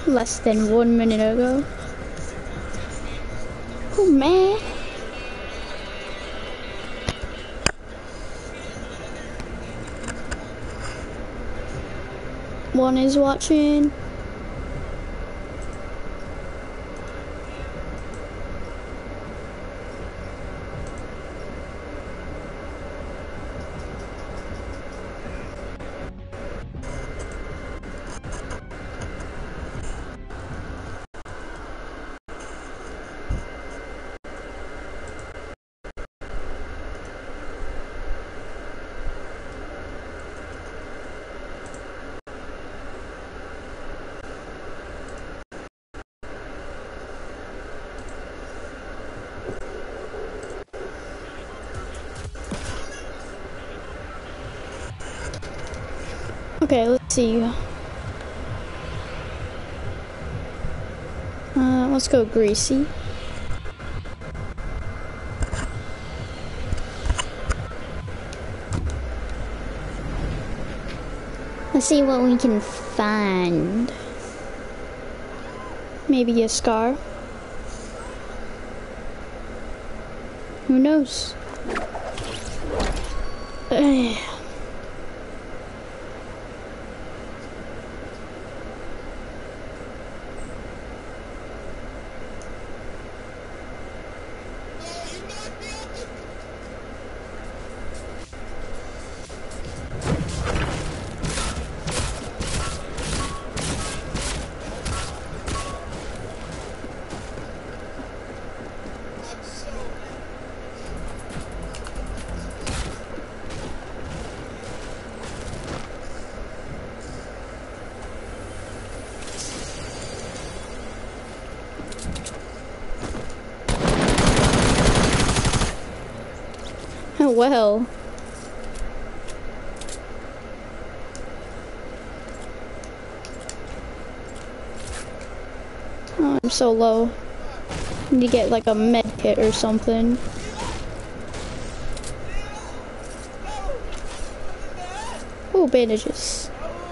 less than 1 minute ago. Oh man. One is watching. Okay, let's see. Let's go Greasy. Let's see what we can find. Maybe a scar. Who knows? Oh well. Oh, I'm so low. Need to get like a med kit or something. Oh, bandages.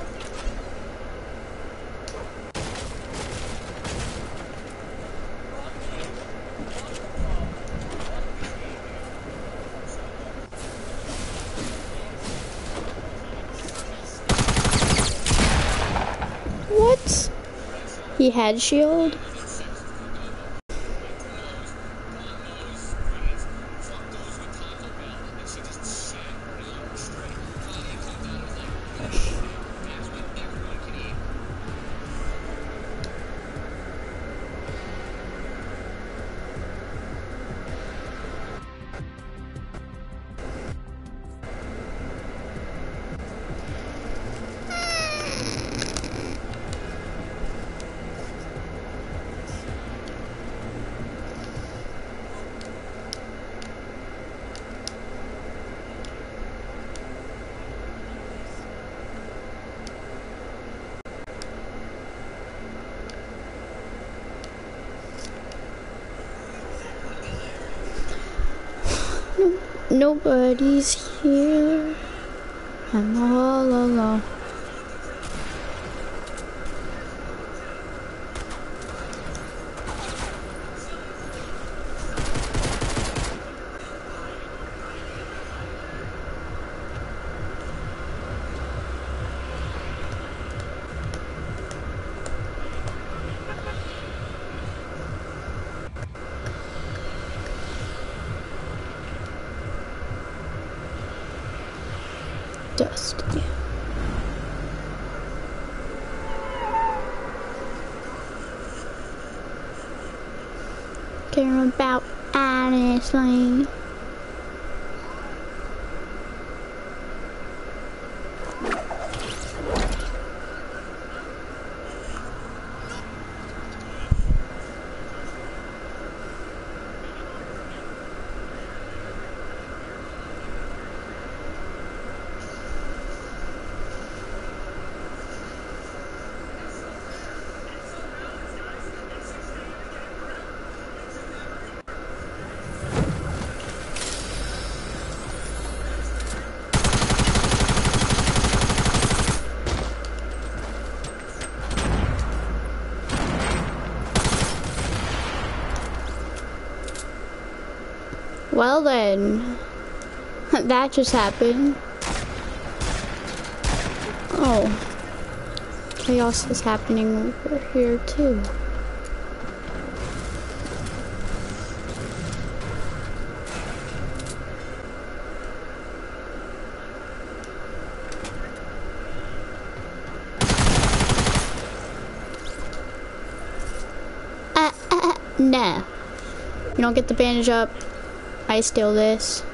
What? He had shield? Nobody's here. I'm all alone. Dusty. Care about honestly. Well then, that just happened. Oh, chaos is happening over here too. No. You don't get the bandage up. I steal this.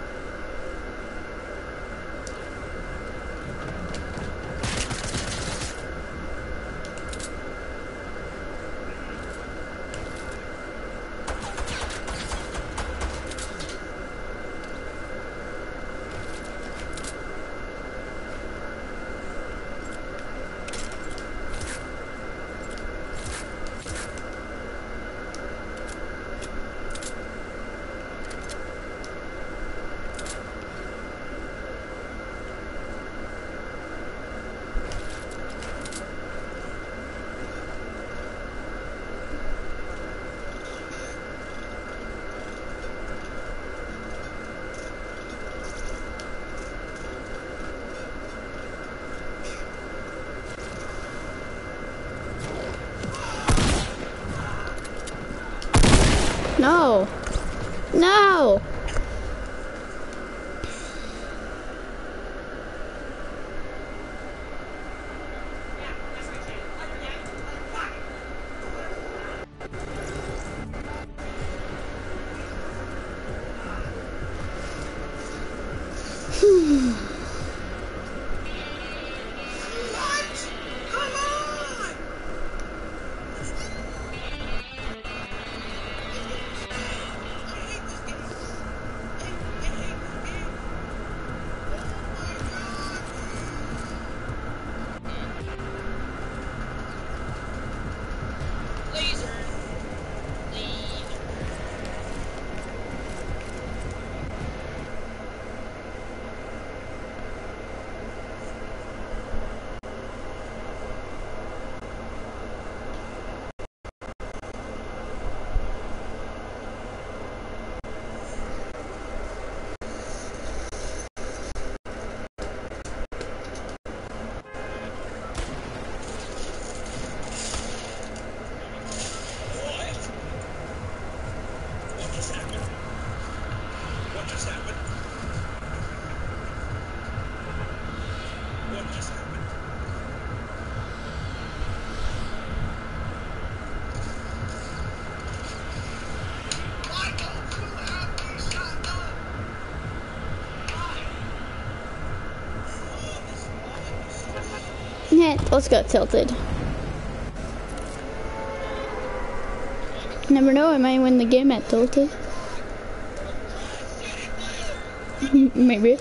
No. No. Yeah, let's go Tilted. Never know, I might win the game at Tilted. Maybe.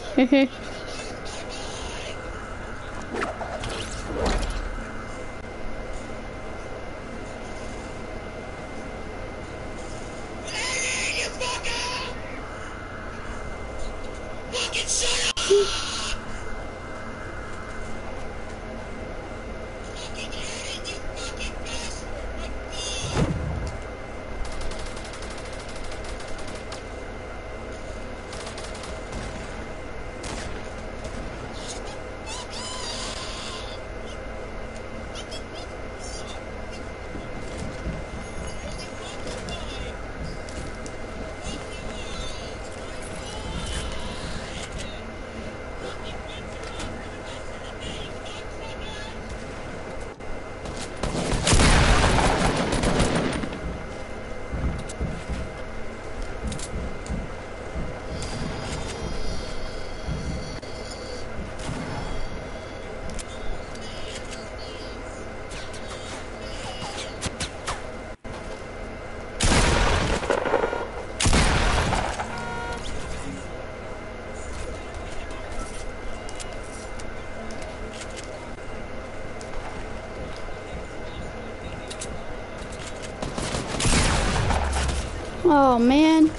Oh man.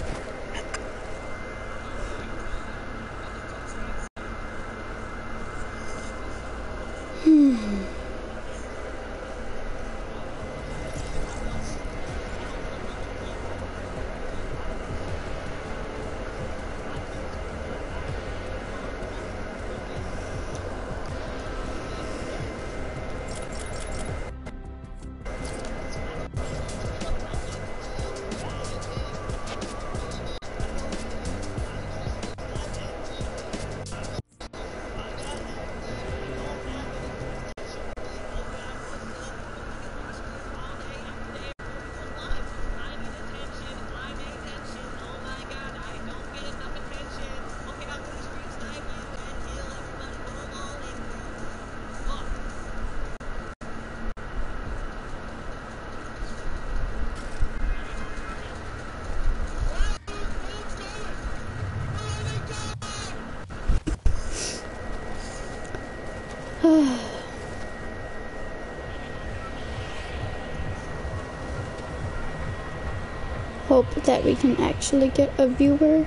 Hope that we can actually get a viewer.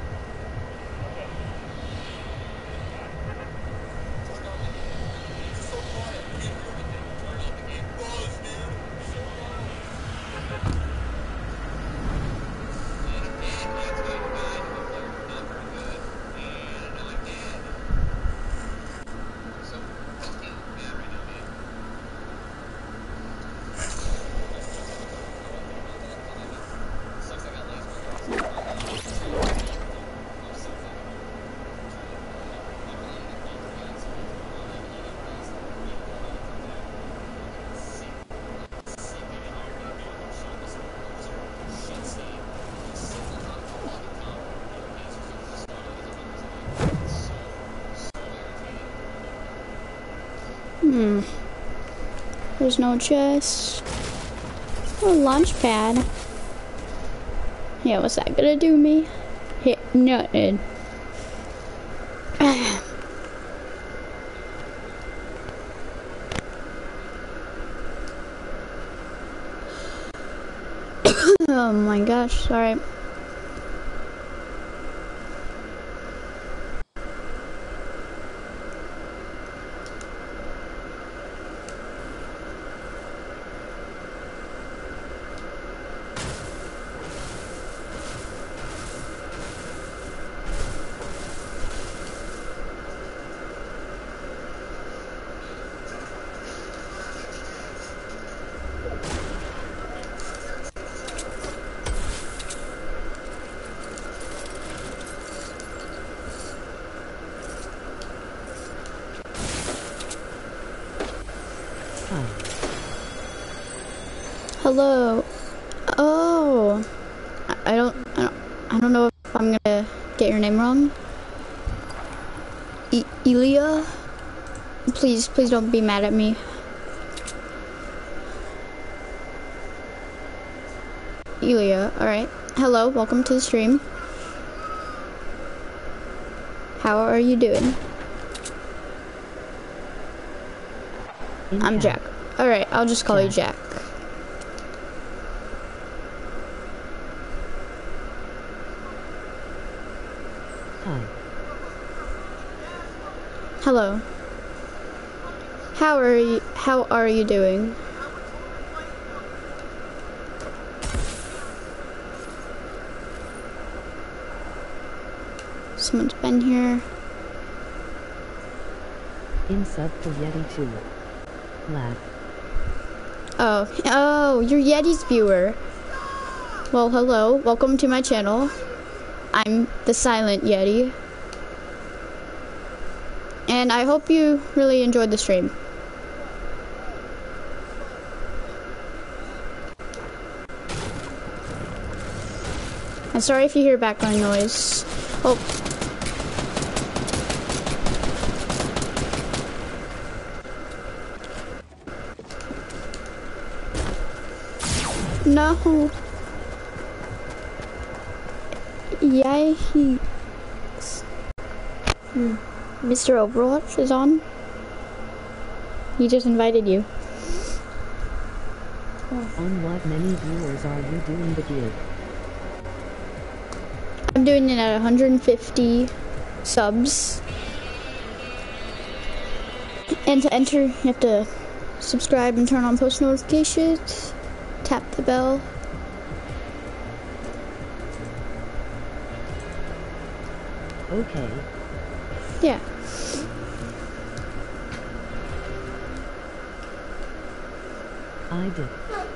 There's no chest. Oh, launch pad. Yeah, what's that gonna do me? Hit nothing. Oh my gosh, sorry. Hello. Oh, I don't know if I'm gonna get your name wrong. Elia. Please don't be mad at me. Elia. All right. Hello. Welcome to the stream. How are you doing? I'm Jack. All right. I'll just call you Jack. Hello. How are you doing? Someone's been here. In sub for Yeti 2. Lad. Oh, you're Yeti's viewer. Well, hello. Welcome to my channel. I'm the Silent Yeti. And I hope you really enjoyed the stream. I'm sorry if you hear background noise. Oh. No. Yikes. Mr. Overwatch is on. He just invited you. On what many viewers are you doing the gig? I'm doing it at 150 subs. And to enter, you have to subscribe and turn on post notifications. Tap the bell. Okay. Yeah. I did.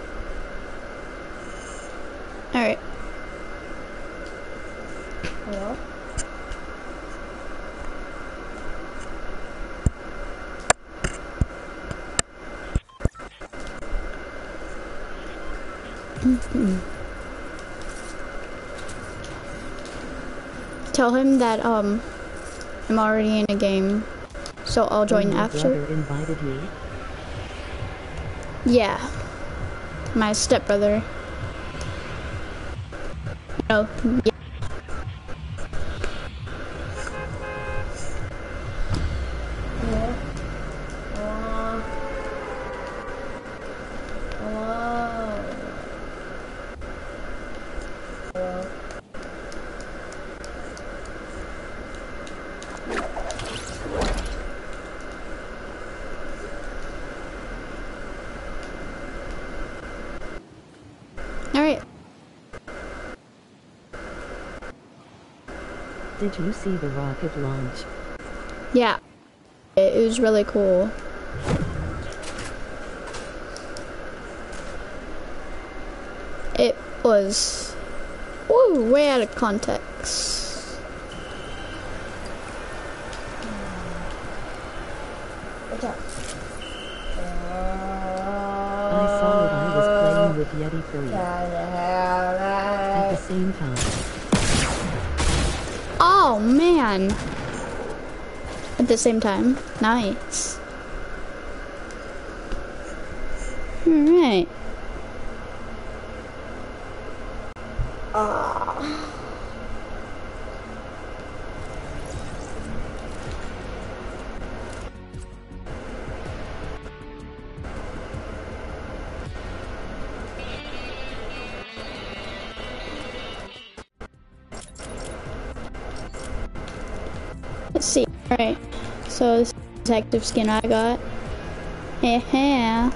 Alright. Hello? Tell him that I'm already in a game, so I'll join after. Your brother invited you? Yeah, my stepbrother. No, yeah. Did you see the rocket launch? Yeah, it was really cool. It was, ooh, way out of context. What's up? I saw it. I was playing with Yeti 3 at the same time. Oh man! At the same time, nice. All right. Let's see. Alright. So this is active skin I got. Yeah.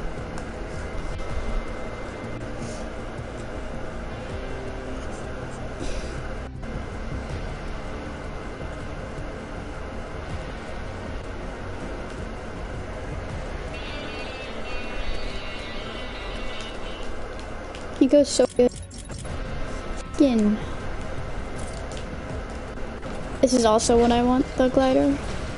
He goes so good. Skin. This is also what I want, the glider.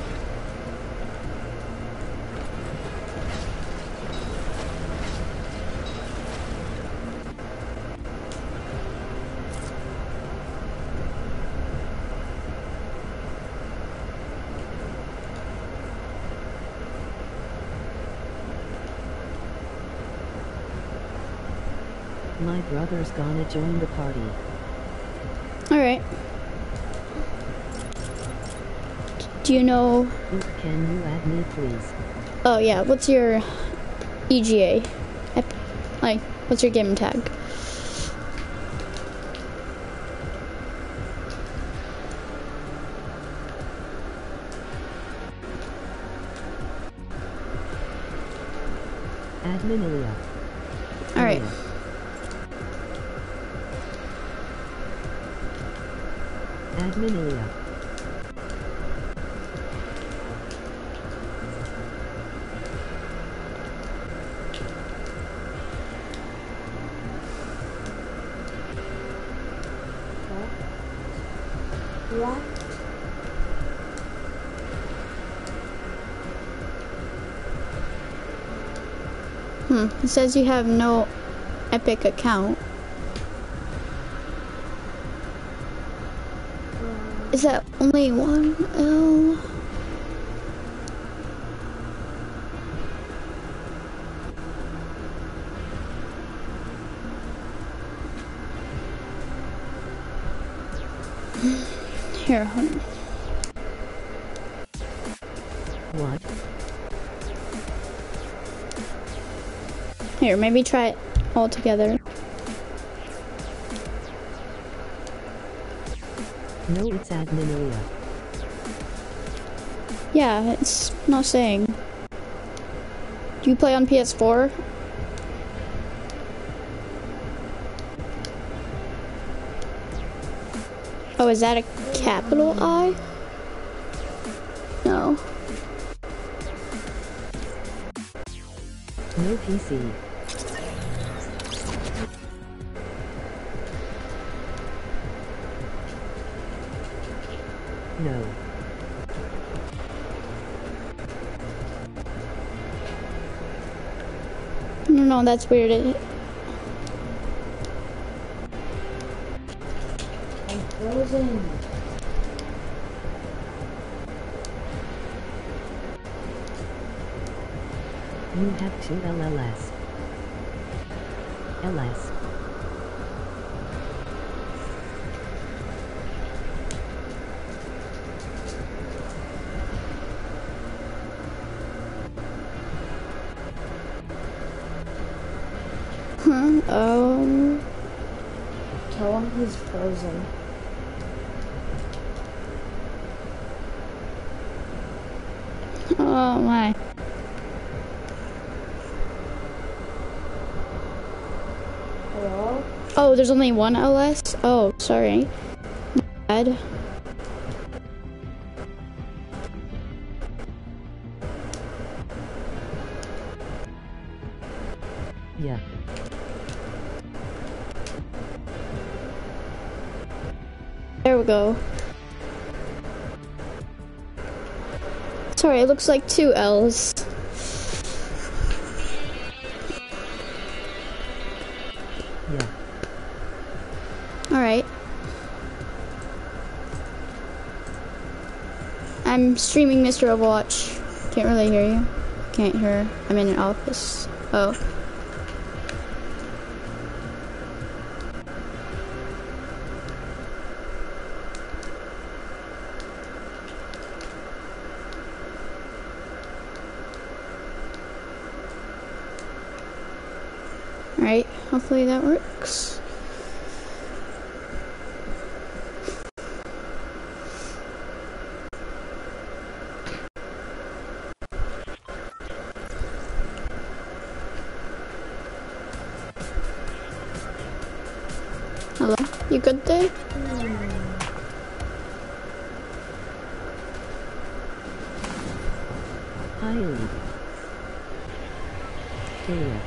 My brother's gonna join the party. Alright. Do you know... Can you add me, please? Oh yeah, what's your EGA? Like, what's your game tag? Admin Ilya. Alright. Admin Ilya. What? It says you have no Epic account. Is that only one L? Here, hold on. What? Here, maybe try it all together. No, it's Admin Ilya. Yeah, it's not saying. Do you play on PS4? Oh, is that a capital I? No. No PC. No. No, that's weird. I'm frozen. You have 2 LLS. LS. Tell him he's frozen. Oh my. Hello? Oh, there's only one LS? Oh, sorry. Bad. Yeah. There we go. Sorry, it looks like 2 L's. Yeah. Alright. I'm streaming Mr. Overwatch. Can't really hear you. Can't hear. I'm in an office. Oh. Alright, hopefully that works. Hello? You good there? Highly. Taylor.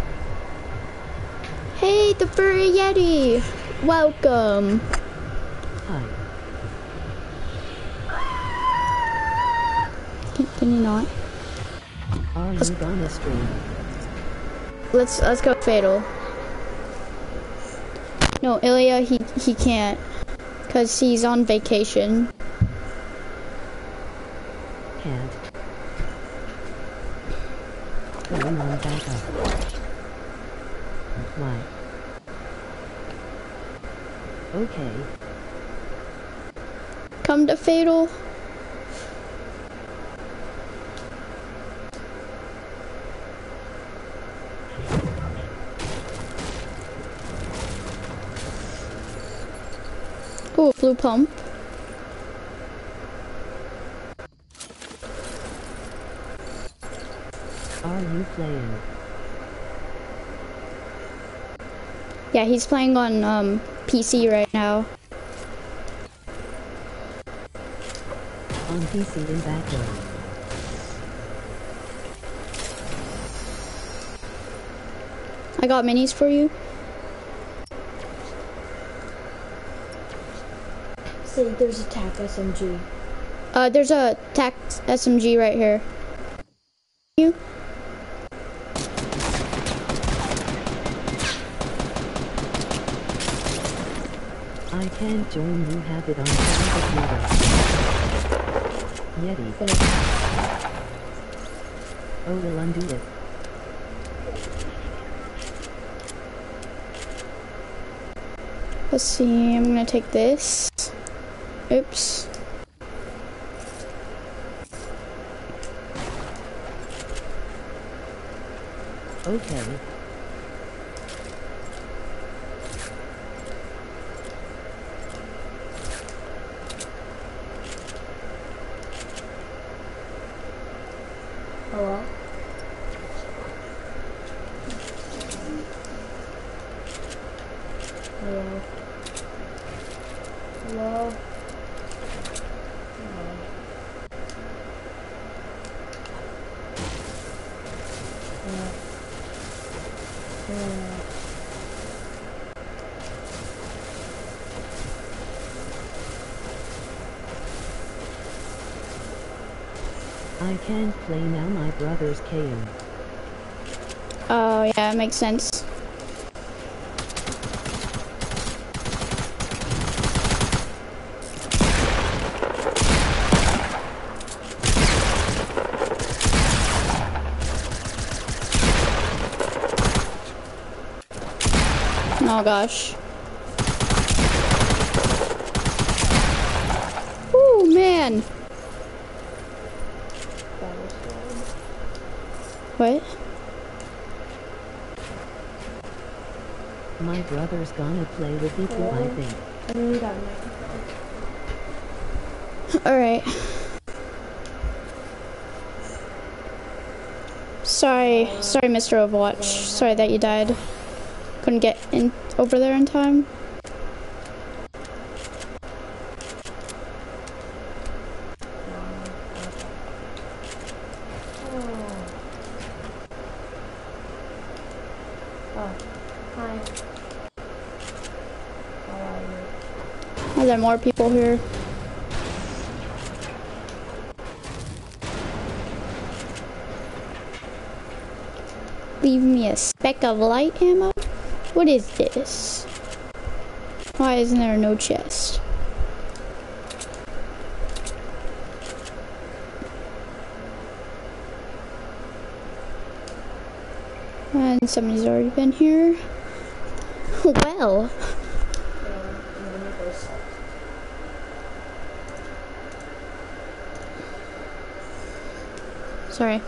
Hey, the furry yeti! Welcome! Hi. Can you not? Are you gonna stream? Let's go Fatal. No, Ilya, he can't. Cause he's on vacation. Can't. Going on back up. Why? Okay. Come to Fatal. Ooh, blue pump. Are you playing? Yeah, he's playing on PC right now. On PC in background. I got minis for you. See, there's a TAC SMG. There's a TAC SMG right here. You? I can't join you, have it on private meeting. Yeti. Oh, we'll undo it. Let's see, I'm gonna take this. Oops. Okay. Hello? Hello? Hello? I can't play now, my brother's KM. Oh yeah, it makes sense. Oh gosh. Ooh, man. What? My brother's gonna play with you too, I think. I really got a microphone. Alright. Sorry, Mr. Overwatch. Sorry that you died. Couldn't get in over there in time. Oh, hi. How are you? Are there more people here? Leave me a speck of light ammo? What is this? Why isn't there no chest? And somebody's already been here. Well. Sorry.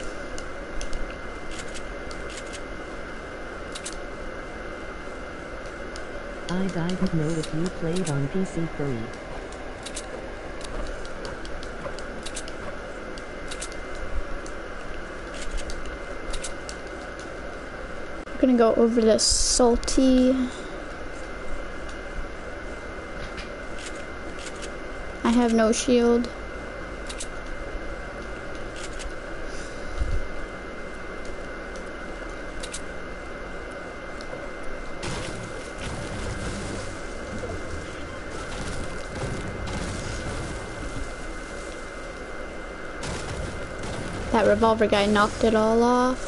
I didn't know if you played on PC Furry. We're gonna go over the salty. I have no shield. That revolver guy knocked it all off.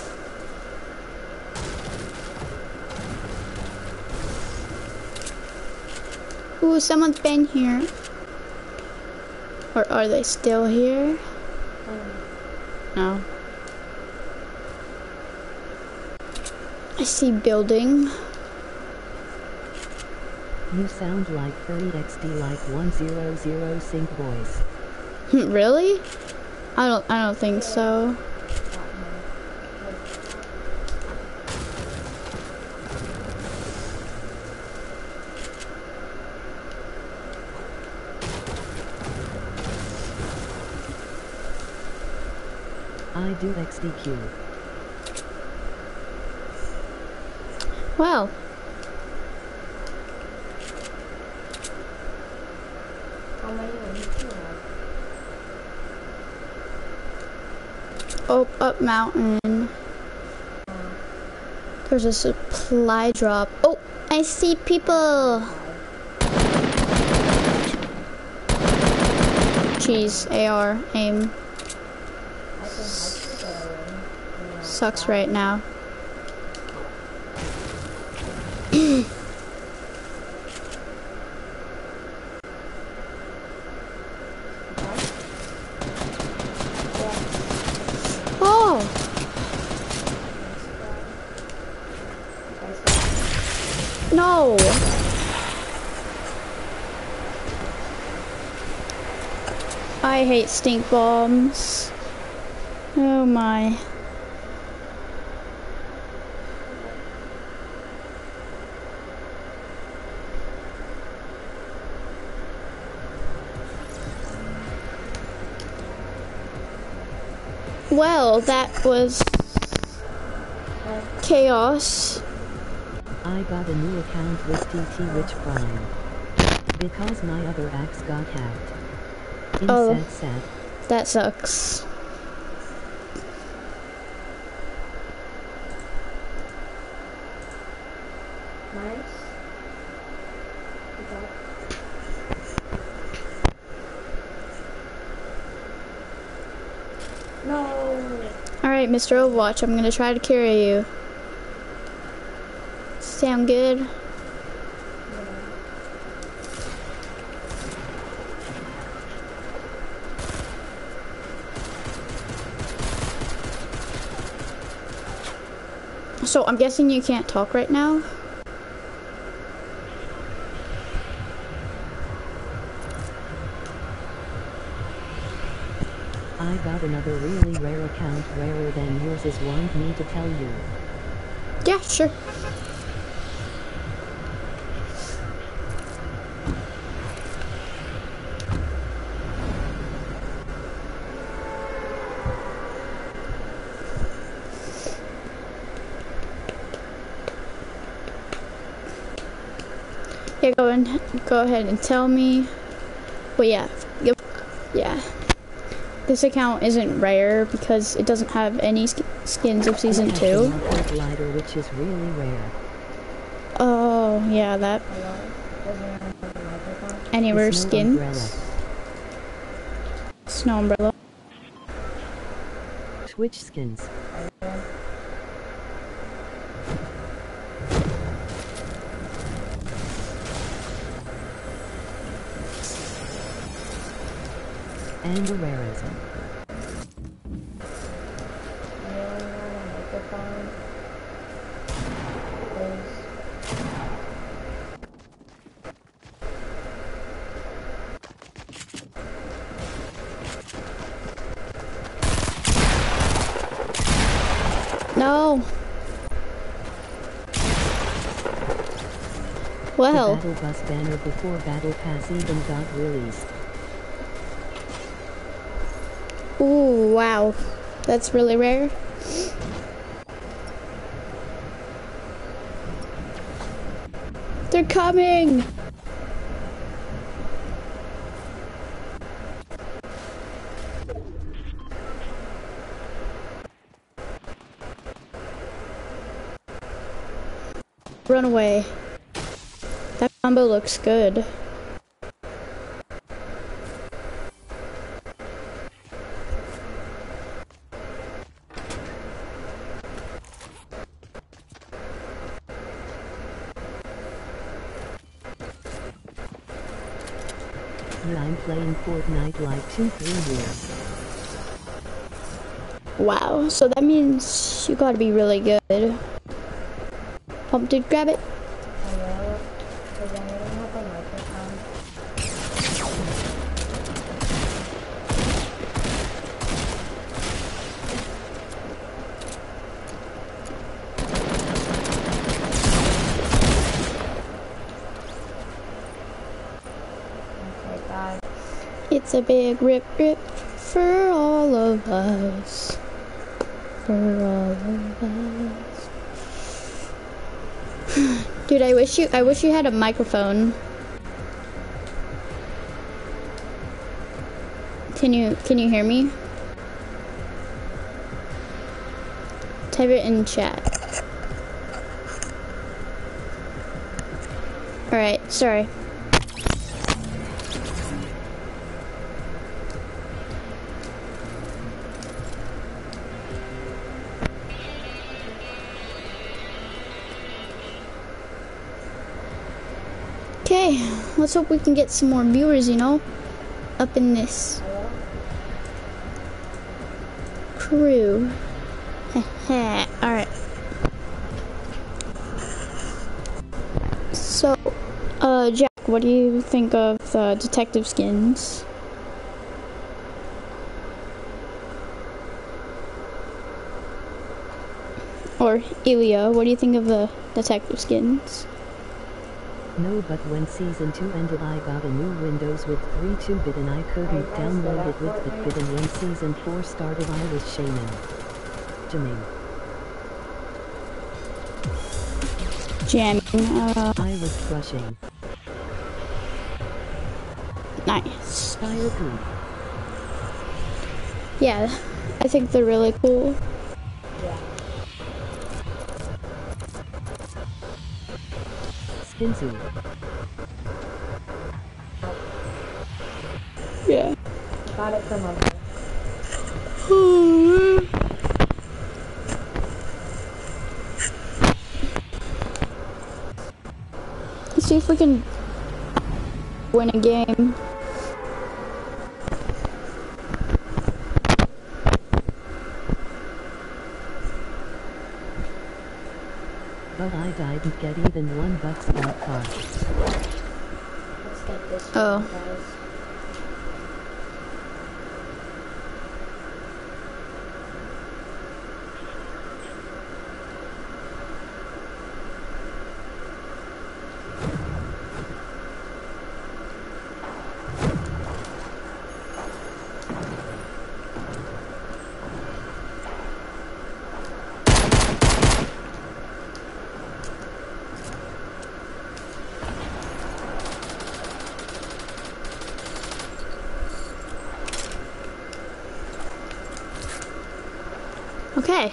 Ooh, someone's been here. Or are they still here? No. I see building. You sound like Furry XD, like 100 Sync Boys. Really? I don't think so. I do XDQ. Well. How many do you have? Oh, up mountain. There's a supply drop. Oh, I see people. Jeez, AR, aim. Sucks right now. Oh! No! I hate stink bombs. Oh my. Well, that was chaos. I got a new account with TT Rich Prime. Because my other axe got hacked. Oh. Sad. That sucks. Nice. No. Alright, Mr. Overwatch, I'm gonna try to carry you. Sound good? So, I'm guessing you can't talk right now? I got another really rare account, rarer than yours is. Want me to tell you? Yeah, sure. Yeah, go ahead and tell me. Well, yeah. Yep. Yeah. this account isn't rare because it doesn't have any skins of season 2. Glider, which is really rare. Oh, yeah, that. Any rare skins? Snow umbrella. Twitch skins. And a rarism. No. Well. The Battle Bus banner before Battle Pass even got released. Ooh, wow. That's really rare. They're coming! Run away. That combo looks good. Yeah, I'm playing Fortnite like 2-3 years. Wow, so that means you gotta be really good. Pump, dude, grab it. Hello? Does anyone have a microphone? Okay, bye. It's a big rip for all of us. For all of us. Dude, I wish you had a microphone. Can you hear me? Type it in chat. Alright, sorry. Okay, let's hope we can get some more viewers, you know, up in this crew. Alright. So, Jack, what do you think of the detective skins? Or Ilya, what do you think of the detective skins? No, but when Season 2 ended I got a new Windows with 32-bit and I couldn't download it with 8-bit, and when Season 4 started I was shaming. Jamming, I was crushing. Nice. Fire poop. Yeah, I think they're really cool. Skinsu. Yeah. Got it from over. Let's see if we can win a game. But I didn't get even $1 spot card. Let's take this Oh. one, guys. Okay.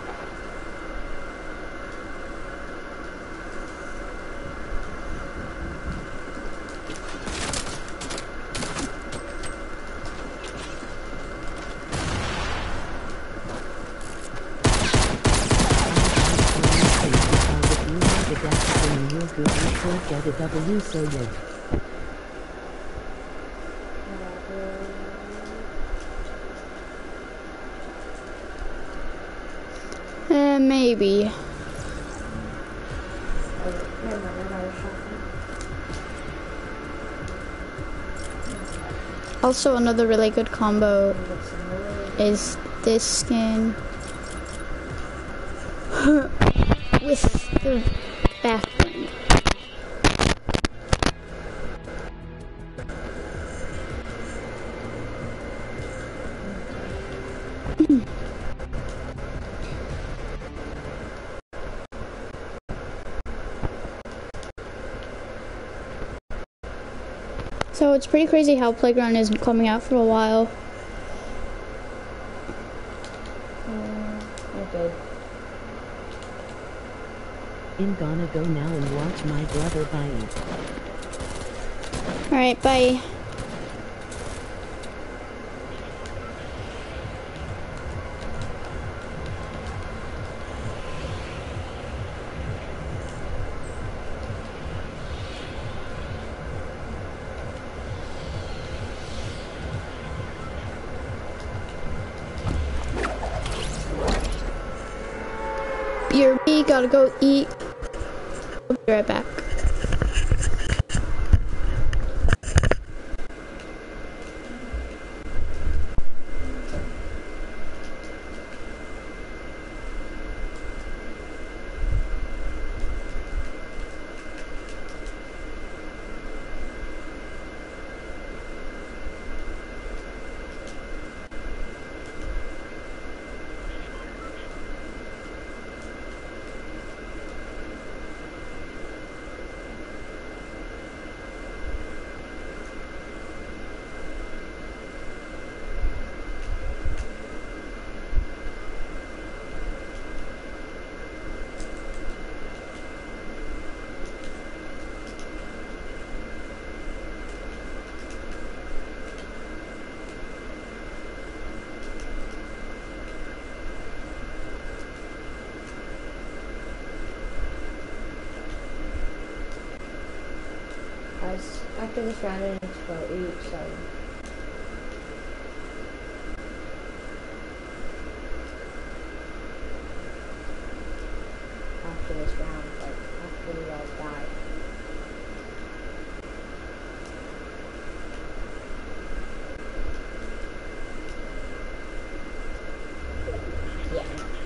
Get a W, so yeah. Maybe. Also, another really good combo is this skin with the background. So it's pretty crazy how Playground is coming out for a while. Okay. I'm gonna go now and watch my brother buy it. Alright, bye. You're me, gotta go eat. I'll be right back. After this round, I need to go eat, so. After this round, like, after we all die. Yeah.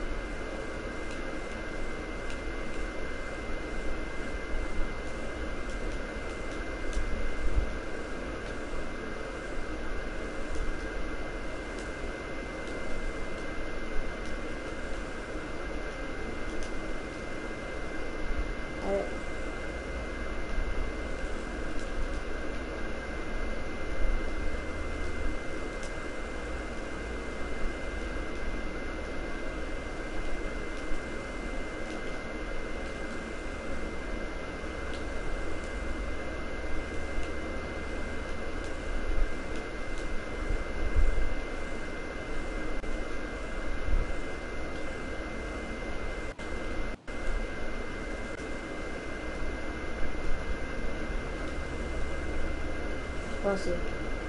We'll see.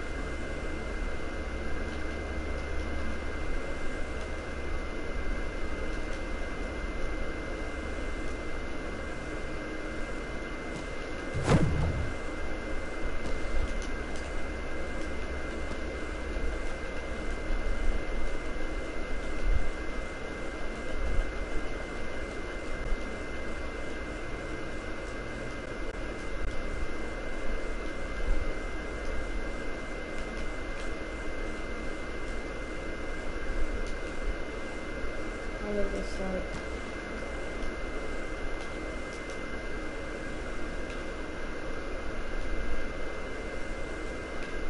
How did this start?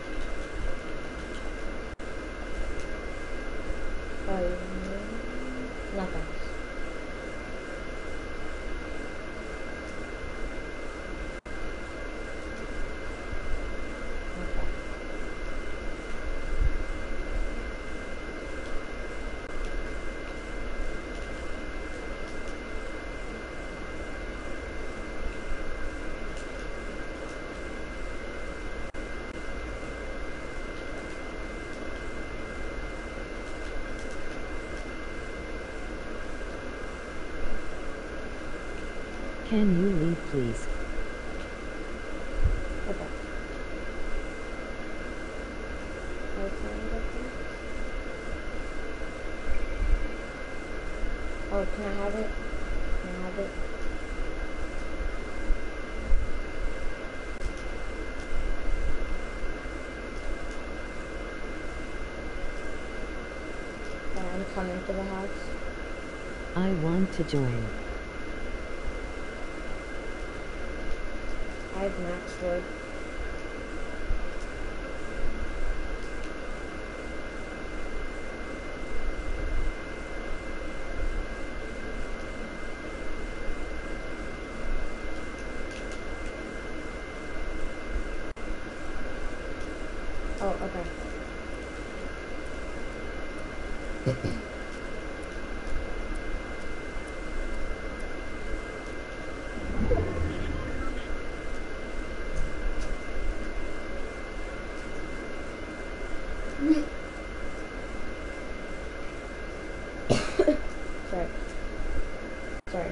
Oh, Can you leave, please? Okay. Oh, can I have it? Can I have it? Can I come into the house? I want to join. I have max wood. Oh, okay. Sorry. Sorry.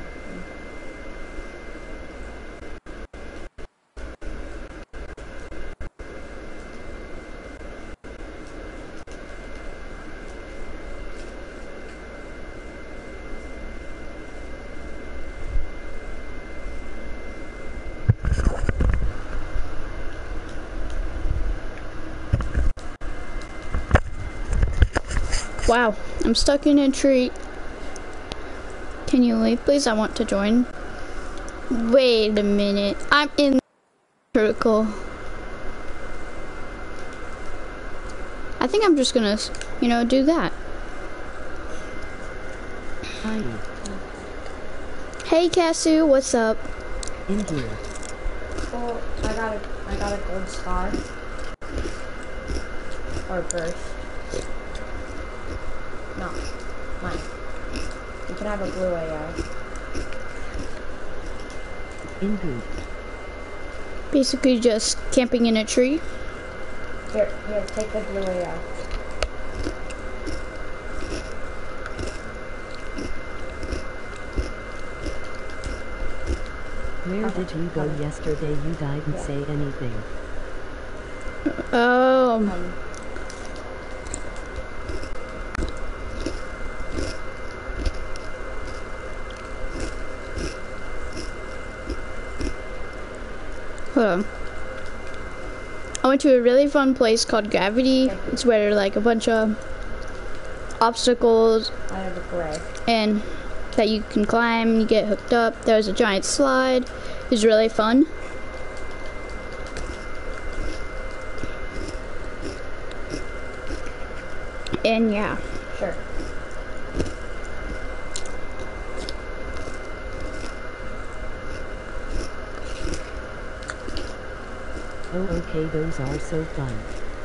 Wow, I'm stuck in a tree. Can you leave, please? I want to join. Wait a minute. I'm in critical. I think I'm just gonna, you know, do that. Hi. Hey, Casu, what's up? In here. Oh, I got a gold star. Or burst. No, mine. You can have a blue AR. In good. Basically just camping in a tree. Here, take the blue AR. Where did you go yesterday? You didn't say anything. Oh, hold on. I went to a really fun place called Gravity. It's where like a bunch of obstacles I have a gray. and that you can climb, you get hooked up. There's a giant slide. It was really fun. And yeah. Sure. Oh, okay, those are so fun.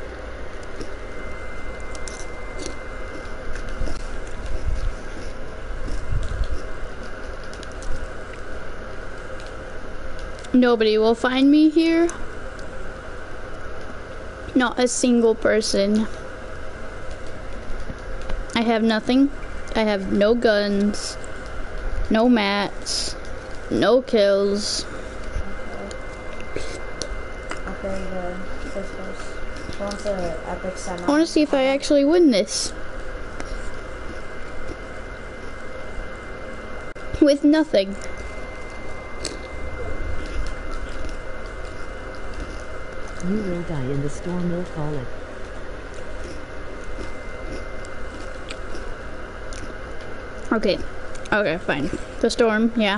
Nobody will find me here. Not a single person. I have nothing. I have no guns, no mats, no kills. Okay, the sisters. Who wants an epic semi? I want to see if I actually win this. With nothing. You will die in the storm, we'll call it. Okay. Okay, fine. The storm, yeah.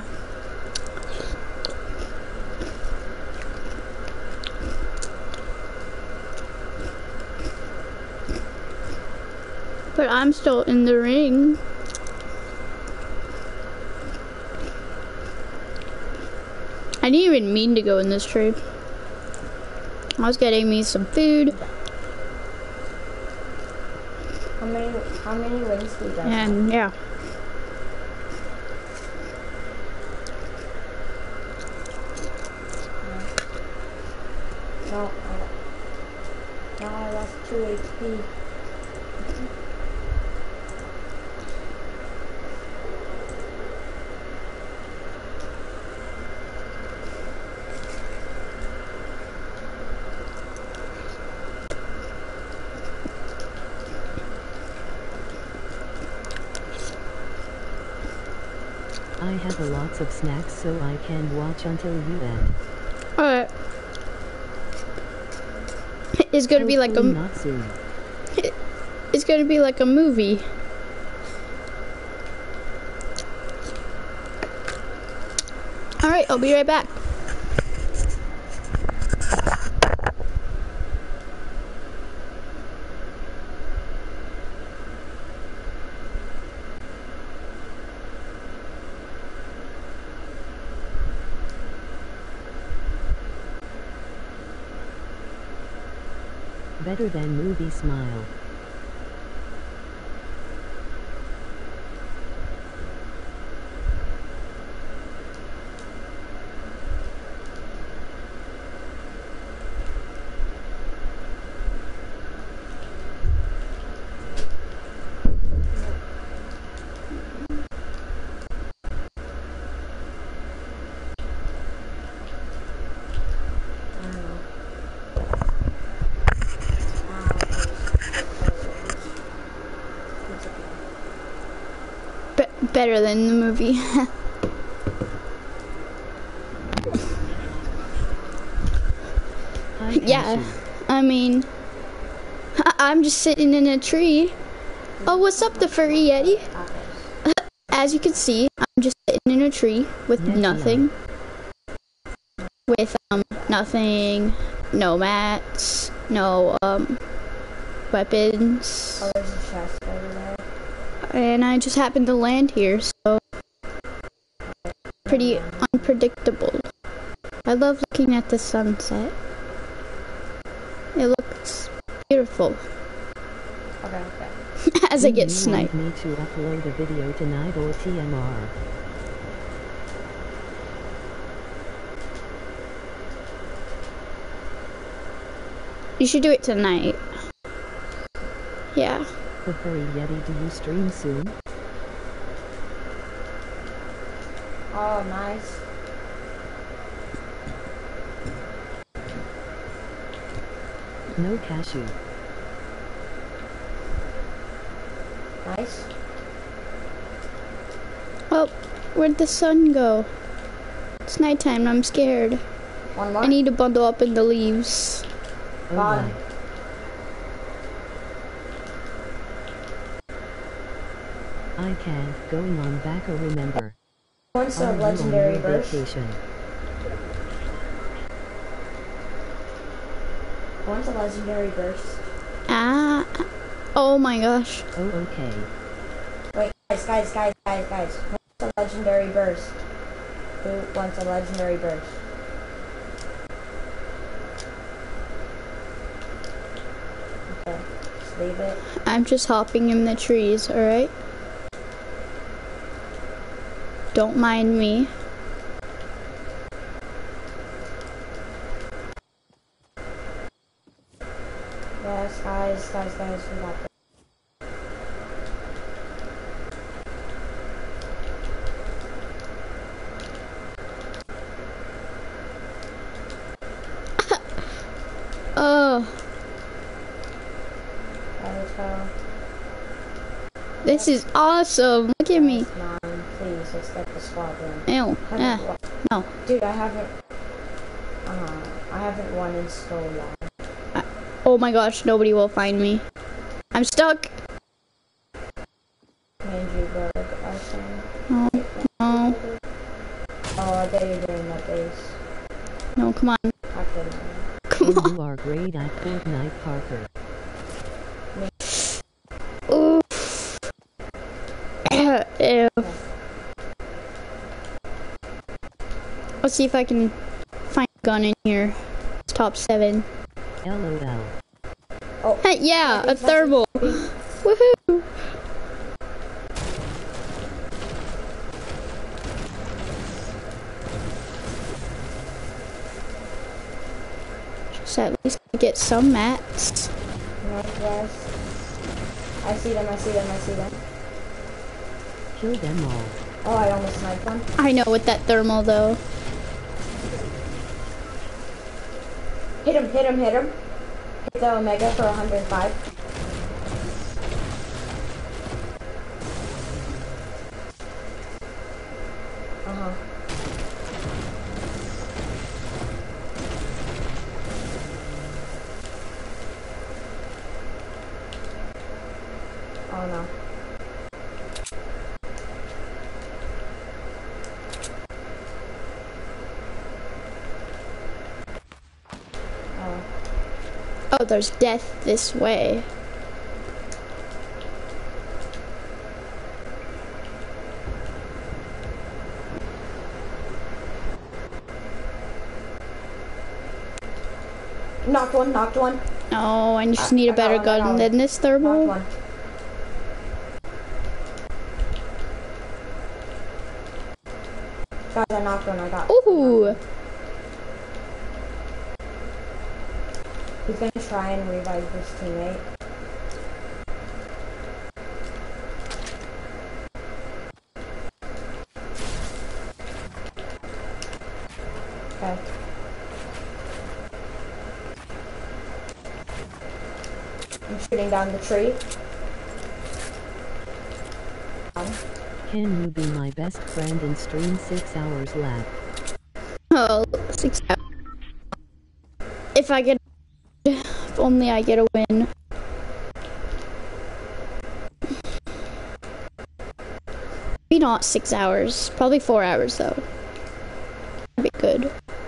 But I'm still in the ring. I didn't even mean to go in this tree. I was getting me some food. How many wins do you guys have? And yeah. No, I lost 2 HP. I have a lots of snacks so I can watch until you end. Alright. It's gonna be like a... Hopefully not soon. It's gonna be like a movie. Alright, I'll be right back. Better than movie smile. Better than the movie. Yeah, I mean, I'm just sitting in a tree. Oh, what's up, the furry Yeti? As you can see, I'm just sitting in a tree with nothing. With, nothing, no mats, no, weapons. Oh, there's a chest over there. And I just happened to land here, so pretty unpredictable. I love looking at the sunset. It looks beautiful. Okay. As I get sniped. You want me to upload a video tonight or TMR? You should do it tonight. Yeah. The furry Yeti, do you stream soon? Oh, nice. No cashew. Nice. Oh, where'd the sun go? It's nighttime, I'm scared. One more. I need to bundle up in the leaves. Oh Gone. my. I can't. Going on back or remember. Once a Are you legendary on your burst. vacation? Once a legendary burst. Ah. Oh my gosh. Oh, okay. Wait, guys. Once a legendary burst. Who wants a legendary burst? Okay, just leave it. I'm just hopping in the trees, alright? Don't mind me. Yes, guys, we got this. Oh, Okay, let's go. this is awesome. Look at me. Guys, 9, please, let's get the squadron. Ew. No. Dude, I haven't won in so long. Oh my gosh, nobody will find me. I'm stuck. Andrew Berg, I think. Oh, no. Oh, I bet you're doing that base. No, come on. I couldn't. Come on. You are great at Fortnite, Parker. Oof. Ew. Let's see if I can find a gun in here. It's top 7. LOL. Oh, Yeah, a thermal. Woohoo. Just at least get some mats. northwest. I see them. Kill them all. Oh, I almost sniped one. I know with that thermal though. Hit him. Hit the Omega for 105. Uh-huh. Oh no. Oh. Oh, there's death this way. Knocked one, knocked one. Oh, I just need a better gun than this Knocked thermal. one. Guys, I knocked one, I got. Ooh. He's gonna try and revive his teammate. Okay. I'm shooting down the tree. Can you be my best friend and stream 6 hours left? Oh, 6 hours. If only I get a win. Maybe not 6 hours. Probably 4 hours though. That'd be good.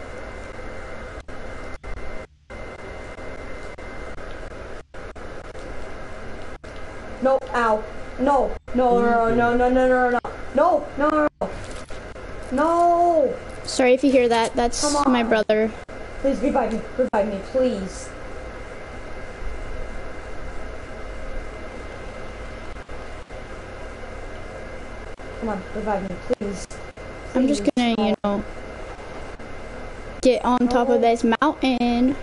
No, ow. No, no, no, no, no, no, no, no, no, no, no, no. No! Sorry if you hear that. That's Come on. my brother. Please revive me, please. Come on, revive me, please. I'm just gonna, you know, get on top of this mountain.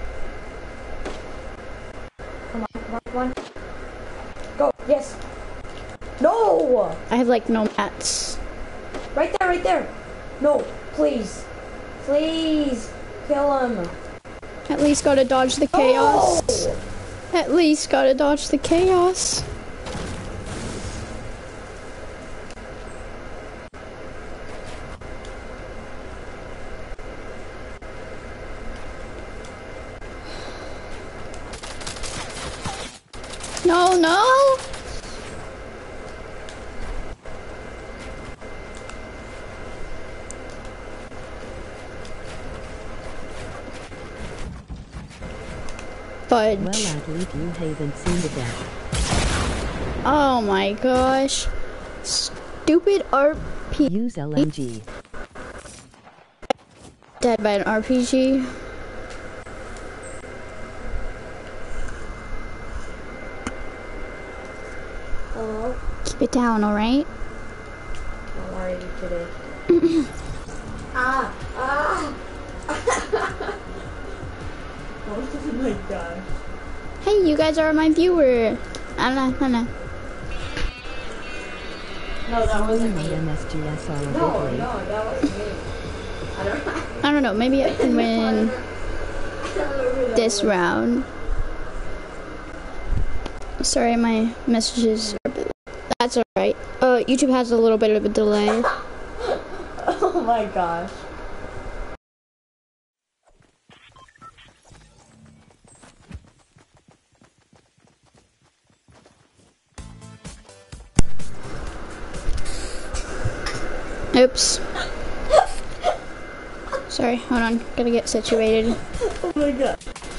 Come on, come on. Go, yes. No! I have like no mats. Right there, right there. No, please. Please, kill him. At least gotta dodge the chaos. No! At least gotta dodge the chaos. No, no! Fudge. Well, at least you haven't seen the death. Oh my gosh. Stupid RP. Use LMG. Dead by an RPG. Hello? Keep it down, alright? How are you today? Ah! Ah! Oh my gosh. Hey, you guys are my viewer. Anna. No, that wasn't My me. MSGS all No, over me. no, that wasn't me. I don't know. I don't know, maybe I can win this round. Sorry, my messages are a bit... That's alright. YouTube has a little bit of a delay. Oh my gosh. Oops. Sorry, hold on. Gotta get situated. Oh my god.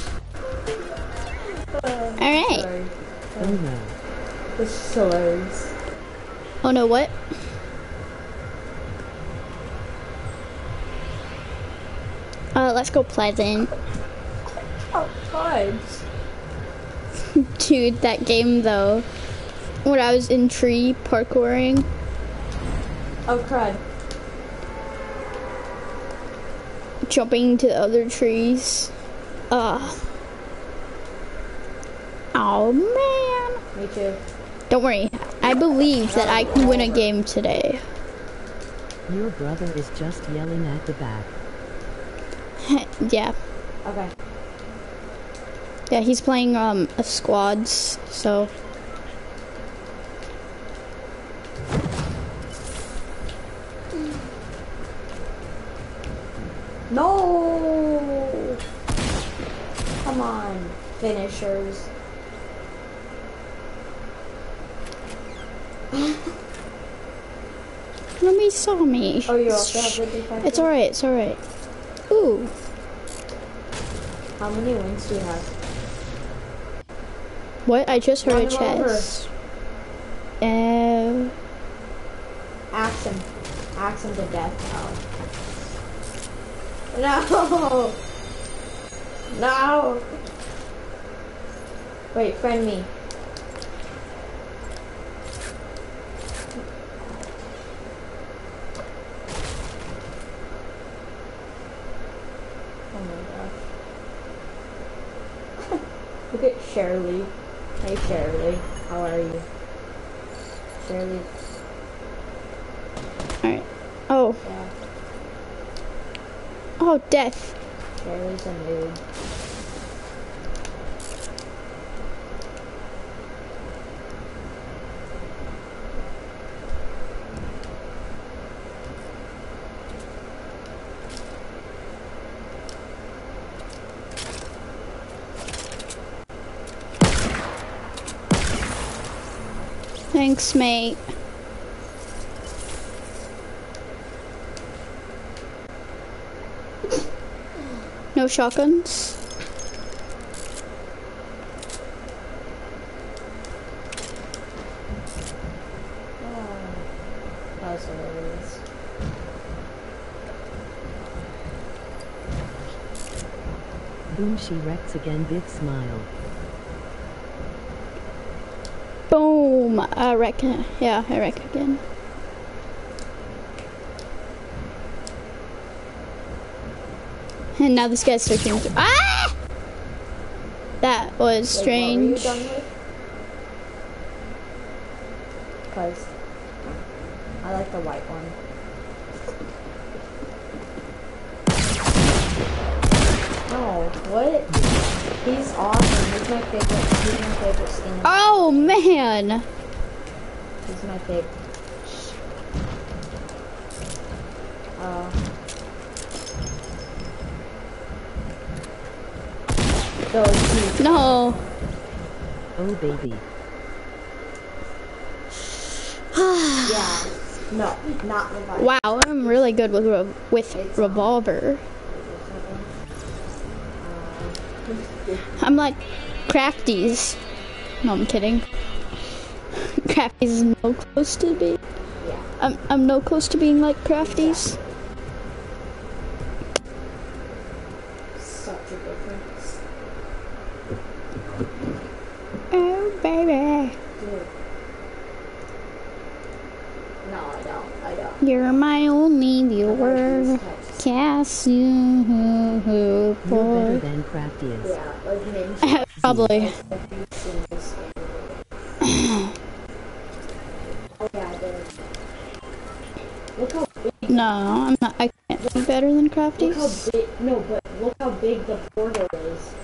Alright. Sorry. Oh no. This is hilarious. Oh no, what? Let's go Pleasant. Oh, fudge. Dude, that game though. When I was in tree parkouring. Oh, crud. Jumping to the other trees. Oh man. Me too. Don't worry. I believe that I can win a game today. Your brother is just yelling at the back. Yeah. Okay. Yeah, he's playing a squads, so No! Come on, finishers. Nobody saw me. Oh, you also have the defense? It's alright, it's alright. Ooh. How many wins do you have? What? I just heard a Run him over. chest. Axe him. Axe him to death. No! No! Wait, friend me. Oh my gosh. Look at Shirley. Hey Shirley, how are you? Shirley. Alright. Oh. Yeah, Oh, death. Shirley's a noob. Thanks, mate. No shotguns? That was hilarious. Boom, she wrecks again, big smile. Boom! I reckon. Yeah, I reckon again. And now this guy's searching through. Ah! That was strange. Wait, what were you done with? Because I like the white one. No, what? He's awesome. He's my favorite. He's my favorite skin. Oh man! He's my favorite. Those two. No. Oh baby. Yeah. No, not revive. Wow, I'm really good with revolver. I'm like Crafties. No, I'm kidding. Crafties is no close to being. Yeah. I'm no close to being like Crafties. Such a difference. Oh baby, Dude. No, I don't. you're my only viewer. Cass you. You're better than Crafty is. Yeah, like ninja. Probably. Oh yeah, I did. Look how big. No, I'm not. I can't be better than Look how Crafties. big. No, but look how big the portal is.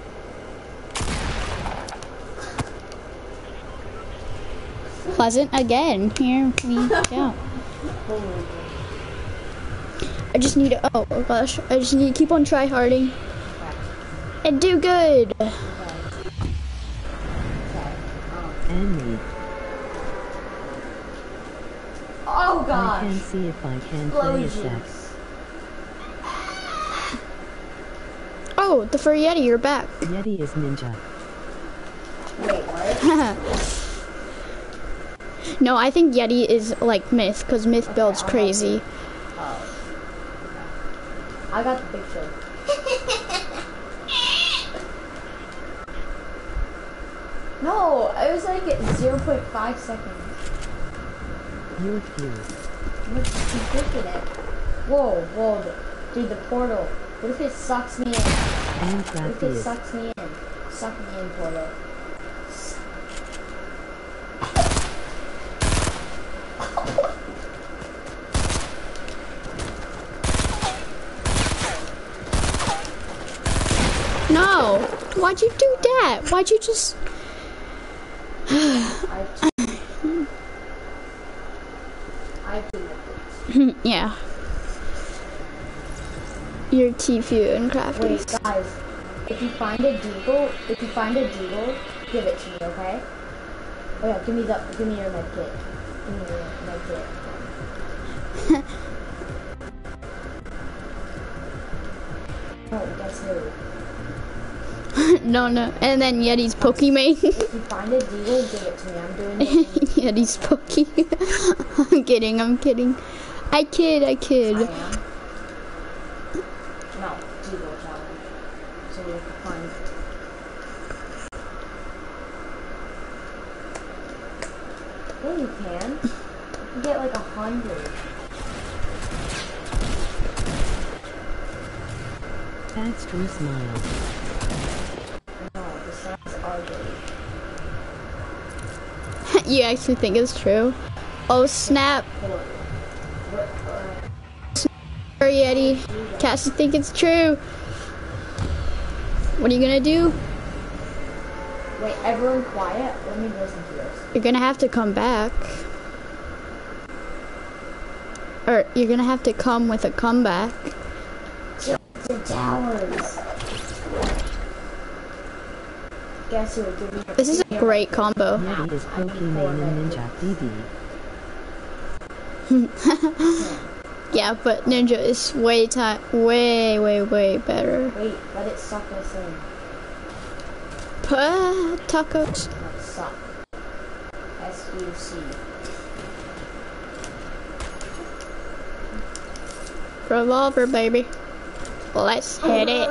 Pleasant again. Here we go. Holy. I just need to. Oh gosh, I just need to keep on tryharding and do good. And me. Oh I gosh. can see if I can play a sec. Oh, the furry Yeti, you're back. Yeti is ninja. Wait, what? No, I think Yeti is like Myth, because Myth builds crazy. Oh. I got the picture. No, it was like 0.5 seconds. You're fused. What's looking at? Whoa, dude, the portal. What if it sucks me in? And What if Crafty it is. sucks me in? Suck me in, portal. No, why'd you do that? Why'd you just? I do it. Yeah. your Tfue and Wait, crafting. guys. If you find a deagle, give it to me, okay? Oh yeah, give me your med kit. Give me your med kit. Oh, that's new. No. And then Yeti's Pokemon. If you find a deagle, give it to me. I'm doing it. Yeti's Poke. I'm kidding. I kid. I am. No, deagle challenge. So we have to find. Yeah, you can. You can get like 100. Pax True Smile. No, the sounds ugly. You actually think it's true? Oh snap! Hold on. Sorry, Yeti. Cassie think it's true. What are you gonna do? Wait, everyone quiet. Let me listen to this. You're gonna have to come back. Or you're gonna have to come with a comeback. The towers. Guess who? Give me. This is a great combo. Yeti is Pokemon and Ninja DD. Yeah, but Ninja is way better. Wait, let it suck us in. Tacos. Let it suck. S-U-C. Revolver, baby. Let's hit it.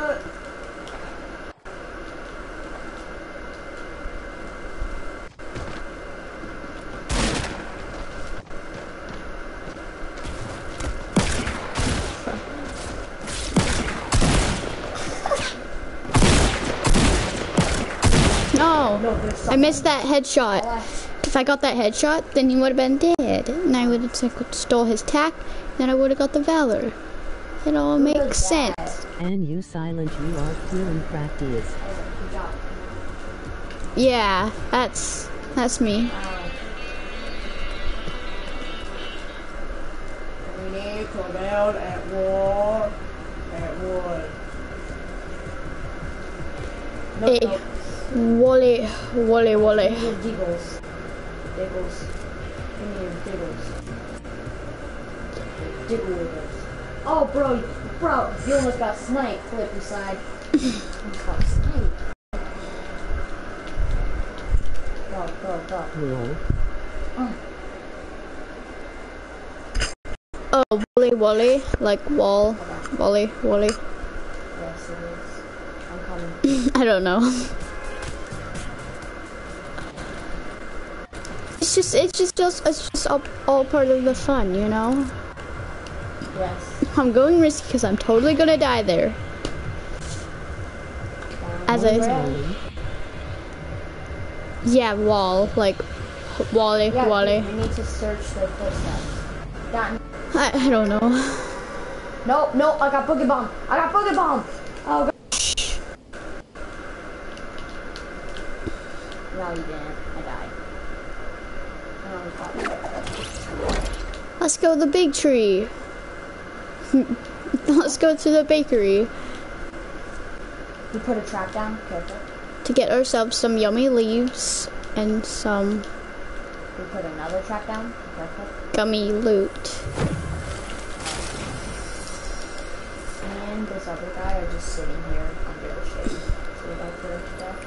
No, I missed that headshot. If I got that headshot, then he would have been dead. And I would have stole his tack, then I would have got the Valor. It all makes sense. And you silent, you are feeling practice. Good job. Yeah, that's me. We need to build at war. At war. Hey, Wally. Give me your diggles. Diggles. Give me your diggles. Diggle wiggles. Oh, bro, you almost got sniped, Flippy side. Almost got sniped. Go. Roll. Oh, Wally, like wall. Wally. Yes, it is. I'm coming. I don't know. It's just all part of the fun, you know? Yes. I'm going risky because I'm totally gonna die there. As a wall, like Wally. We need to search the footsteps. I don't know. No, I got Boogie Bomb. Oh, God. No, you didn't. I died. Let's go to the big tree. Let's go to the bakery You put a trap down. Careful. to get ourselves some yummy leaves and some We put another trap down. Careful. gummy loot. And this other guy are just sitting here under the shade. So we don't put him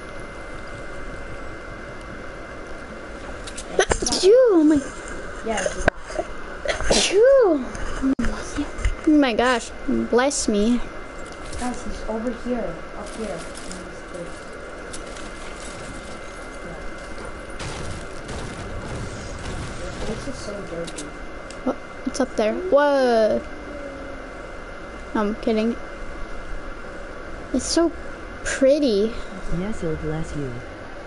to death. Phew, oh my, Yes. phew. Oh my gosh, bless me. Guys, he's over here. Up here. This is so dirty. What's up there? Whoa. I'm kidding. It's so pretty. Yes, it'll bless you.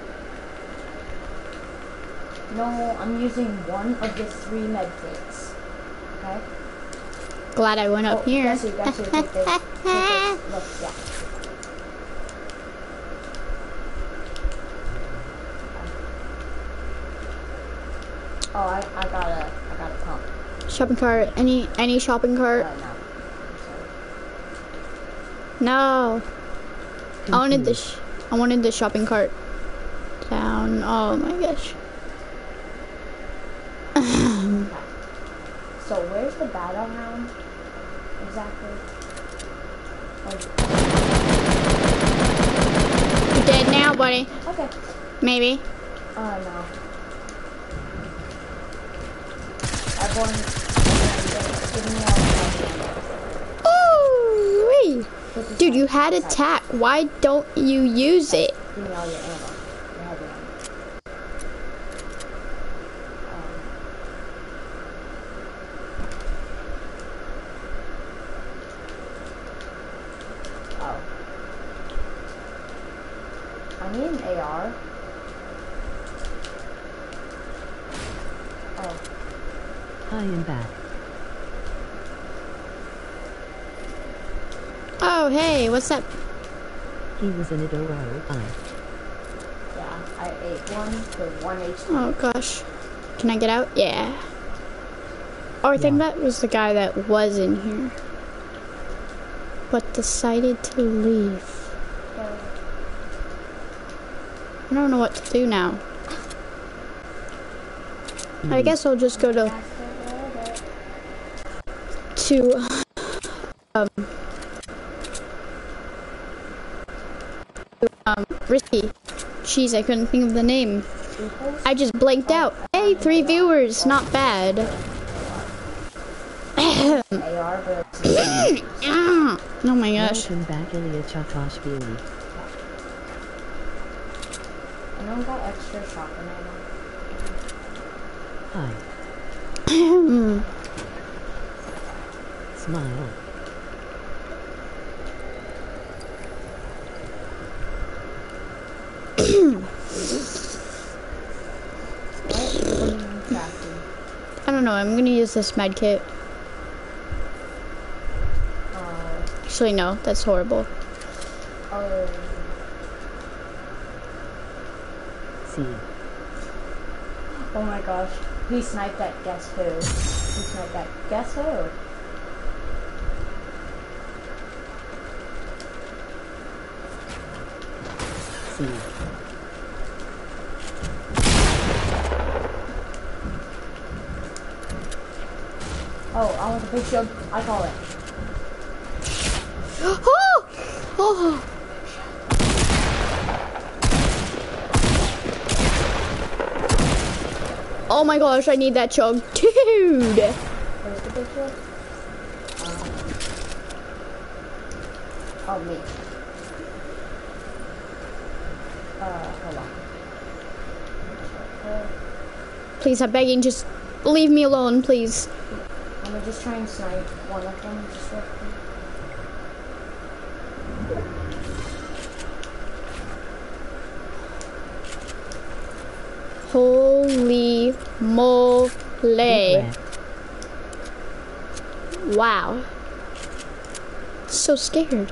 No, I'm using one of the 3 med kits. Okay? Glad I went up here. Guess who, take this. Take this. Look, yeah. Oh, I got a pump. Shopping cart. Any shopping cart? No. I'm sorry. No. I wanted the shopping cart down. Oh my gosh. So where's the battleground exactly? You're dead now, buddy. Okay. Maybe. No. Everyone, give me all the Ooh, dude, you had attack. Why don't you use it? Give me all your ammo. Your heavy ammo. Oh. I need an AR. Oh. I am back. Oh, hey, what's up? He was in it OOI. Yeah, I ate one for 1 HP. Oh gosh. Can I get out? Yeah. Oh, I think Yeah. that was the guy that was in here. But decided to leave. I don't know what to do now. I guess I'll just go to Risky. Jeez, I couldn't think of the name. I just blanked out. Hey, 3 viewers, not bad. AR, but Oh my gosh. Welcome back, Ilya Chakashvili. anyone got extra shotgun ammo? Hi. Smile. I don't know, I'm gonna use this med kit. Actually, no, that's horrible. See. Oh my gosh. He sniped at guess who? He sniped at guess who? See. Oh, I want the big shield. I call it. Oh! Oh! Oh my gosh, I need that chug. Dude! Where's the big shield? Oh, me. Hold on. Please, I'm begging, just leave me alone, please. I'm gonna just try and snipe one of them just real quick. Holy moly. Regret. Wow. So scared.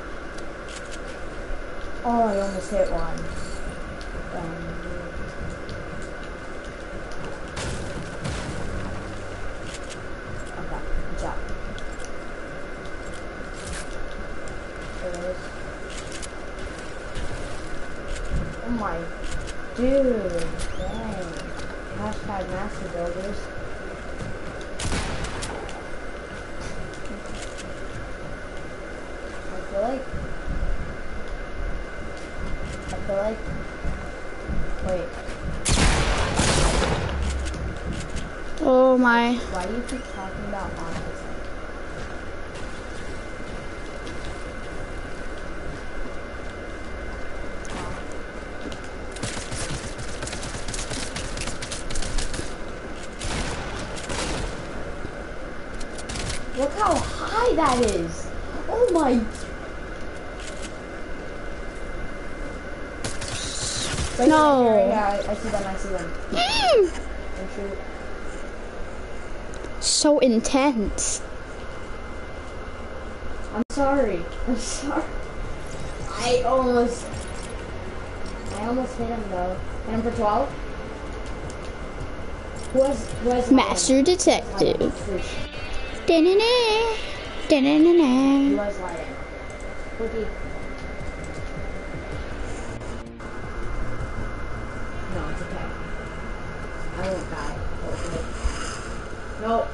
Oh, I almost hit one. Okay, good job. There it is. Oh my dude, dang. Hashtag master builders. I feel like, wait, Oh my. why do you keep talking about autism? Look how high that is! Oh my! Right No. here, yeah, I see them, I see them. And shoot. So intense. I'm sorry. I'm sorry. I almost hit him though. Hit him for 12? Who has Master Detective. Da-na-na. Da-na-na-na. Who has light ammo? Cookie. No, it's okay. I won't die. Hopefully. No.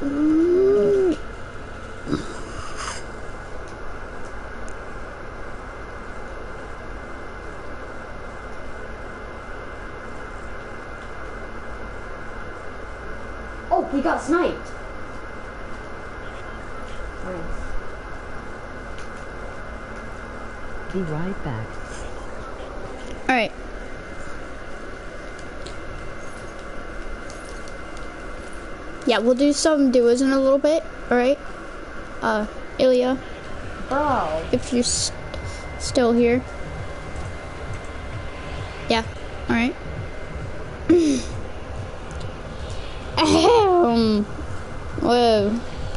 Oh, we got sniped. Nice. Be right back. Alright. Yeah, we'll do some duos in a little bit, alright? Ilya, Bro. if you're still here. Yeah, alright. Whoa.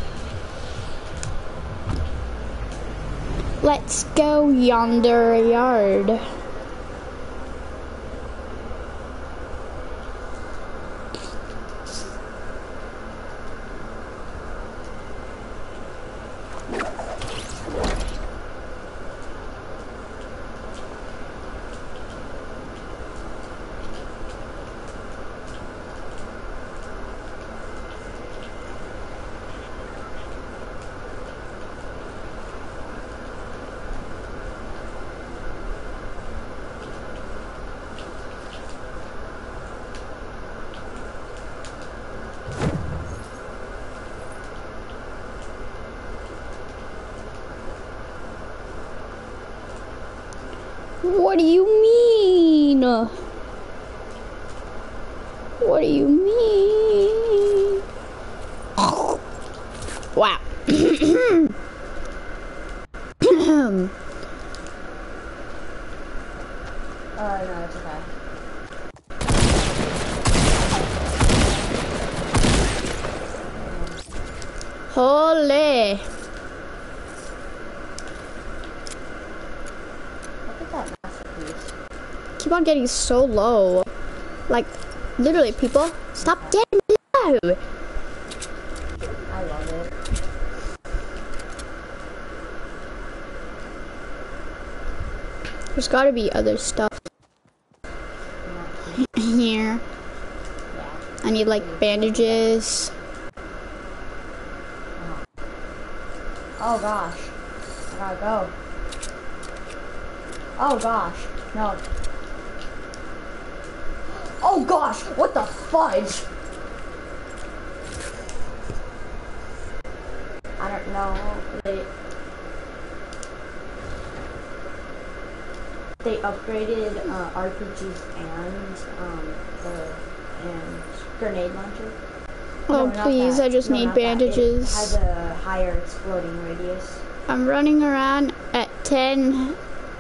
Let's go yonder yard. What do you mean? What do you mean? Wow. No, it's okay. Holy. Look at that masterpiece. Keep on getting so low. Like, literally, people, stop getting low. I love it. There's gotta be other stuff here. I need like bandages. Oh gosh. I gotta go. Oh gosh. No. Oh gosh. What the fudge? I don't know. They upgraded RPGs and grenade launcher. Oh, No, not please, that. I just No, need not that. bandages. It has a higher exploding radius. I'm running around at 10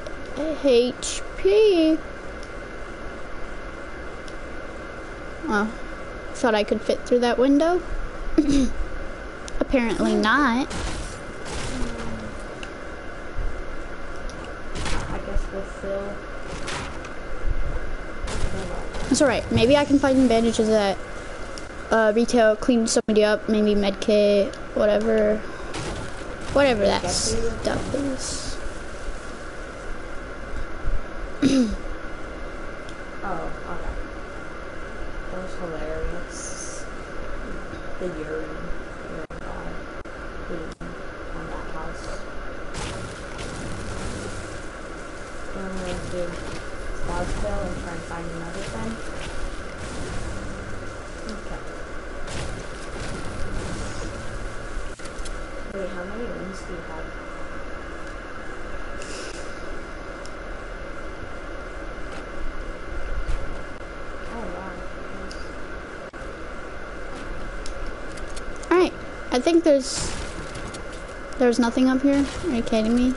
HP. Oh, thought I could fit through that window. Apparently not. I guess we'll fill. That's alright. Maybe I can find some bandages at retail, clean somebody up, maybe medkit, whatever. Whatever that stuff is. Oh, okay. That was hilarious. The urine on that house. I'm going to do Slouchville and try and find another thing. Okay. Wait, how many rooms do you have? Oh, wow. Alright. I think there's nothing up here. Are you kidding me?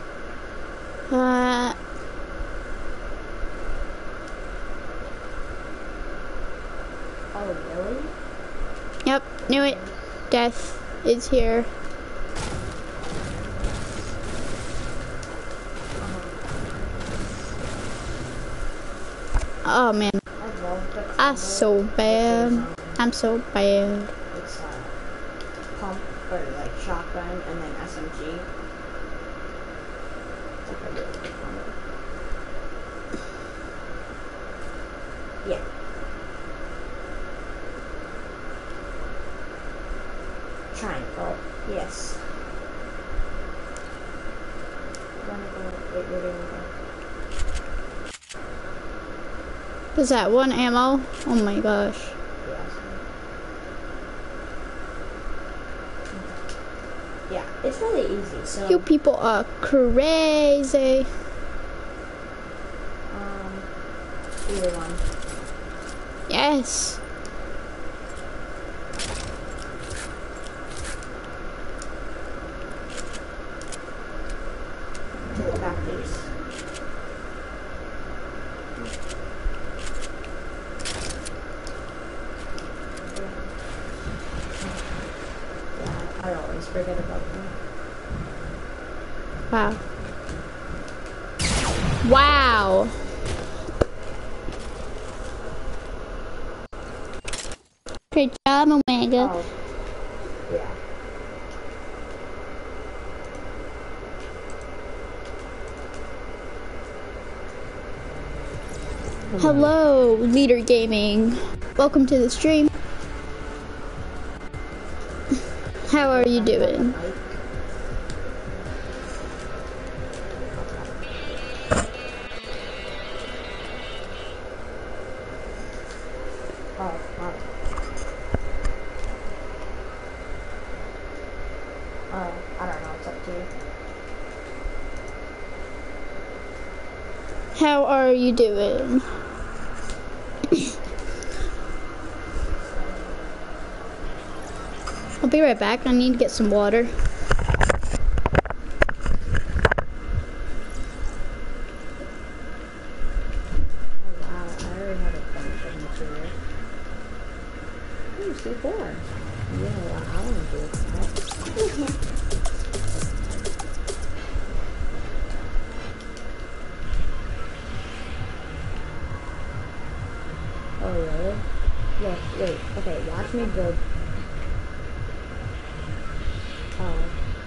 Oh, really? Yep, knew it. Death is here. Oh man, I love the I'm so bad. I'm so bad. It's pump or like shotgun and then SMG. Yeah. Triangle. Yes. Wait, where do you want to go? Is that one ammo? Oh my gosh. Yeah, it's really easy. So You people are crazy. either one. Yes. To the back, please. Yeah, I always forget about them. Wow. Wow. Great job, Omega. Oh, yeah. Hello, Leader Gaming. Welcome to the stream. How are you doing? Oh, wow. I don't know. It's up to you. How are you doing? I'll be right back. I need to get some water. Oh, wow. I already have a bunch of material. Ooh, C4. Yeah, well, I want to do it. Oh, really? Look, wait. Okay, watch me build. Oh.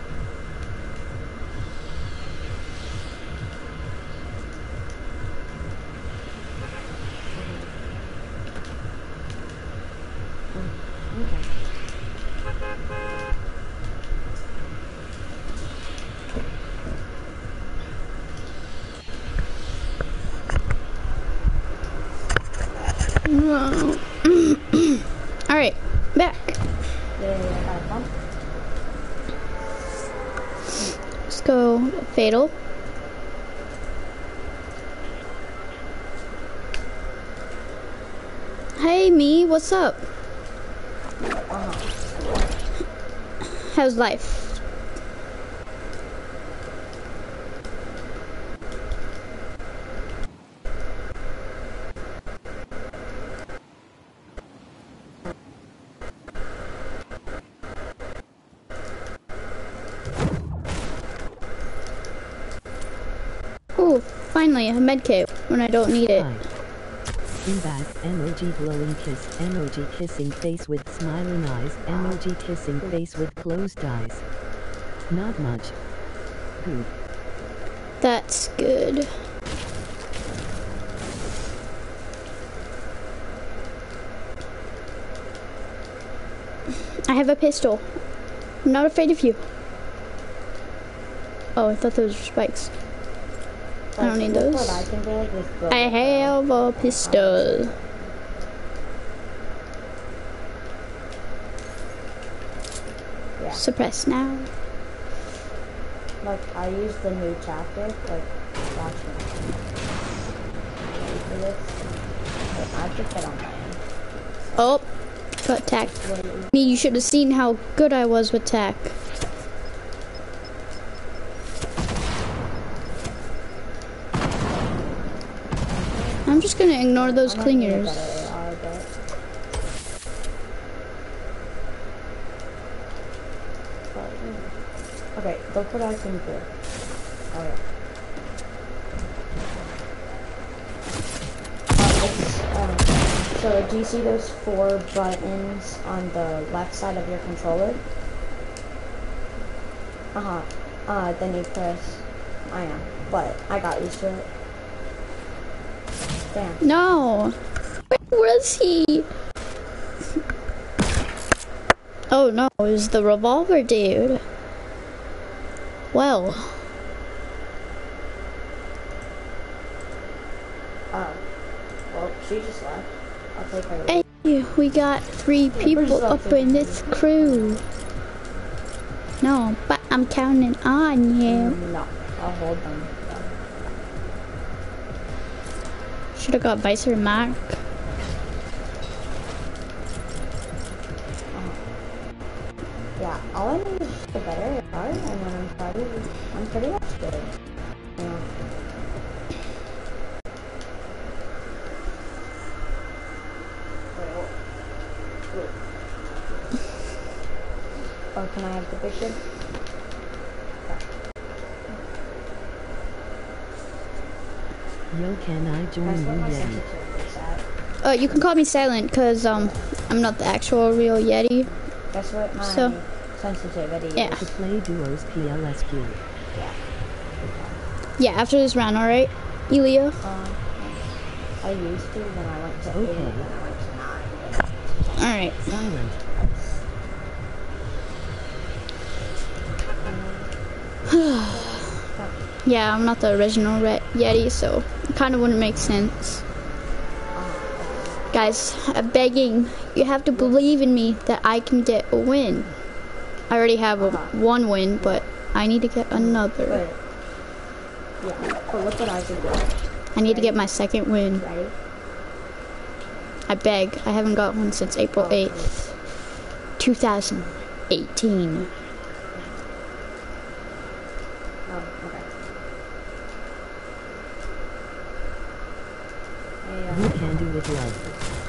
Okay. All right, back. Yeah, got a pump. Let's go fatal. Hey, me, what's up? How's life? Oh, finally, a medkit when I don't need it. Hi. In back, emoji glowing kiss, emoji kissing face with smiling eyes, emoji kissing face with closed eyes. Not much. Good. That's good. I have a pistol. I'm not afraid of you. Oh, I thought those were spikes. I don't need those. What I can do is build I have a pistol. Yeah. Suppress now. Like, I use the new tactic, like, watch me. Ready for this? Wait, I have to get on my end. Oh, got tack. Me, you should have seen how good I was with tack. I'm just gonna ignore those clingers. Okay, look what I can do. Oh yeah. So do you see those 4 buttons on the left side of your controller? Then you press I know, but I got used to it. Damn. No. Where was he? Oh no, it was the revolver dude. Well. Oh. Well, she just left. I'll take her. Hey, we got 3 people up in this crew. No, but I'm counting on you. No, I'll hold them. Should have got Vice or Mark. Yeah, all I need is just a better card, and then I'm pretty much good. Yeah. Oh, can I have the picture? Yo, can I join That's you what my Yeti? sensitivity is at. You can call me Silent, cause I'm not the actual real Yeti. That's what my So- sensitivity Yeah. is. To play duos PLSQ. Yeah. Yeah, after this round, alright? Elia? I used to when I went to 8, Okay. when I went to 9. Alright. Silent. Yeah, I'm not the original Yeti, so it kind of wouldn't make sense. Guys, I'm begging. You have to believe in me that I can get a win. I already have one win, but I need to get another. But, yeah, but look what I can do. I need to get my second win. Ready? I beg. I haven't got one since April 8th, 2018. Oh, okay. Hey, You can do it love.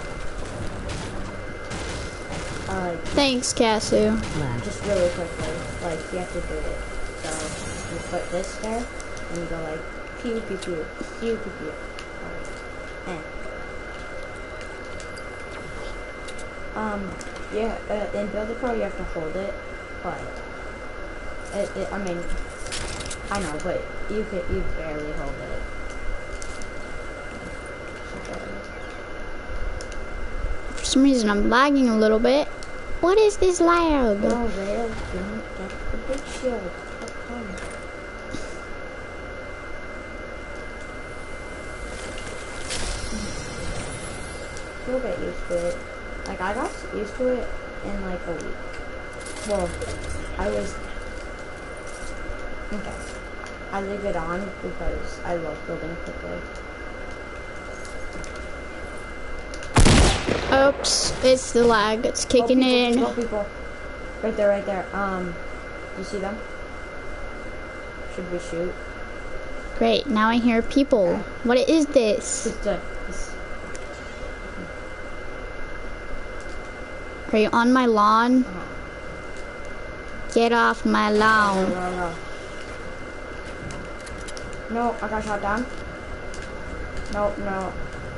Thanks, Casu. Flag. just really quickly, like, you have to do it. So, you put this there, and you go like, pew, pew, pew, pew, pew, pew. Eh. Yeah, in Builder Pro you have to hold it, but, I mean, I know, but you barely hold it. For some reason, I'm lagging a little bit. What is this lag? No, Rail didn't get the big shield. How come? You'll get used to it. Like, I got used to it in like a week. Well, I was... Okay. I leave it on because I love building quickly. Oops, it's the lag. It's kicking in. People. Right there, right there. You see them? Should we shoot? Great, now I hear people. What is this? This. Are you on my lawn? Get off my lawn. No, I got shot down. No, no.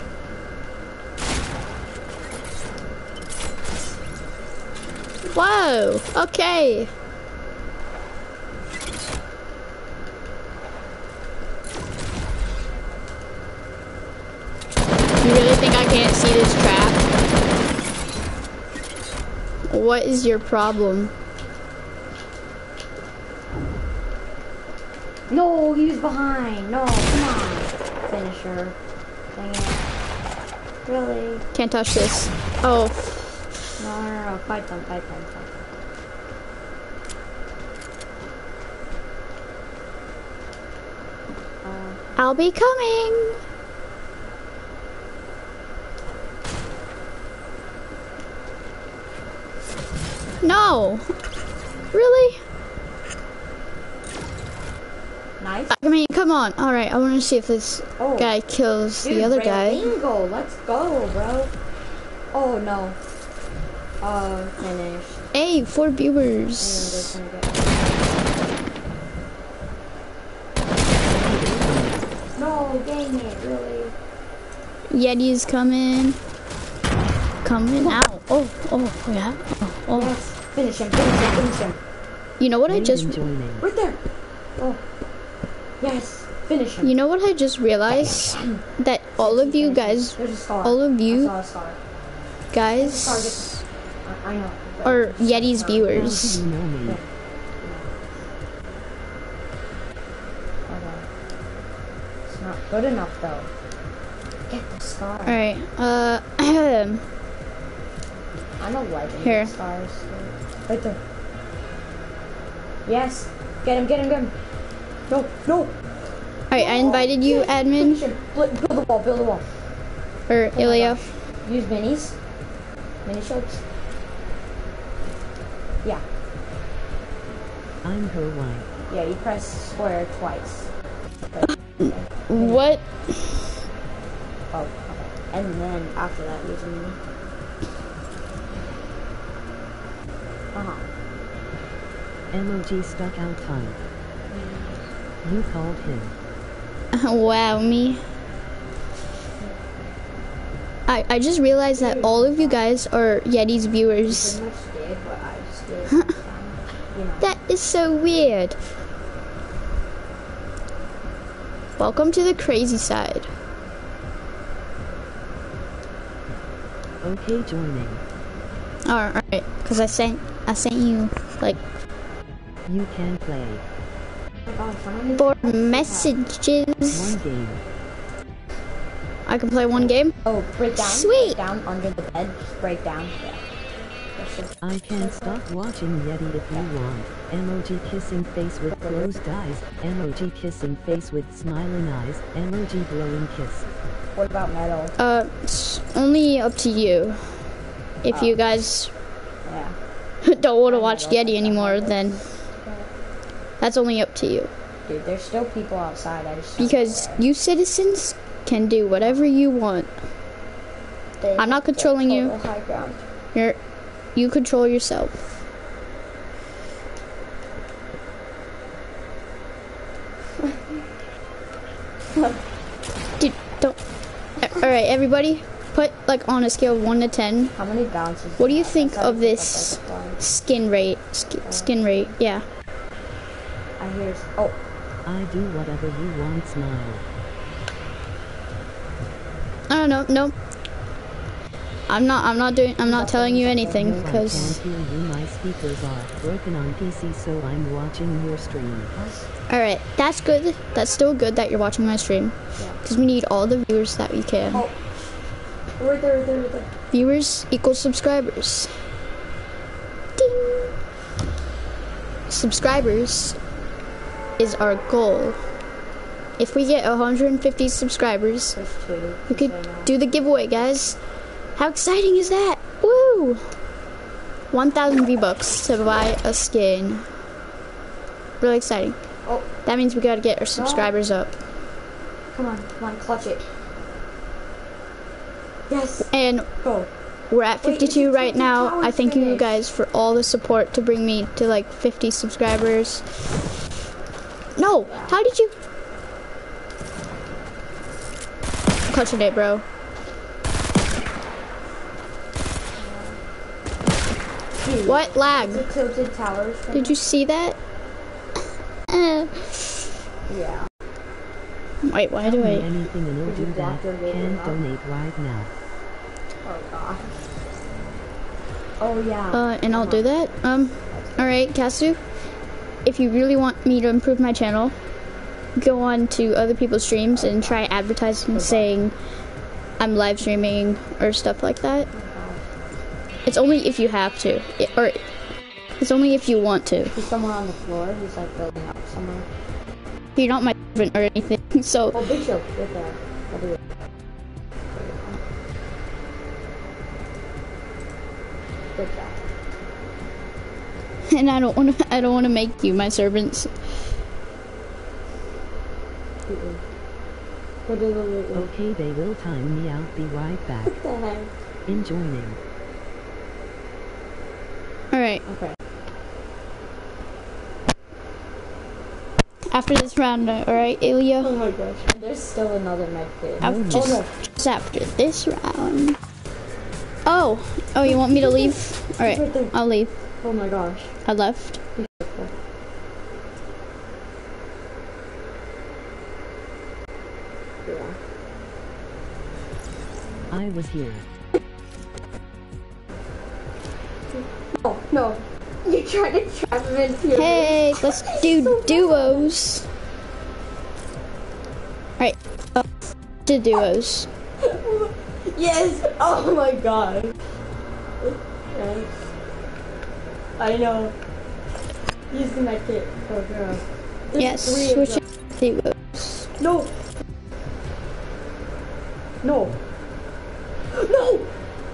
Whoa, okay. You really think I can't see this trap? What is your problem? No, he was behind. No, come on. Finisher. Dang it. Really? Can't touch this. Oh, No. Fight them. I'll be coming. No. Really? Nice. I mean, come on. All right, I want to see if this Oh. guy kills Dude, the other Ray guy. Bingo. Let's go, bro. Oh, no. Finished. Hey, 4 And viewers. they're gonna get... No, dang it, really? Yeti's coming. Coming out. Oh, yeah. Oh. Yes. Finish him. You know what I Raven just... joining. Right there. Oh. Yes, finish him. You know what I just realized? That all of you guys, There's a star. all of I you saw a star. guys I know. are Yeti's How viewers. do you know me? Okay. It's not good enough though. Get the star. Alright, I know legend Here. stars. Right there. Yes. Get him, get him, get him. No, no. alright, I invited you, admin, Finish him. Build the wall, build the wall. or Ilya. Use minis. Mini shields. Yeah. I'm her wife. Yeah, you press square twice. What? Oh, okay. And then after that, use mini. Uh-huh. MOG stuck out time. You called him. Wow, me. I just realized that all of you guys are Yeti's viewers. Pretty much did, but I just did. You know. That is so weird. Welcome to the crazy side. Okay, joining. Alright, because I sent you like You can play. Oh my God, finally. 4 messages. One game. I can play one game. Oh, break down. Sweet. Break down under the bed. Just break down. Yeah. That's just- I can't stop watching Yeti if you want. Emoji kissing face with closed eyes. Emoji kissing face with smiling eyes. Emoji blowing kiss. What about metal? It's only up to you. If you guys Yeah. don't want to watch Yeti anymore, then that's only up to you. Dude, there's still people outside. I just Because you citizens can do whatever you want. I'm not controlling you. Total high ground. You control yourself. Dude, don't. Alright, everybody, put like on a scale of 1 to 10. How many bounces? What do you have? think I thought of it was this like a bunch. skin rate? Skin rate, yeah. I hear. Oh, I do whatever you want, smile. I don't know. Nope. I'm not telling you anything No, I because. can't hear you. My speakers are broken on PC, so I'm watching your stream. All right, that's good. That's still good that you're watching my stream. Yeah. Because we need all the viewers that we can. oh. Right there, right there, right there. Viewers equals subscribers. Ding. Subscribers is our goal. If we get 150 subscribers, There's two. we could Just right now. do the giveaway, guys. How exciting is that? Woo! 1,000 V-Bucks to buy a skin. Really exciting. Oh, That means we gotta get our subscribers up. come on, clutch it. Yes, And go. we're at Wait, 52 it's right now. tower I thank you finish. guys for all the support to bring me to like 50 subscribers. No! How did you? Clutching it, bro. Dude, What lag? it's a tilted tower. Did you see that? Yeah. Wait, why do Tell me I? anything and I'll Did you do block that. your video Can now? donate right now. Oh god. Oh yeah. And I'll do that. Alright, Kasu. If you really want me to improve my channel, go on to other people's streams and try advertising saying I'm live streaming or stuff like that. It's only if you have to. Or it's only if you want to. There's someone on the floor. He's like building up somewhere. You're not my servant or anything, so Oh, big shield. Right there. I'll do it. Good job. and I don't wanna make you my servants. What Okay, they will time me out. Be right back. the heck? In joining. Alright. Okay. After this round, alright, Ilya? Oh my gosh. There's still another med kit. After, Oh no. just after this round. Oh, you want me to leave? Alright, Right there. I'll leave. Oh my gosh. I left. I was here. Oh, no. You're trying to trap him into your Hey, let's do duos. Alright, to duos. Yes! Oh my god. Yes. I know. Use the med kit. Oh girl. There's Yes, 3 of switch them. to duos. No! No! No!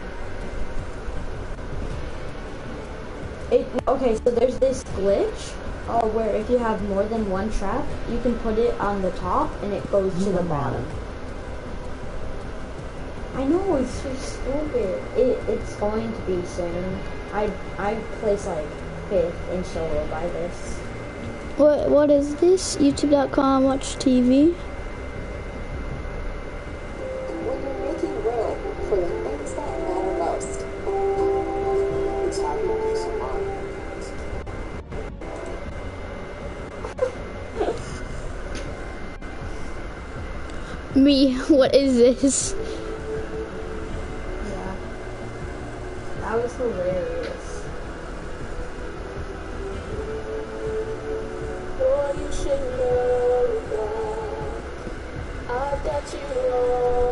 Okay, so there's this glitch where if you have more than one trap, you can put it on the top and it goes to the bottom. I know, it's so stupid. It's going to be soon. I place like 5th in solo by this. What is this? YouTube.com, watch TV. When you're making room for the things that matter most, it's having peace of mind. Me, what is this? Yeah. That was hilarious. Boy, you should know that I've got you on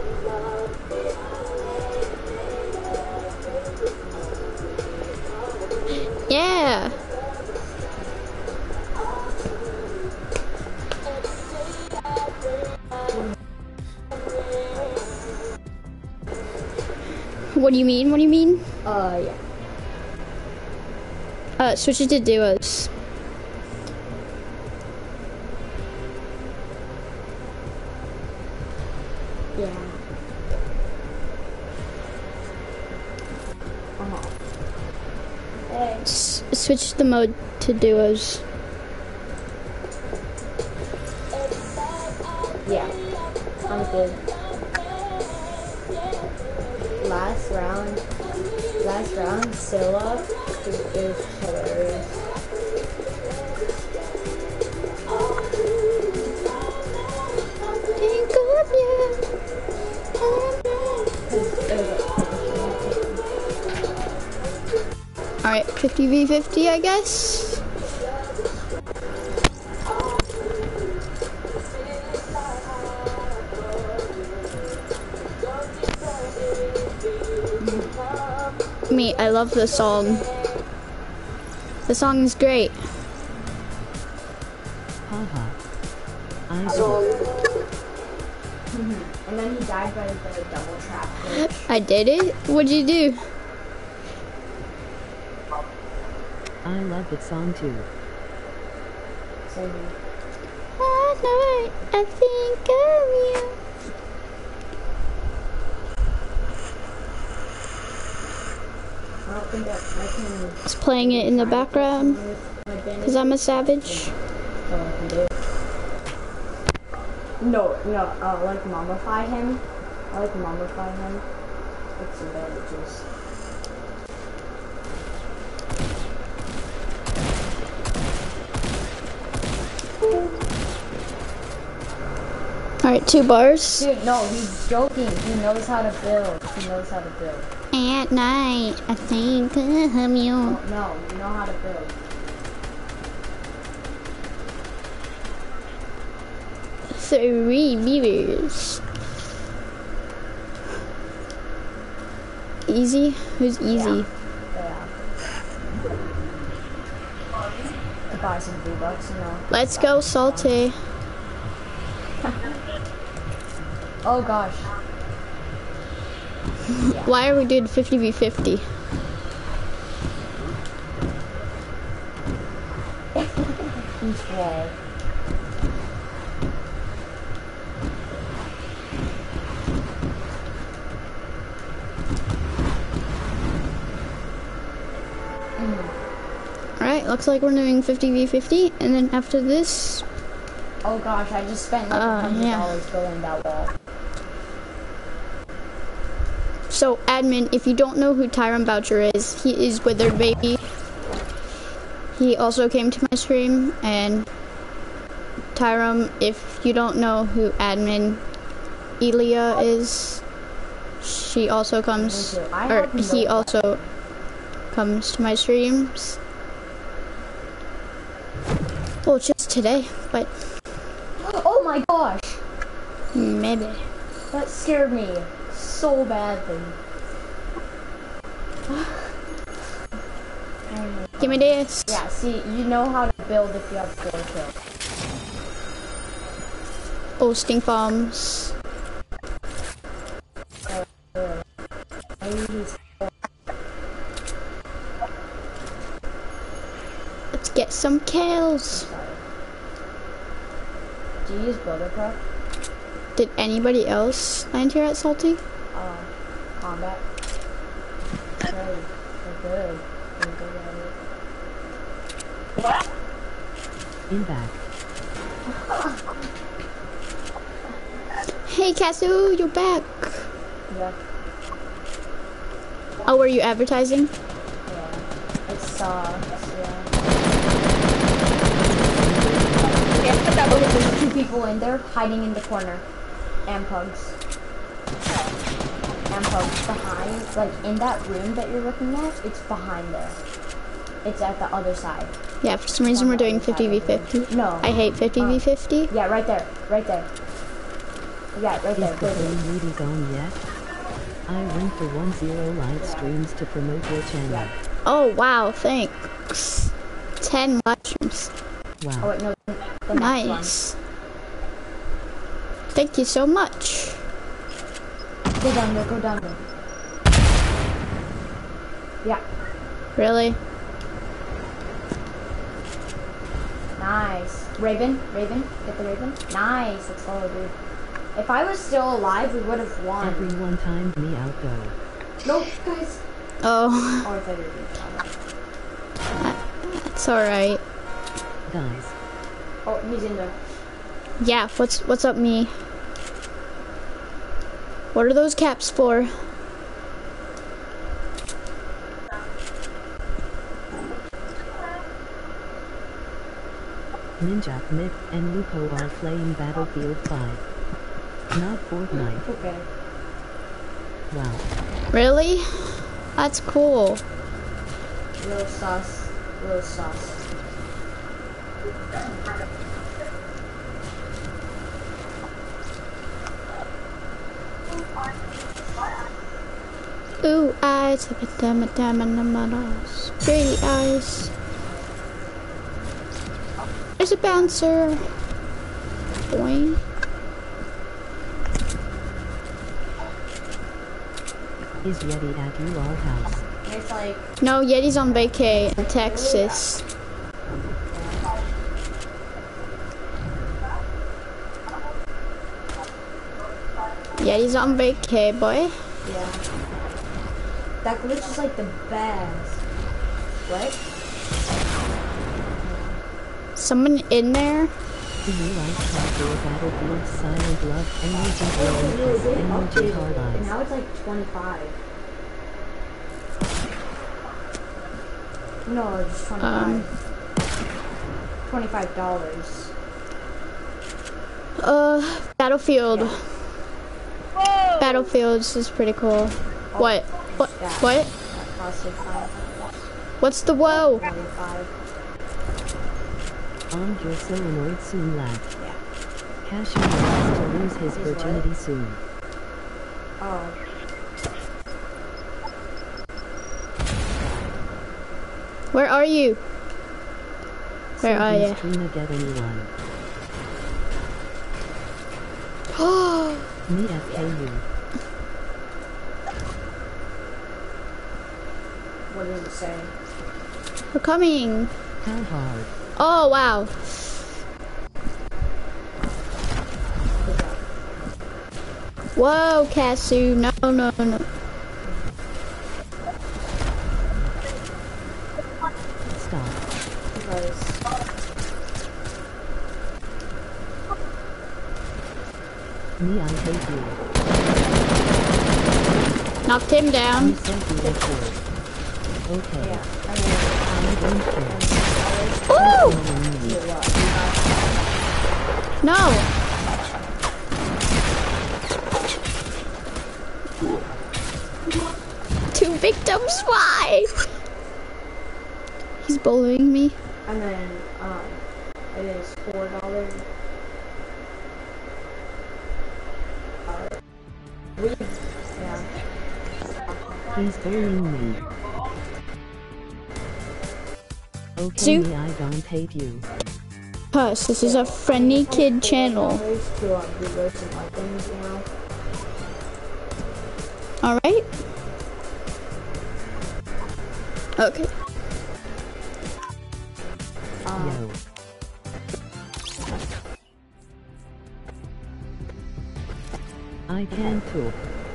my Yeah. What do you mean? What do you mean? Yeah. Switch it to duos. Yeah. Hey. Switch the mode to duos. Yeah. I'm good. Last round, Scylla is hilarious. Think of you. Alright, 50v50, I guess. Me, I love the song. The song is great. Haha. I So, And then he died by the double trap glitch. I did it? What'd you do? I love that song too. So he At night, I think of you. I don't think that I can. It's playing it in the background because I'm a savage. No, like mummify him. I like mummify him. It's advantages. Alright, 2 bars. Dude, no, he's joking. He knows how to build. He knows how to build. At night, I think of you. No, you know how to build. Three viewers. Easy? Who's easy? Yeah. To buy some V-Bucks, you know. Let's go, Salty. Oh gosh. Why are we doing 50v50? Control. Alright, looks like we're doing 50v50, and then after this, Oh gosh, I just spent like $100 yeah. building that wall. so admin, if you don't know who Tyron Boucher is, he is Withered Baby. He also came to my stream, and Tyron, if you don't know who admin Elia is, She also comes, Me too. I or have no he also comes to my streams. Well, just today, but Oh my gosh! maybe. That scared me so badly. Give me this. Yeah, see, you know how to build if you have 4 kills. Oh, stink bombs. Let's get some kills. Do you use Builder Pro? Did anybody else land here at Salty? Combat. Good. We're good. We're good at it. In back. Hey, Casu, you're back. Yeah. Oh, were you advertising? Yeah. It sucks, yeah. Oh, there's 2 people in there hiding in the corner. And pugs. And pugs behind, like in that room that you're looking at, it's behind there. It's at the other side. Yeah, for some reason we're doing 50v50. No. I hate 50v50. Yeah, right there. Right there. Yeah, right Is there. the game reading on yet? I went for 10 live streams to promote your channel. Oh, wow, thanks. 10 mushrooms. Oh Wow. wait, no. The next Nice. Thank you so much. one. Go down there, go down there. Yeah. Really? Nice. Raven, get the Raven. Nice, let's go, dude. If I was still alive, we would have won. Everyone timed me out though. Nope, guys. Oh, Oh, I thought you were doing it. that's alright. Guys, Oh, he's in there. Yeah, what's up, me? What are those caps for? Ninja, Myth, and Lupo are playing Battlefield 5. Not Fortnite. Okay. Wow. Really? That's cool. Little sus. Little sus. Ooh, eyes, have a damn in the muddles. Pretty eyes. There's a bouncer. Boing. Is Yeti at you all house? It's like, No, Yeti's on vacay in Texas. Yeti's on vacay, boy. yeah. That glitch is like the best. What? Someone in there? Do you like Hardcore Battlefield Silent Love Energy It Glowing was Kiss really Energy big, Hard and Eyes? now it's like 25. No, just 25. $25. Battlefield. Battlefields is pretty cool. What? What? Yeah. What? That costed $5. What's the whoa? 25. You're so annoyed soon, lad. Yeah. Cashew wants to lose his virginity soon. Oh. Where are you? Where are Please, you? Trina, get anyone. Oh, Me FKU. What does it say? we're coming. How hard? Oh, wow. Whoa, Casu. No, no, no. Stop. Because Me, I hate you. Knocked him You down. said you were cool. Okay. yeah, I I don't care. Ooh! mean, No. I'm spy. He's bullying me. And then, it is $4. Yeah. He's bullying me. Okay, Sue? me, I don't hate you. Hush, this is a friendly kid channel. To do roast and like things now. Alright? Okay. Yo. I can too.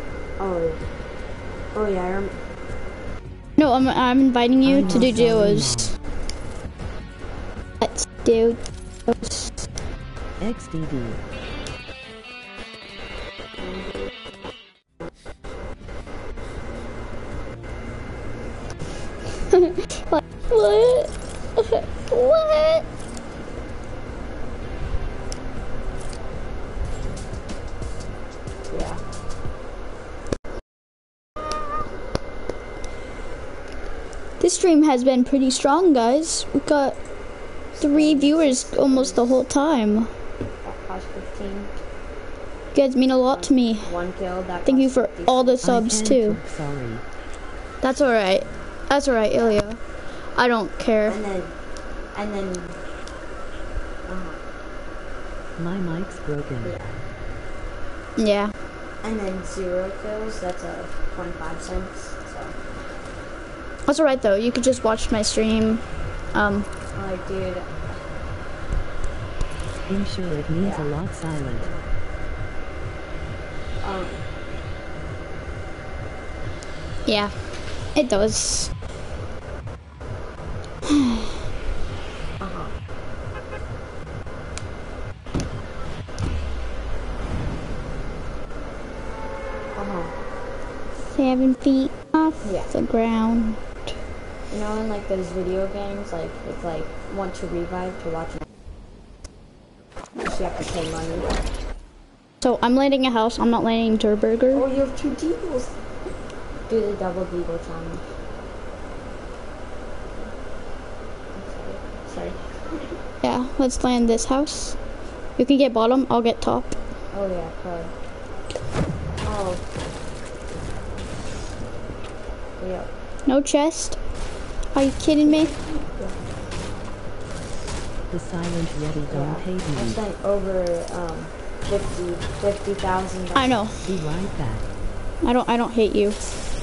Oh yeah, I remember. No, I'm inviting you I'm to do not sorry, duos. Let's do duos. XDD. Like, what? What? Yeah. This stream has been pretty strong, guys. We got 3 viewers almost the whole time. That cost 15. You guys mean a lot to me. 1 kill. That Thank you cost for 50. all the I subs can too. too, sorry. That's alright. That's alright, Ilya. I don't care. And then. My mic's broken. Yeah. Yeah. And then 0 kills. That's a 25 cents. So. That's alright though. You could just watch my stream. Like, dude. I'm sure it needs a lot silent. Yeah. It does. Uh-huh. 7 feet off Yeah. the ground. You know, in like those video games, like it's like want to revive to watch. So you have to pay money. So I'm landing a house. I'm not landing Durburger. Oh, you have 2 deagles. Do the double deagle challenge. Sorry. Yeah, let's land this house. You can get bottom, I'll get top. Oh yeah, crud. Oh. Yeah. No chest? Are you kidding me? The silent ready don't hate I me. spent over 50,000. I know. Be right back. I don't hate you.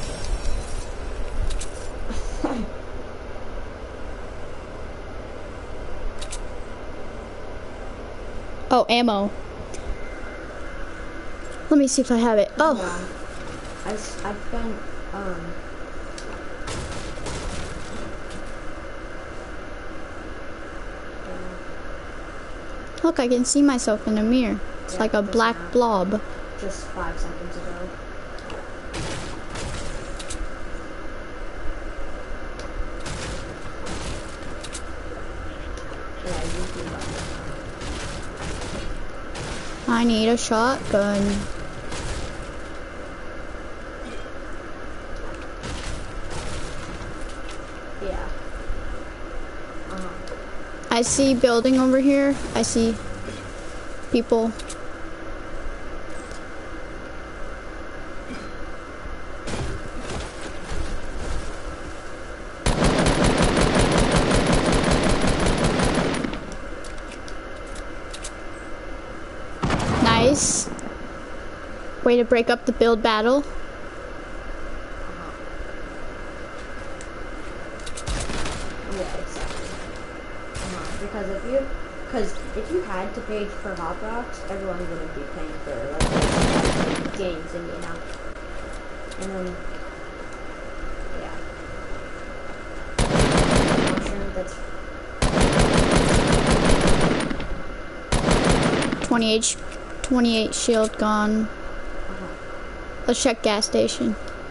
Oh, ammo. Let me see if I have it. Oh, I spent look, I can see myself in the mirror. It's like a black blob. just 5 seconds ago. Yeah, you do that. I need a shotgun. Yeah. I see building over here. I see people. Nice. Way to break up the build battle. Yeah, exactly. Because if you had to pay for Hot Rocks, everyone wouldn't be paying for like games and and then yeah. Mushroom, that's 28 shield gone. Let's check gas station.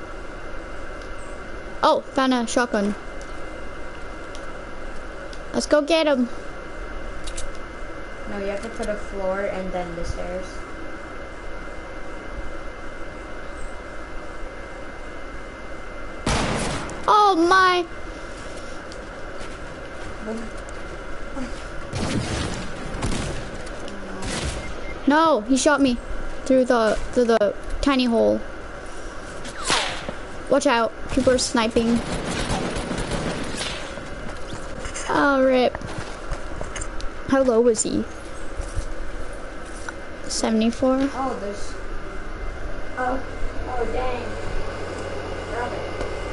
Oh, found a shotgun. Let's go get him. no, you have to put a floor and then the stairs. Oh my! No, he shot me through the tiny hole. Watch out, people are sniping. Oh, rip. How low was he? 74? Oh, there's... Oh, dang. Grab it.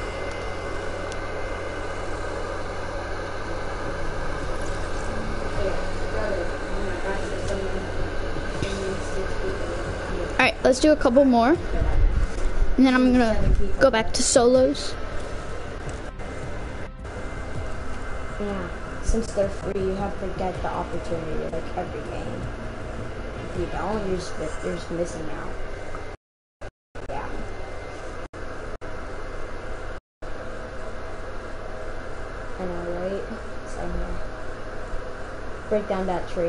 Alright, let's do a couple more. And then I'm gonna go back to solos. Yeah, since they're free, you have to get the opportunity like every game. If you don't, you're just missing out. Yeah. I know, right? Same here. Break down that tree.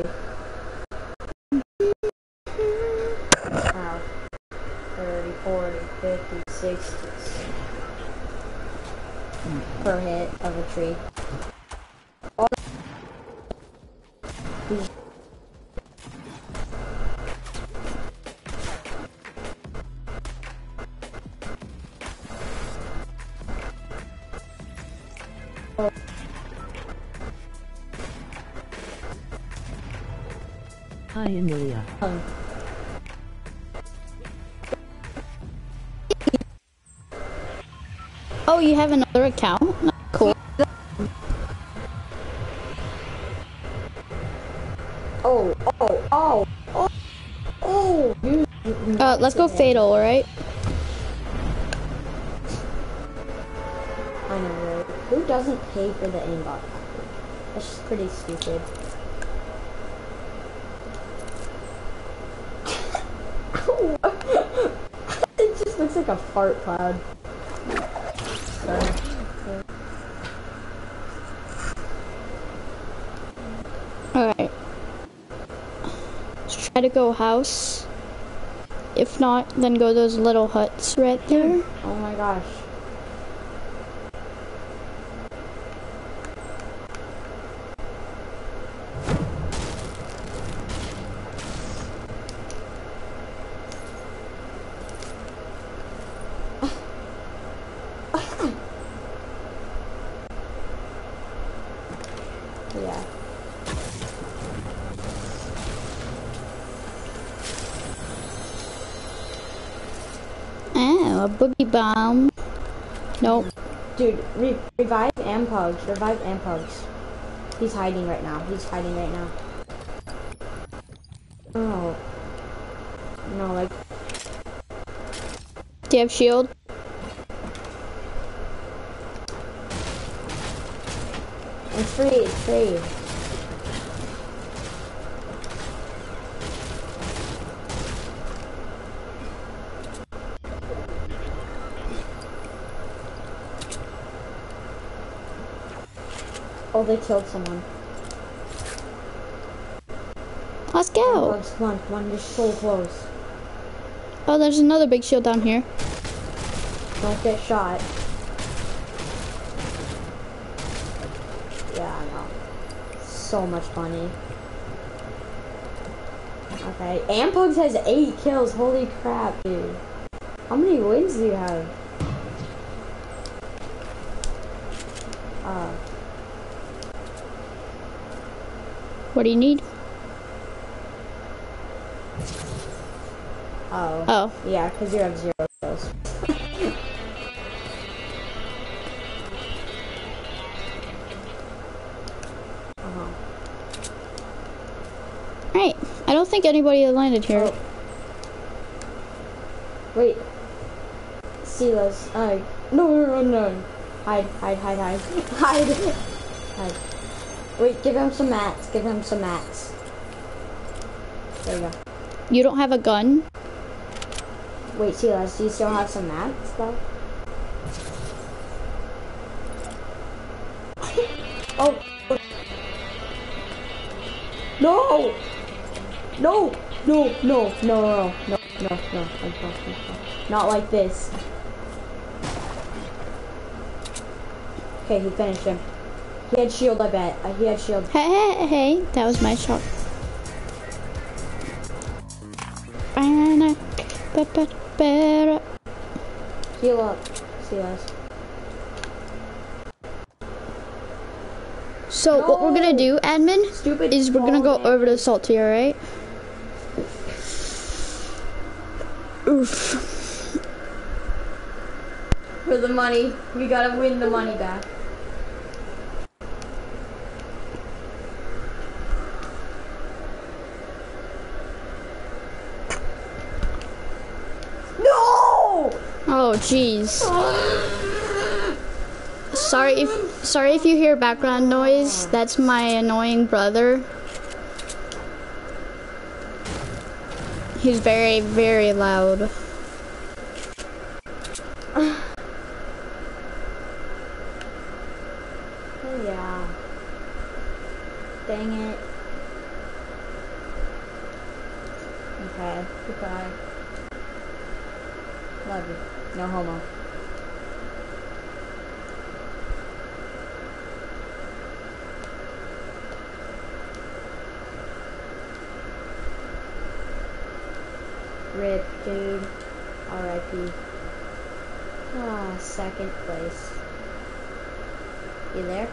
Wow. 30, 40, 50, 60. Per hit of a tree. Hi, Amelia. Oh, you have another account? Cool. Oh! Let's go fatal, alright? I know, right? Who doesn't pay for the aimbot package? That's just pretty stupid. It just looks like a fart cloud. Sorry. Alright. Let's try to go house. If not, then go those little huts right there. Oh my gosh. Yeah. Oh, a boogie bomb. Nope. Dude, revive Ampugs. Revive Ampugs. He's hiding right now. He's hiding right now. Oh. No, like... Do you have shield? It's free, it's free. Oh, they killed someone. Let's go. Ampugs, come on, you're so close. Oh, there's another big shield down here. Don't get shot. Yeah, I know. So much money. Okay, Ampugs has 8 kills. Holy crap, dude. How many wins do you have? What do you need? Oh. Oh. Yeah, because you have 0 kills. Right. I don't think anybody landed here. Oh. Wait. Silas. No. Hide. Hide. Wait, give him some mats. There you go. You don't have a gun? Wait, Silas, do you still have some mats, though? Oh. No! No! Not like this. Okay, he finished him. He had shield, I bet. He had shield. Hey, that was my shot. Heal up. See us. So what we're gonna do, admin, Stupid is we're gonna go fall over to Salty, alright? Oof. For the money. We gotta win the money back. No! Oh jeez. Sorry if you hear background noise. That's my annoying brother. He's very, very loud. Oh yeah. Dang it. Okay, goodbye. Love you. No homo. Rip, dude. R.I.P. Ah, second place. You there?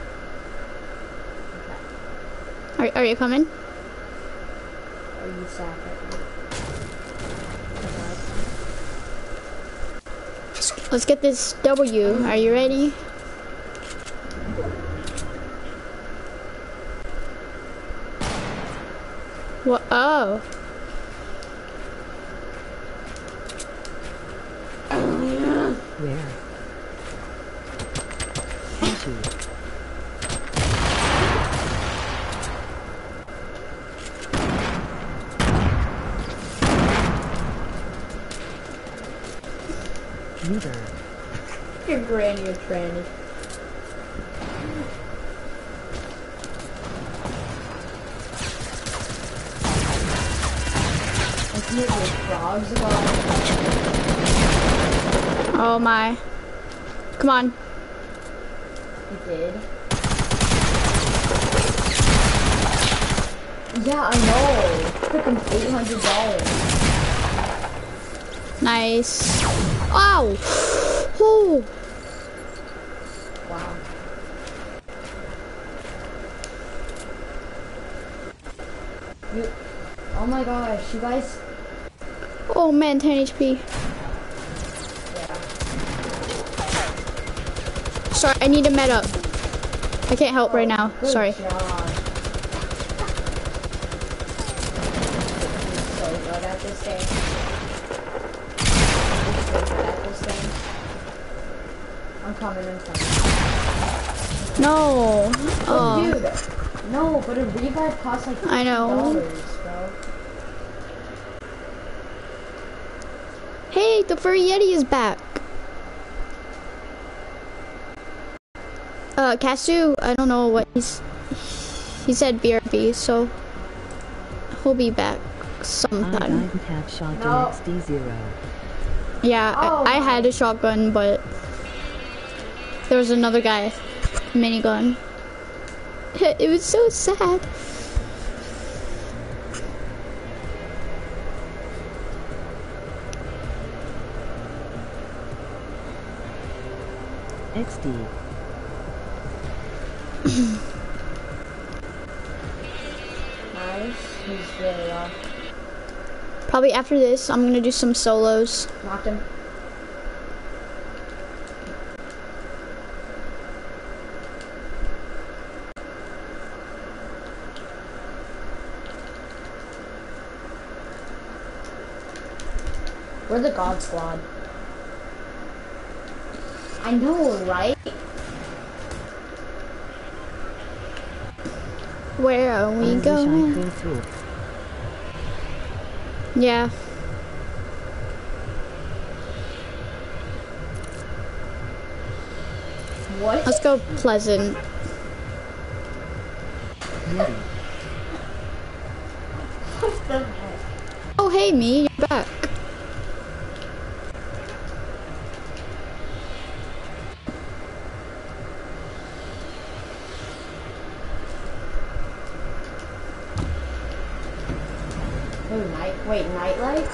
Okay. Are you coming? Are you second? Let's get this W. Are you ready? What? Oh. Where? Issue. Neither. Your granny or tranny. I see your frogs about. Oh my. Come on. You did? Yeah, I know. Freaking $800. Nice. Ow. Oh. Wow. You. Oh my gosh, you guys. Oh man, 10 HP. Sorry, I need a med up. I can't help right now. Good Sorry. job. You're so good at this game. You're so good at this game. I'm coming. No. Oh, Oh, dude. No, but a revive costs like $50, I know. bro. Hey, the furry yeti is back. Casu, I don't know what he said BRB, so he'll be back sometime. I have shotgun No. XD0. Yeah, Oh I my. had a shotgun, but there was another guy, minigun. It was so sad. XD. Nice. He's really off. Probably after this, I'm gonna do some solos. Knocked him. We're the God Squad. I know, right? Where are I we wish I going? could too. Yeah. What? Let's go Pleasant. Yeti. What the heck? Oh, hey, me, you're back. Oh, nightlight?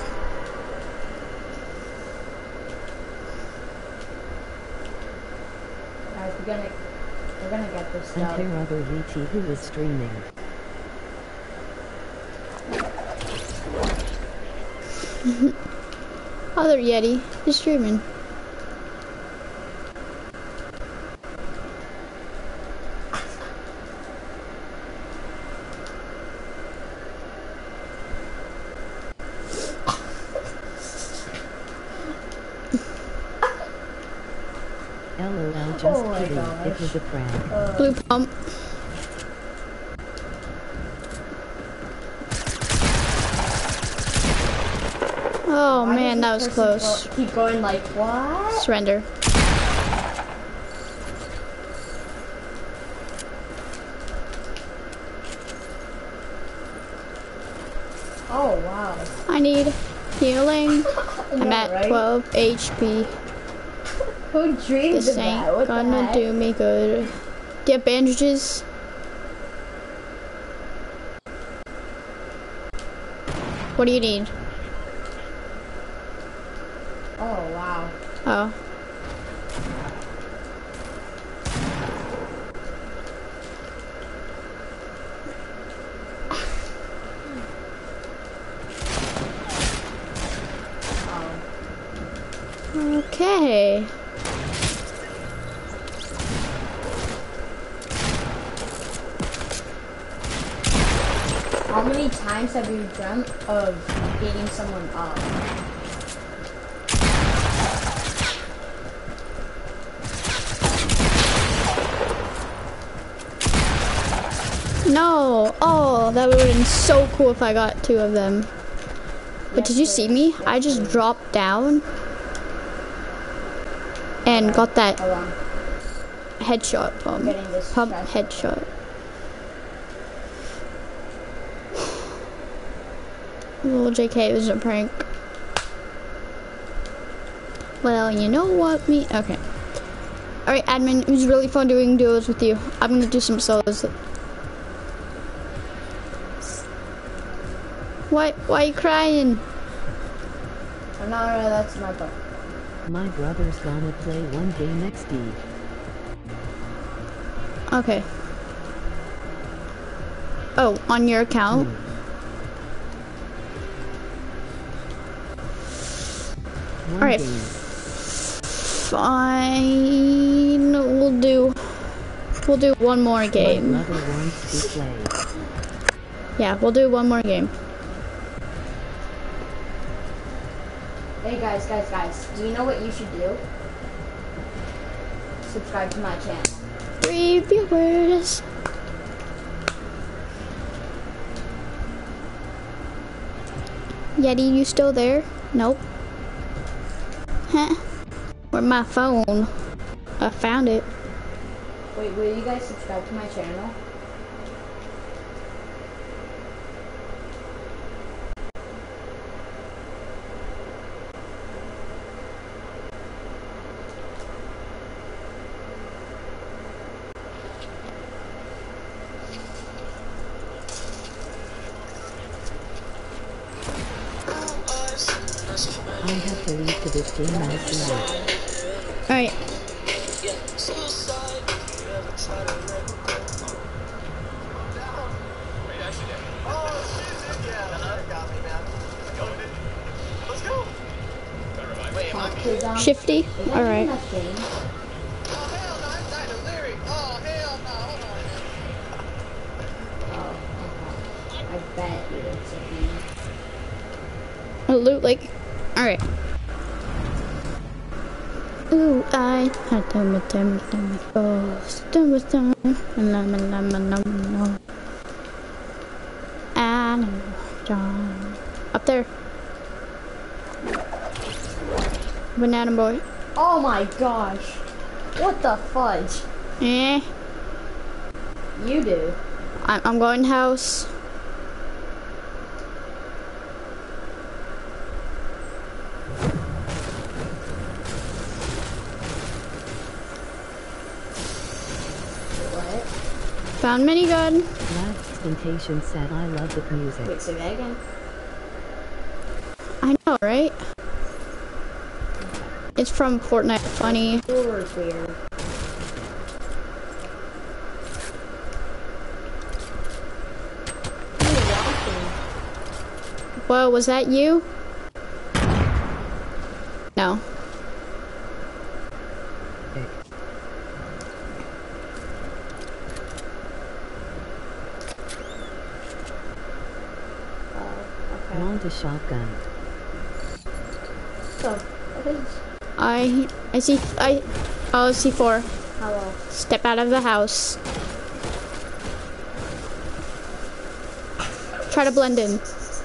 Guys, we're gonna get this And stuff. there other VT who is streaming. Other Yeti is streaming. LOL, just Oh my kidding. It gosh. was a prank. Blue pump. Oh Why man, that does was this person close. keep going like, what? Surrender. Oh, wow. I need healing. I I'm know, at right? 12 HP. Who dreams This of that? ain't What the gonna heck? do me good. Do you have bandages? What do you need? Oh, wow. Oh. Okay. How many times have you dreamt of beating someone up? No. Oh, that would have been so cool if I got 2 of them. But did you see me? I just dropped down and got that Hold on. headshot pump. Getting this Pump chest. headshot. Little JK, it was a prank. Well, you know what, me. Okay. Alright, admin, it was really fun doing duos with you. I'm gonna do some solos. What? Why are you crying? Oh, no, that's my book. My brother's gonna play one game XD. Okay. Oh, on your account? One Alright. game. Fine. We'll do one more My game. brother wants to play. Yeah, we'll do one more game. Hey, guys. Do you know what you should do? Subscribe to my channel. 3 viewers. Yeti, you still there? Nope. Huh? Where's my phone? I found it. Wait, will you guys subscribe to my channel? I have to leave to this game as well. Alright. Shifty? Alright. Nothing. I bet you it's a game. Loot like. Alright. Ooh, I had them with them ghost. Them with them. John. Up there. Banana boy. Oh my gosh. What the fudge? Eh. You do. I'm going house. What? Found minigun. Last Stintation said I love the music. Wait, say that again. know, right? It's from Fortnite Funny. Or is weird. Whoa, was that you? No. Want a shotgun? So, I see, oh, C4. hello. Step out of the house. Try to blend in.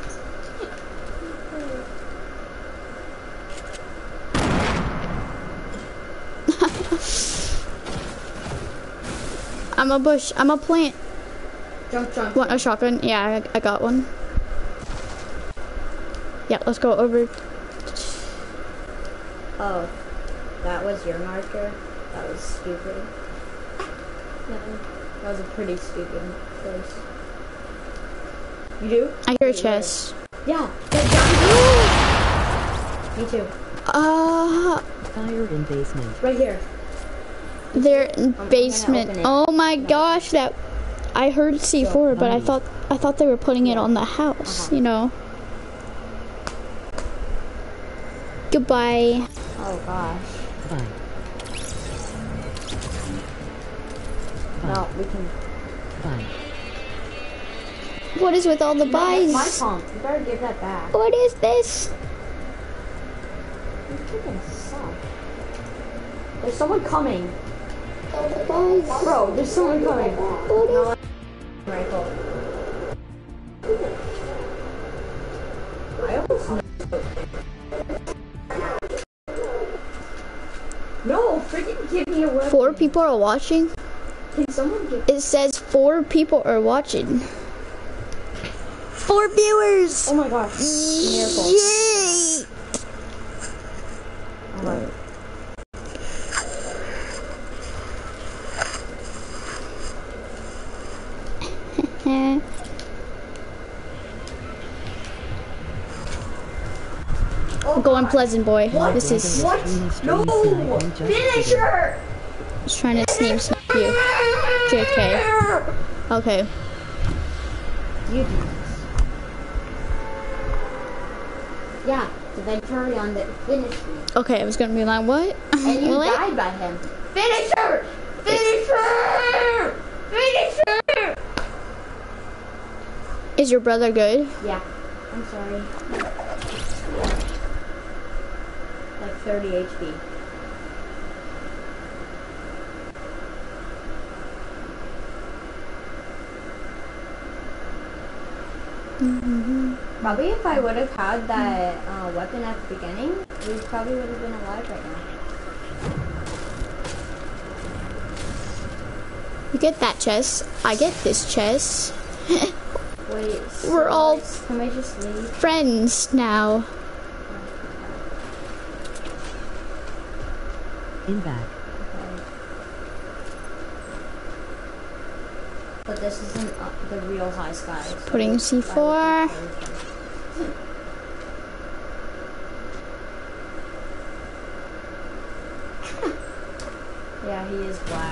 I'm a bush. I'm a plant. Jump. Want a shotgun? Yeah, I got one. Yeah, let's go over. Oh, that was your marker? That was stupid. That was a pretty stupid place. You do? I hear a chest. Yeah. Me too. Fire in basement. Right here. They're in basement. open it. Oh my gosh, that I heard C4, but I thought they were putting it on the house, you know. Goodbye. Oh gosh. Fine. No, we can. Fine. What is with all the My buys? pump. You better give that back. What is this? You freaking suck. There's someone coming. Bro, there's someone coming. No, rifle. I almost. No, freaking give me a weapon. 4 people are watching? Can someone give It says 4 people are watching. 4 viewers! Oh my gosh. Miracle. Yay! Alright. Go on, Pleasant Boy. This is What? No! Finisher! just trying to snipe you. JK. Okay. You do this. Yeah, so then carry on the finish me. Okay, I was gonna be like, what? And you What? died by him. Finisher! Finisher! Finisher! Is your brother good? Yeah. I'm sorry. Like 30 HP. Probably if I would have had that weapon at the beginning, we probably would have been alive right now. You get that chest. I get this chest. Wait, so We're all like, can I just leave? friends now. In back. Okay. But this isn't the real high sky. So Putting C4. Yeah, he is black.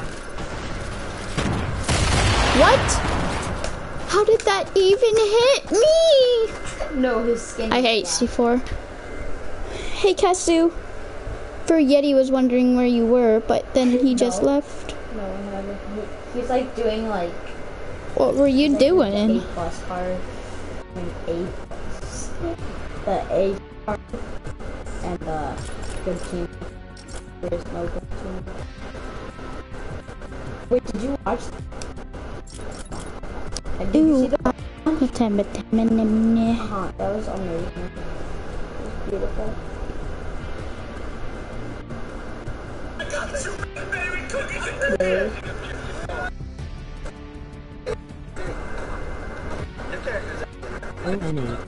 What? How did that even hit me? No, his skin. I is hate black. C4. Hey, Kasu. For Yeti was wondering where you were, but then he just No. left. No, never. He's like doing like. What were you like doing? The A+ card. I mean, A+. The A card. And the good team. There's no good team. Wait, did you watch? Did you see Ooh. the? Okay. That was amazing. It was beautiful. Really? ONA.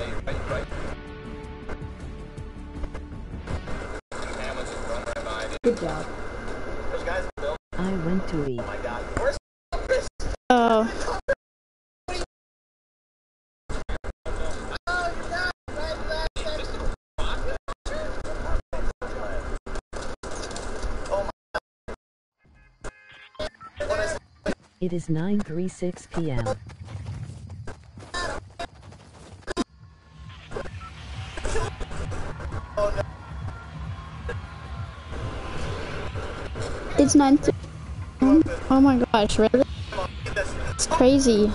Good job. I went to eat. Oh. It is 9:36 p.m. It's 9. Oh my gosh, really? It's crazy.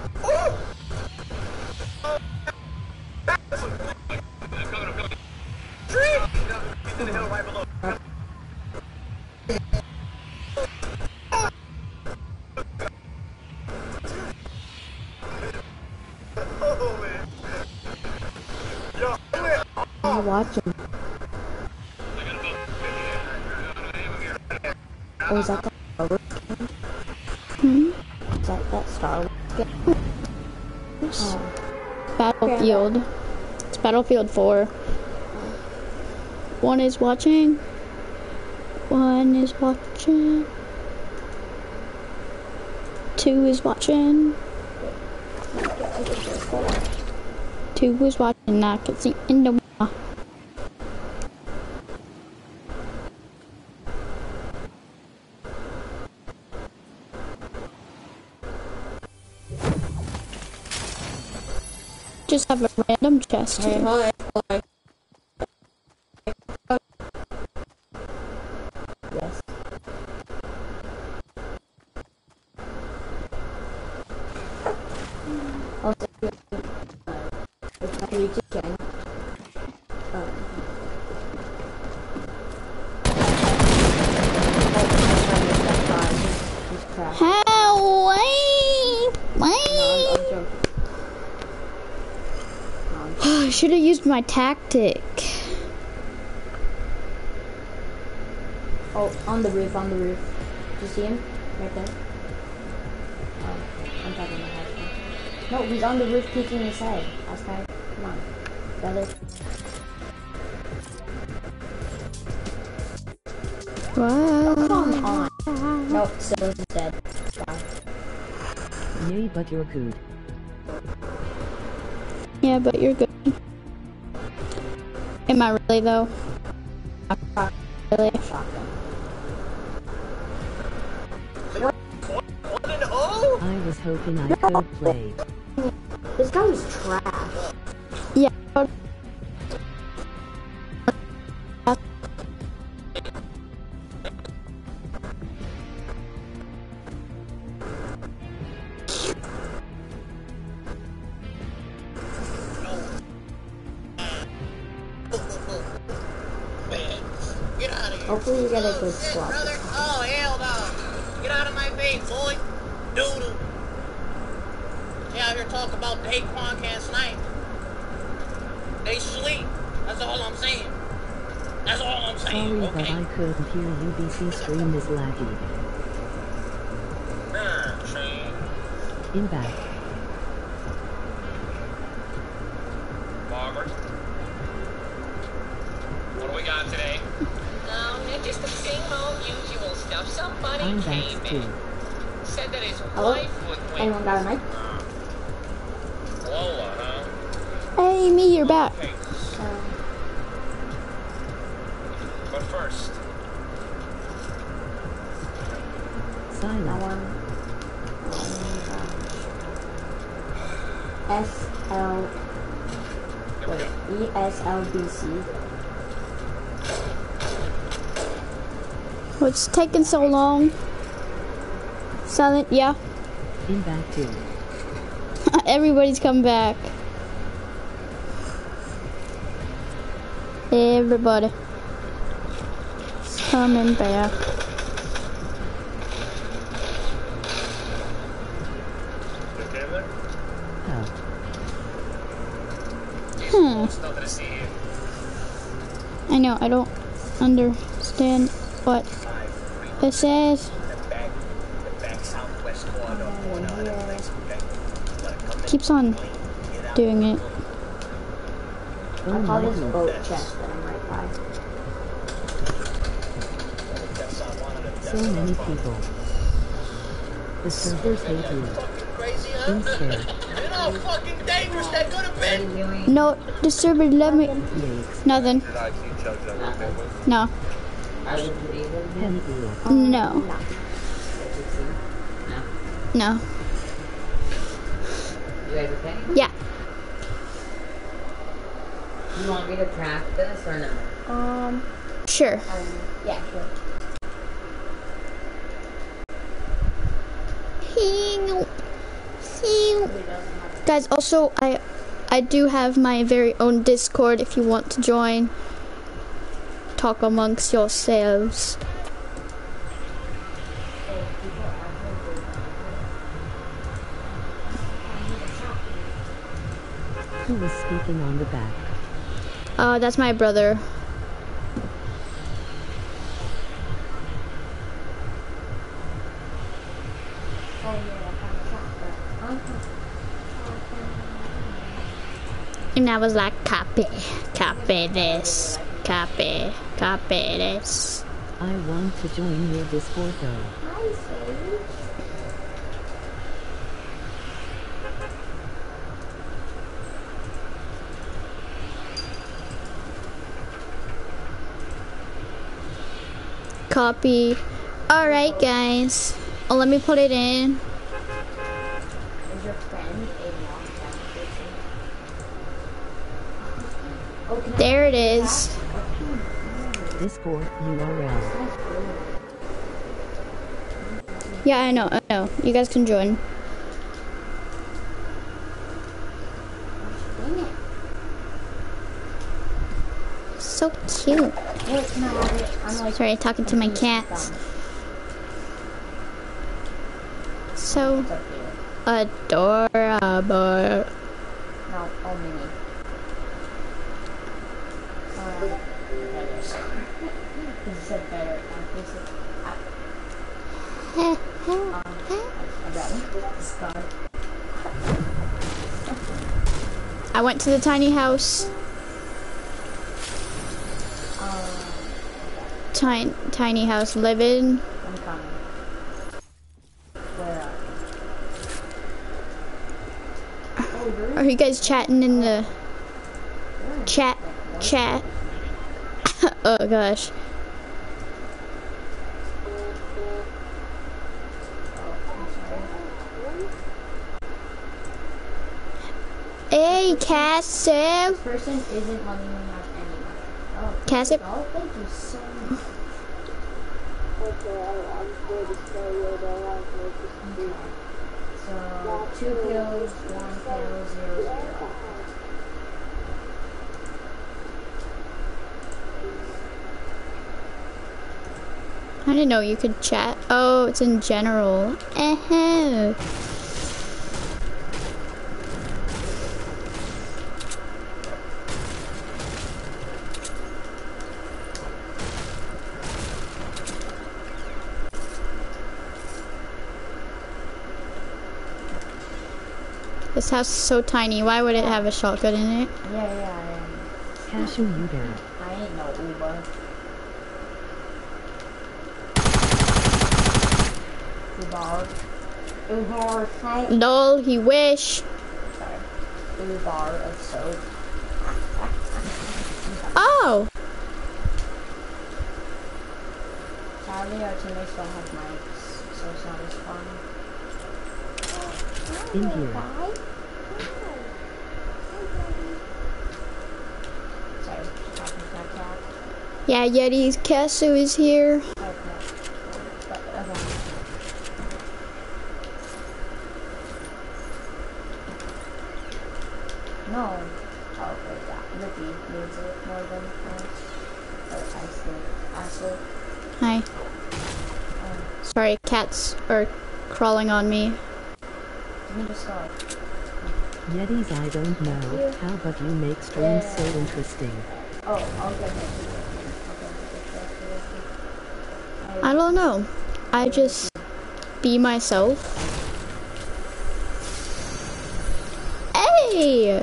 I'm watching. Oh, is that the Star Wars game? Hmm? Is that Star Wars game? Oh. Battlefield. It's Battlefield 4. One is watching. One is watching. 2 is watching. 2 is watching. I can see in the wall. Just have a random chest here. Yes. Also, if my YouTube channel. He's crap. How? Why? I'm joking. I should have used my tactic. Oh, on the roof, on the roof. Do you see him? Right there. Oh, I'm talking about Hashtag. No, he's on the roof peeking his head. Hashtag, come on. Brother. Wow. Come on. No, Silver's dead. Wow. Yay, but you're good. Yeah, but you're good. Am I really though? Really? Shotgun. I was hoping I could play. This guy was trash. Yeah. Get out of here. Hopefully you get a good squad. Brother, oh hell no. Get out of my face, boy. Doodle. They out here talking about Daquan can't snipe. They sleep. That's all I'm saying. That's all I'm saying, Sorry, but okay? I couldn't hear UBC stream is laggy. In back. Margaret. What do we got today? Just the same old usual stuff. Somebody I'm came back in, too. said that his Hello? wife would win. Anyone got a mic? Lola, huh? Hey, me, you're back. Okay. But first, That Silent. one. SL. Wait, ESLBC. What's taking so long? Silent, yeah. In back too. Everybody's come back. Everybody. Coming back. Oh. nothing to see here. I know, I don't understand what it says. The back southwest corner of one other place, okay? Gotta come in Keeps on clean, get out. doing it. Oh I call my this god. boat chest that I'm right by. That's on one of them. So many people. The servers hate you. Fucking crazy, huh? I'm scared. You know how fucking dangerous that could have been. No, the server let me. Yikes. Nothing. Did I see Chuck that was there with? No. Hell yeah. No. No. You guys okay? Yeah. You want me to track this or no? Sure. Yeah, sure. Guys, also I do have my very own Discord if you want to join. Talk amongst yourselves. Who was speaking on the back? That's my brother. And I was like, copy this, copy this. I want to join your Discord though. Hi, Sage. Copy. Alright, guys. Oh, let me put it in. Is your friend a long-time person? Oh, can I There it is. Discord URL. Yeah, I know. You guys can join. So cute. Wait, can I have it? I'm like, Sorry, talking to my cats. So It's up here. adorable. No, oh, mini. There it is. This is a better. This is. I got it. It's gone. I went to the tiny house. Tiny house living. I'm coming. Where are you? Are you guys chatting in the chat? Oh gosh. Hey, Cassie. This person isn't letting me have any. Oh, Cassie. oh, thank you so much. So 2 kills, 1 kill, 0, 0. I didn't know you could chat. Oh, it's in general. This house is so tiny. Why would it have a shotgun in it? Yeah, I am. Cashew you there. I ain't no Uber. Uber fight. Lol, he wish. Sorry. Uber of soap. Oh, Sadly, our teammates don't have mics, so it's not as fun. In here. Sorry, talking to that cat. yeah, Yeti's Cassu is here. Okay. But, okay. No. Oh, wait, that. Rippy needs it more than us. Or Ashley. Hi. Sorry, cats are crawling on me. Give me the star. Yetis I don't know. How about you make streams so interesting? Oh, I'll get it. I don't know. I just be myself. Hey!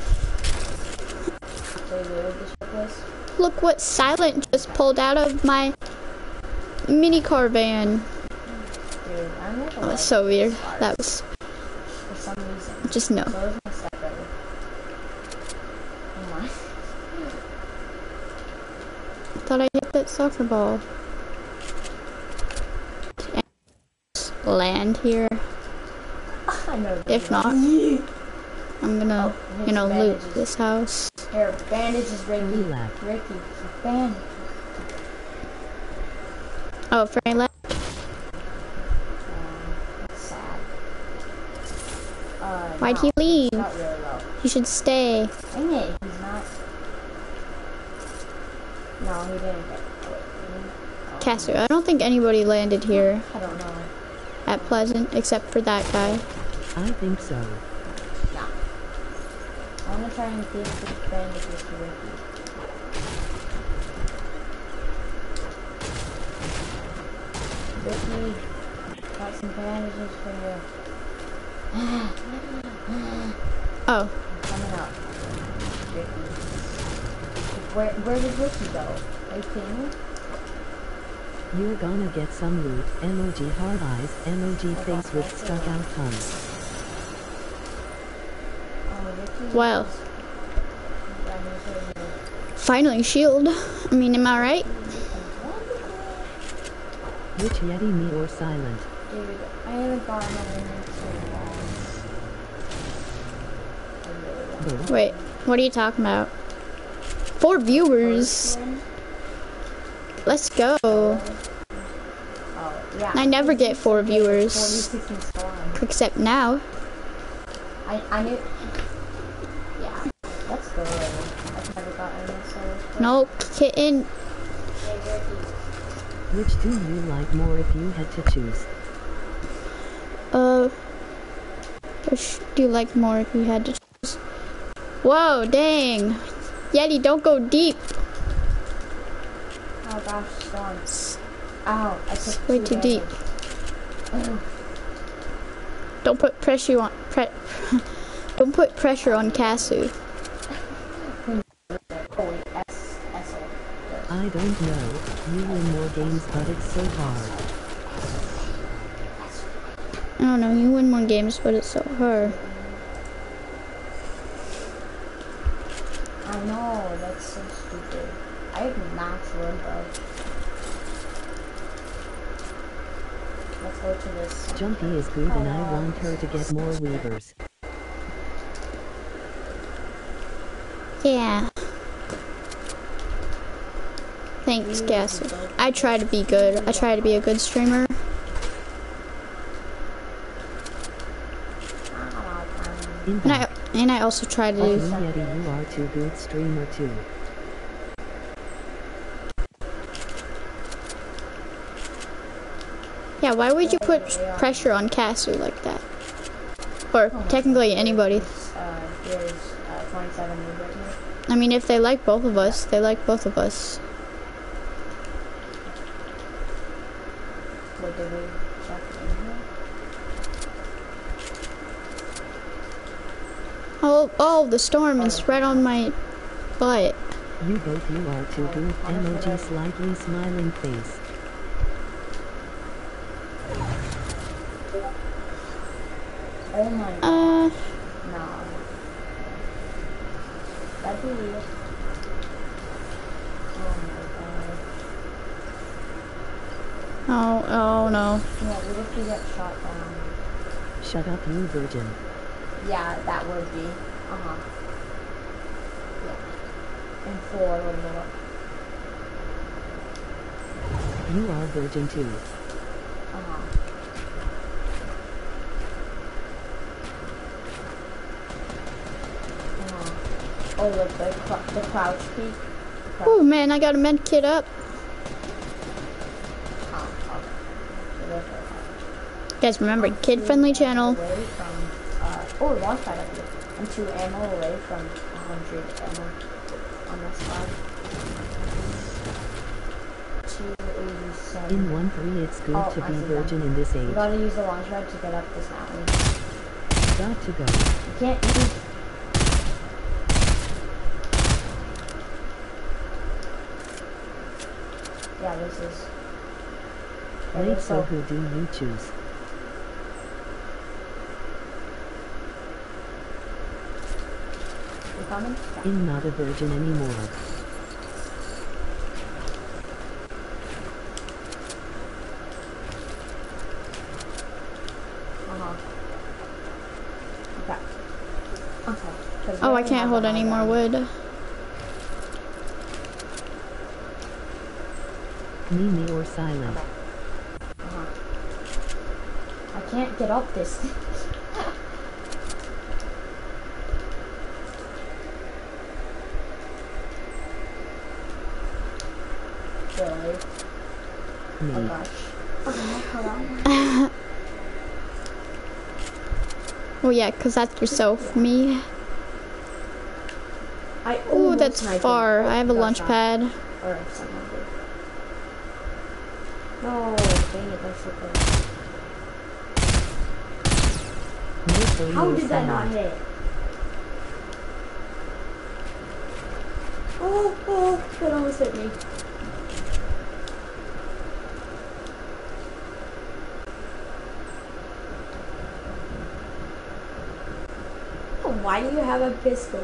So you loaded this request? Look what Silent just pulled out of my mini car van. Dude, I'm like a That was so weird. That was for some reason. just no. So is my stepbrother. Oh my. I thought I hit that soccer ball. Land here. I know. If not, I'm gonna, you know, loot this house. Here, bandages, Ricky. Relax. Ricky, bandage. Oh, Franny left. That's sad. Why'd no, he leave? Not really low. He should stay. Dang it, he's not. No, he didn't get. Casser, I don't think anybody landed here I don't know. at Pleasant except for that guy. I think so. No. I want to try and give the bandages to Ricky. Ricky, got some bandages for you. Oh, Coming up. Ricky. Where did Ricky go? Are you kidding me? You're gonna get some loot. Emoji hard eyes. Emoji face with stuck out tongue. Oh, Ricky. well, Yeah, he's right here. finally shield. I mean, am I right? Which Yeti, me or silent? Dude, I haven't gotten one in so long. Both. Wait, what are you talking about? 4 viewers. Let's go. Oh, yeah. I never get 4 viewers, 46 in storm. except now. I knew. Yeah, that's good. I've never gotten this so. No, kitten. Which do you like more if you had to choose? Which do you like more if you had to choose? Whoa, dang. Yeti, don't go deep. Oh gosh, storm. Ow, I took Way 2 too deep. damage. Don't put pressure on don't put pressure on Kasu. Oh wait, S-O. I don't know. You win more games, but it's so hard. I don't know, you win more games, but it's so hard. I know, that's so stupid. I have max wood though. Let's go to this. Jumpy is good and I want her to get more weavers. Yeah. Thanks, Kasu. I try to be good. I try to be a good streamer. And I also try to do Yeti, you are too good streamer too. Yeah, why would you put pressure on Kasu like that? Or technically anybody. There's 27 right here. I mean, if they like both of us, they like both of us. What did we check in here? Oh, the storm is right on my butt. You both you are too good. Emoji slightly smiling face. Oh my god. Uh, No. That'd be weird. Oh my god. oh no. Yeah, what if we get shot down? Shut up, you virgin. Yeah, that would be. Uh-huh. Yeah. And 4 would have You are virgin too. Uh-huh. Oh, look, the crouch peak. Oh man, I got a med kit up. Oh, okay. So there's the crouch. Guys, remember, kid-friendly channel. Away from, launch pad up here. I'm 2 ammo away from 100 ammo on this side. 287. In 1-3 it's good Oh, to I be see virgin in this You age. gotta use the launch pad to get up this mountain. Got to go. You can't use. Yeah, this is. Wait, so who do you choose? You coming? Yeah. I'm not a virgin anymore. Okay. 'cause we Oh, I only can't have hold the any high more ground. wood. Mimi or silent. Uh-huh. I can't get up this thing. Really? Oh Me. gosh. Okay, hold on. Oh yeah, cause that's yourself, me. I Ooh, almost that's sniped him. far. Oh, I have a got launch shot. pad. Or someone did. No, dang it, that's so close. Mostly How or did that not silent. hit? Oh, that almost hit me. Oh, why do you have a pistol?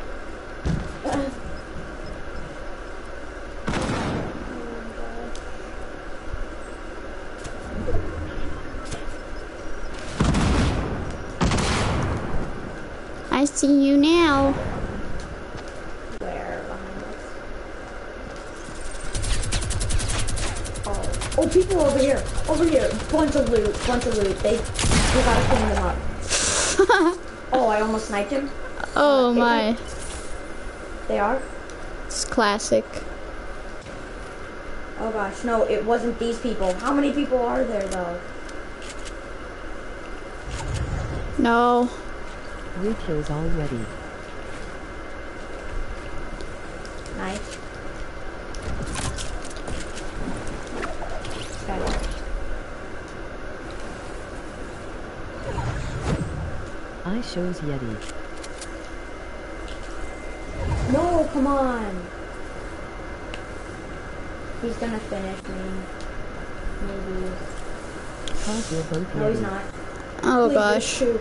I see you now. Where behind us? Oh, people over here. Over here. Bunch of loot. We gotta clean them up. Oh, I almost sniped him. Oh my, They are? it's classic. Oh gosh, no, it wasn't these people. How many people are there though? No. 3 kills already. Nice. Okay. I shows Yeti. No, come on. He's gonna finish me. Maybe. Cause you're both No, he's Yeti. not. Oh Please, gosh. there's two.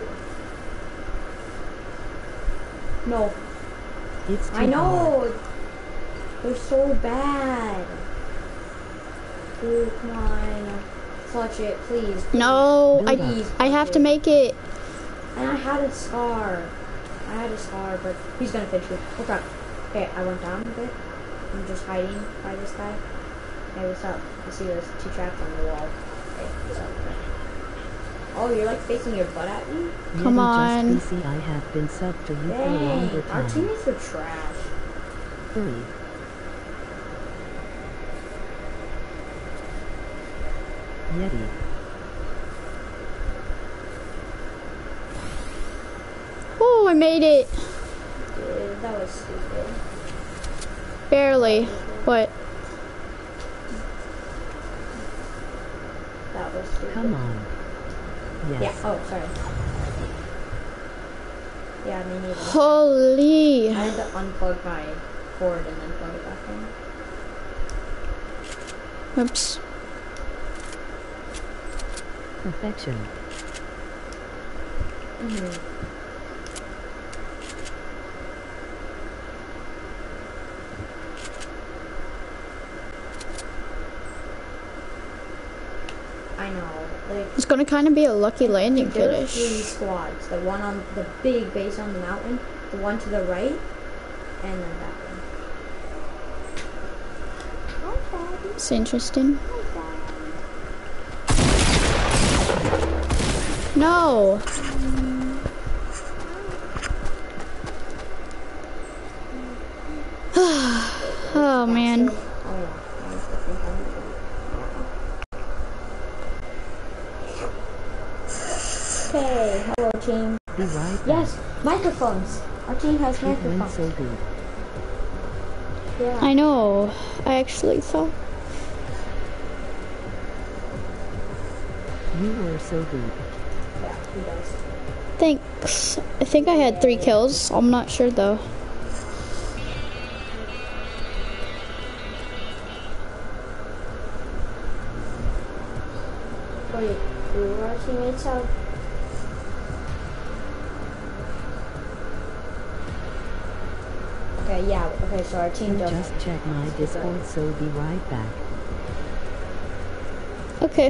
No, It's too I know. They're so bad. Dude, come on. Clutch it, please. No, Please, I have to clutch it. make it. And I had a scar. But he's gonna finish me. Oh crap. Okay, I went down a bit. I'm just hiding by this guy. Hey, what's up? I see there's 2 traps on the wall. Hey, what's up? Oh, you're like facing your butt at me? Come Yeti on. just BC I have been subbed to you for a Dang, longer our time. teammates are trash. 3. Yeti. Oh, I made it. Dude, that was stupid. Barely. What? That was stupid. Come on. Yes. Yeah, oh, sorry. Yeah, me neither. Holy. I had to unplug my cord and then plug it back in. Oops. Perfection. I know. Like, It's gonna kind of be a lucky landing there are 3 finish. squads. The one on the big base on the mountain, the one to the right, and then that one. It's interesting. No. Oh man. Oh yeah. Okay, hello team. Be right back. Yes, microphones. Our team has It went microphones. so good. Yeah. I know. I actually thought. You were so good. Yeah, he does. Thanks. I think I had 3 kills. I'm not sure though. Wait, do our teammates have? Okay, yeah. Okay, so our team does. Just check my Discord, so be right back. Okay.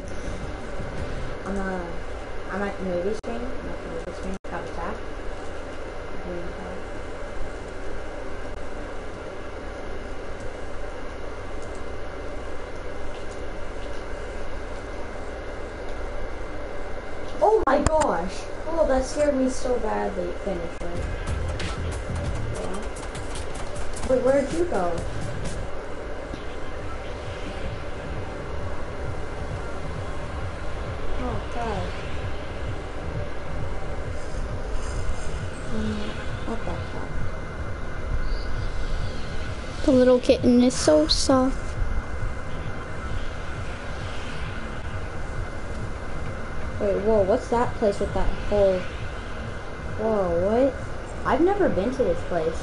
I'm at the movie screen. Got attacked. green cat. Oh my gosh! Oh, that scared me so badly. Finish it. Yeah. Wait, where'd you go? Oh god. What the fuck? The little kitten is so soft. Wait, whoa, what's that place with that whole... Whoa, what? I've never been to this place.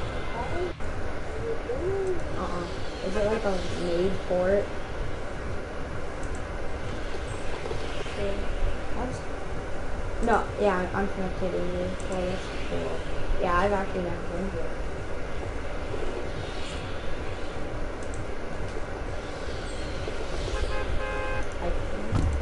Is it like a made fort? No, yeah, I'm not kidding you. Well, that's cool. Yeah, I've actually never been here. I don't know.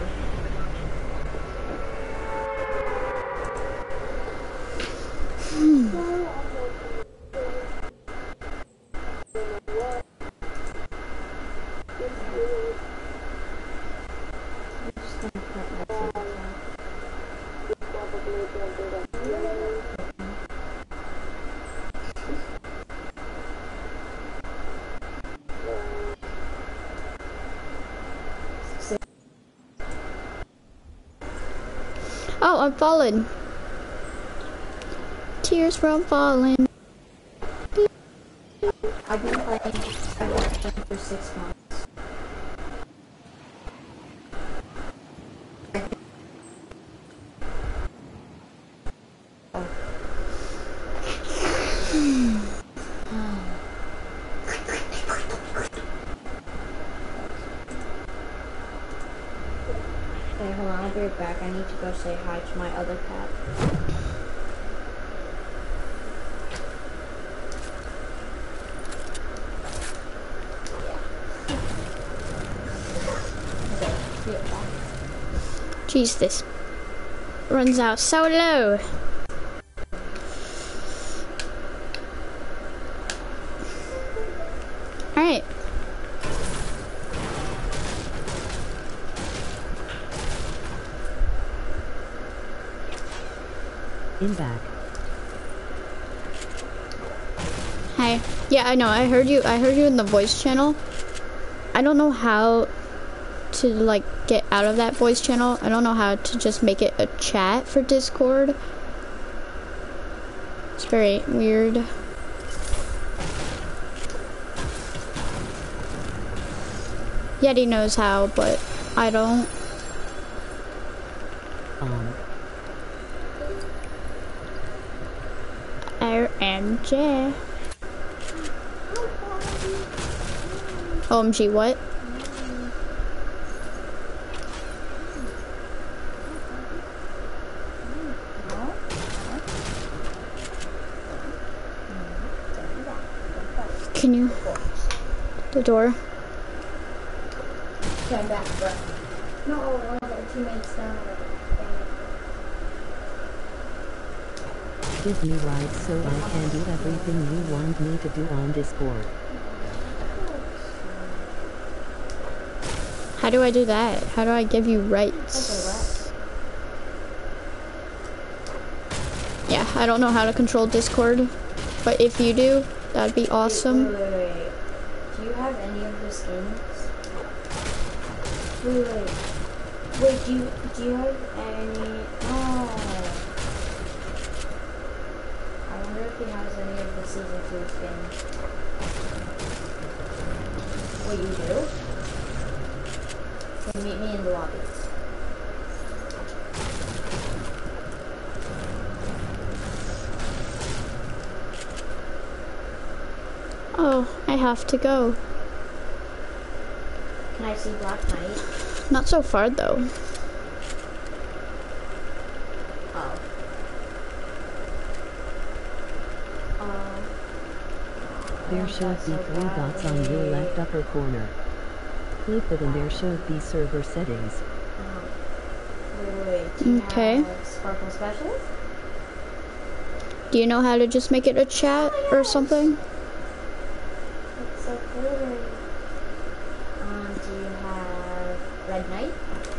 Oh, I'm falling. Tears from falling. I've been playing for 6 months. Okay, hold on, I'll be right back. I need to go say hi to my other cat. Jeez, this runs out so low. Alright. In back. Hi. Yeah, I know. I heard you in the voice channel. I don't know how to like get out of that voice channel. I don't know how to just make it a chat for Discord. It's very weird. Yeti knows how, but I don't. RMJ. OMG, what? Can you? The door. Turn back, but no, one of our teammates down. Give me rights so I can do everything you want me to do on Discord. How do I do that? How do I give you rights? Yeah, I don't know how to control Discord, but if you do, that'd be awesome. Wait. Do you have any of the skins? Wait, do you have any? Oh. I wonder if he has any of the season 2 skins. Wait, you do? Then meet me in the lobby. Oh, I have to go. Can I see Black Knight? Not so far though. Oh. There should be 3 dots on your left upper corner. Click it and there should be server settings. Wait. Do you Okay. have Sparkle Specialist? Do you know how to just make it a chat or something? It's so pretty. Do you have Red Knight?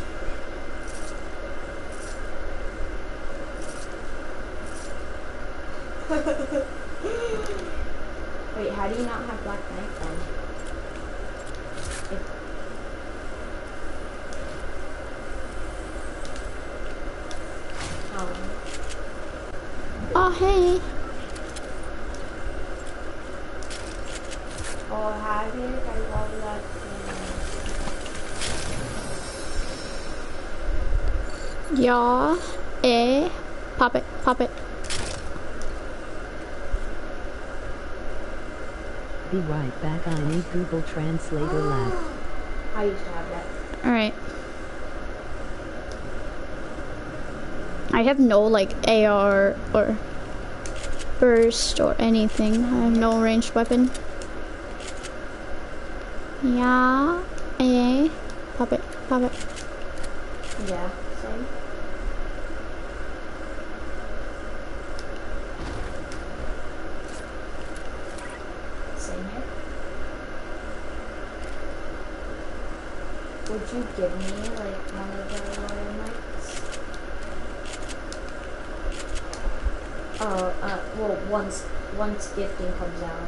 Wait, how do you not have Black Knight then? Oh, hey. Oh, have it? I love that thing. Yeah. Pop it, pop it. Be right back. I need Google Translator lab. I used to have that. Alright. I have no like AR or burst or anything. I have no ranged weapon. Yeah. Pop it, pop it. Yeah, same. Same here. Would you give me like one of the Royal Knights? Well, once gifting comes out.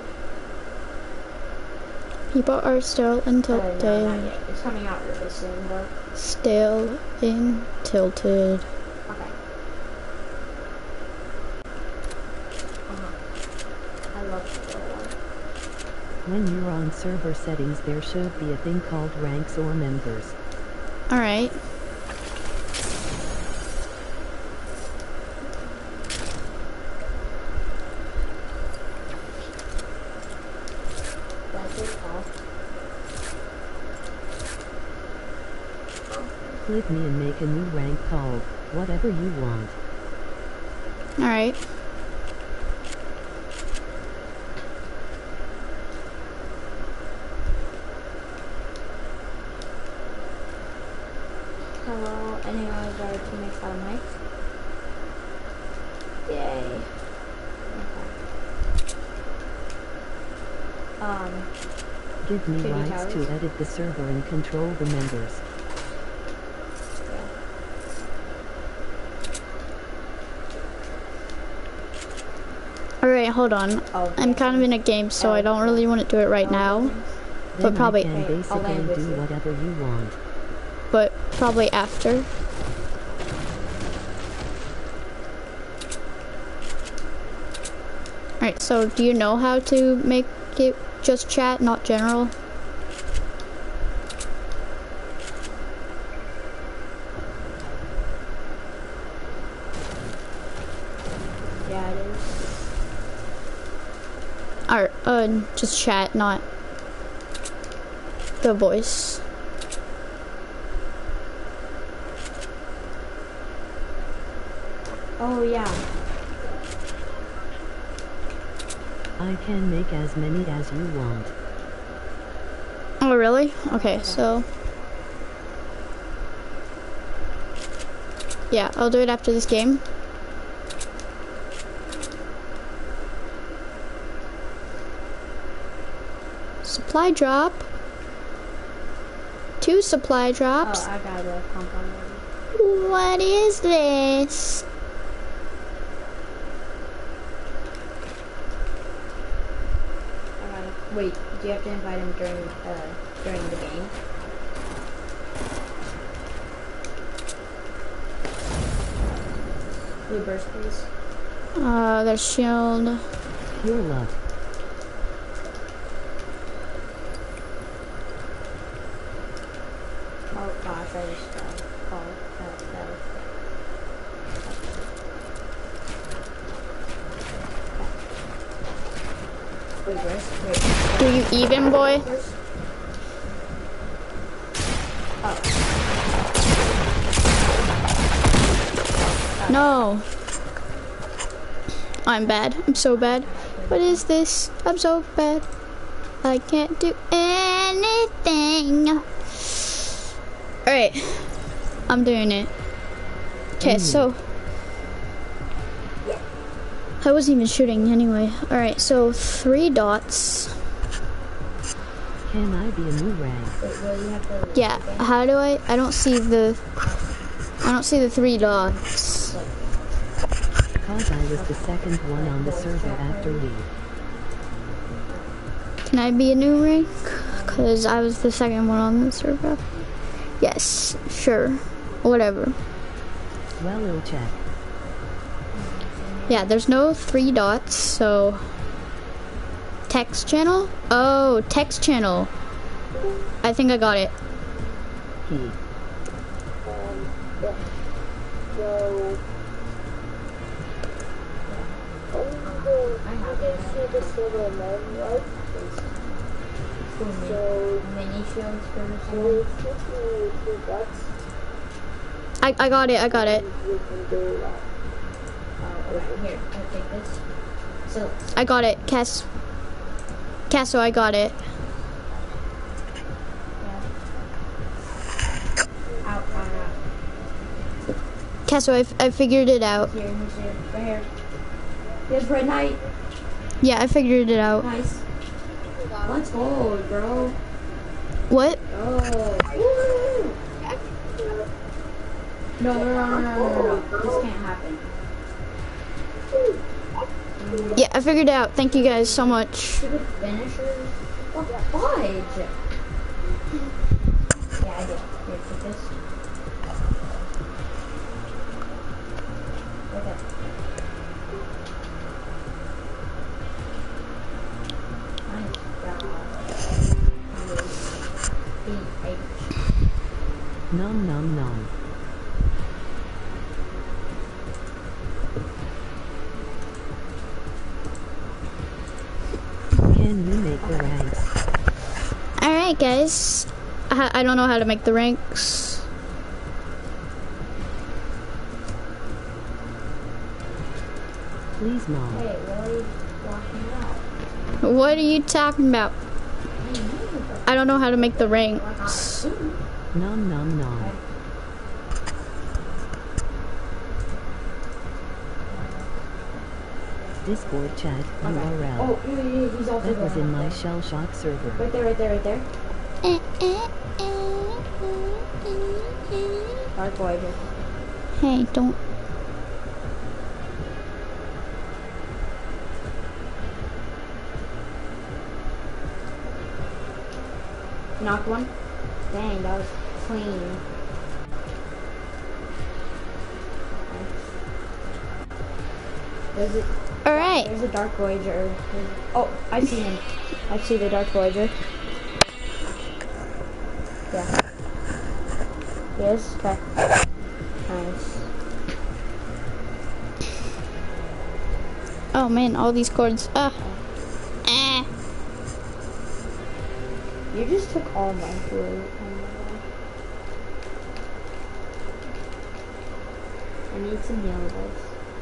People are still in No, not tilted. yet. It's coming out really soon, though. Still in tilted. Okay. I love the little one. When you're on server settings, there should be a thing called ranks or members. Alright. That's it, Paul. Click me and make a new rank called whatever you want. Alright. Hello, anyone of our teammates got a mic? Yay. Okay. Give me 50 rights towers? to edit the server and control the members. Alright, hold on. Oh, I'm kind of in a game, so I don't really want to do it right now. Then probably- I can Okay, I'll basically land with do you. whatever you want. But probably after. Alright, so do you know how to make it just chat, not general? Yeah, it is. Or, just chat, not the voice. Oh, yeah. I can make as many as you want. Oh, really? Okay, so... yeah, I'll do it after this game. Supply drop. 2 supply drops. Oh, I got a compound ready. What is this? I got it. Wait, do you have to invite him during the game? Blue burst, please. There's shield. Pure love. Oh gosh, I just called that. Wait, burst. Wait. Do you even, boy? Burst. No. I'm bad. I'm so bad. What is this? I'm so bad. I can't do anything. Alright. I'm doing it. Okay, so. I wasn't even shooting anyway. Alright, so 3 dots. Can I be a new rank? Wait, well, you have to. Yeah, how do I don't see the 3 dots. Cause I was the second one on the server after Lee. Can I be a new rank? Cause I was the second one on the server. Yes, sure. Whatever. Well, we'll check. Yeah, there's no 3 dots, so text channel? Oh, text channel. I think I got it. He. Yeah. So, I have it. see the silver men, right? So, Mini shields for the we'll shield. shoot you 3 dots. I got it, I got it. You can do that. Oh, okay. Here, I'll take this. So, I got it. Casso, I got it. yeah. Out. Casso, I figured it out. Here, right here. Here's Red Knight. Yeah, I figured it out. Nice. Let's go, bro. What? Oh. Woo! No. This can't happen. Yeah, I figured it out. Thank you guys so much. Stupid finishers. What the fudge? Yeah, I did. Here, take this. Okay. Nice job. Nom nom nom. Can we make the ranks? Alright, guys. I don't know how to make the ranks. Please, Mom. Hey, really? Walking out. What are you talking about? I don't know how to make the ranks. Nom nom nom. Discord chat URL. Oh, yeah, he's also That was going in up my there. shell shock server. Right there. Dark Voyager. Hey, don't. Knocked one. Dang, that was clean. Alright. There's a Dark Voyager. Oh, I see him. I see the Dark Voyager. Yeah. Yes, okay. Nice. Oh man, all these cords. You just took all my food. I need some healables.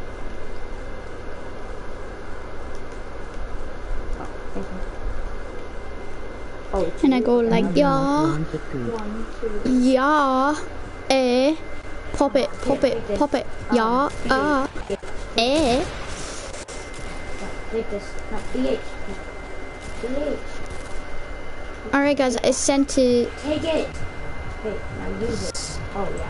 Oh, thank you. Oh, And I go like, Not yeah, enough for food. 1, 2. yeah, pop it, yeah, Take this. No, BH. BH. Alright guys, I sent it. Take it. Wait, now use it. Oh, yeah.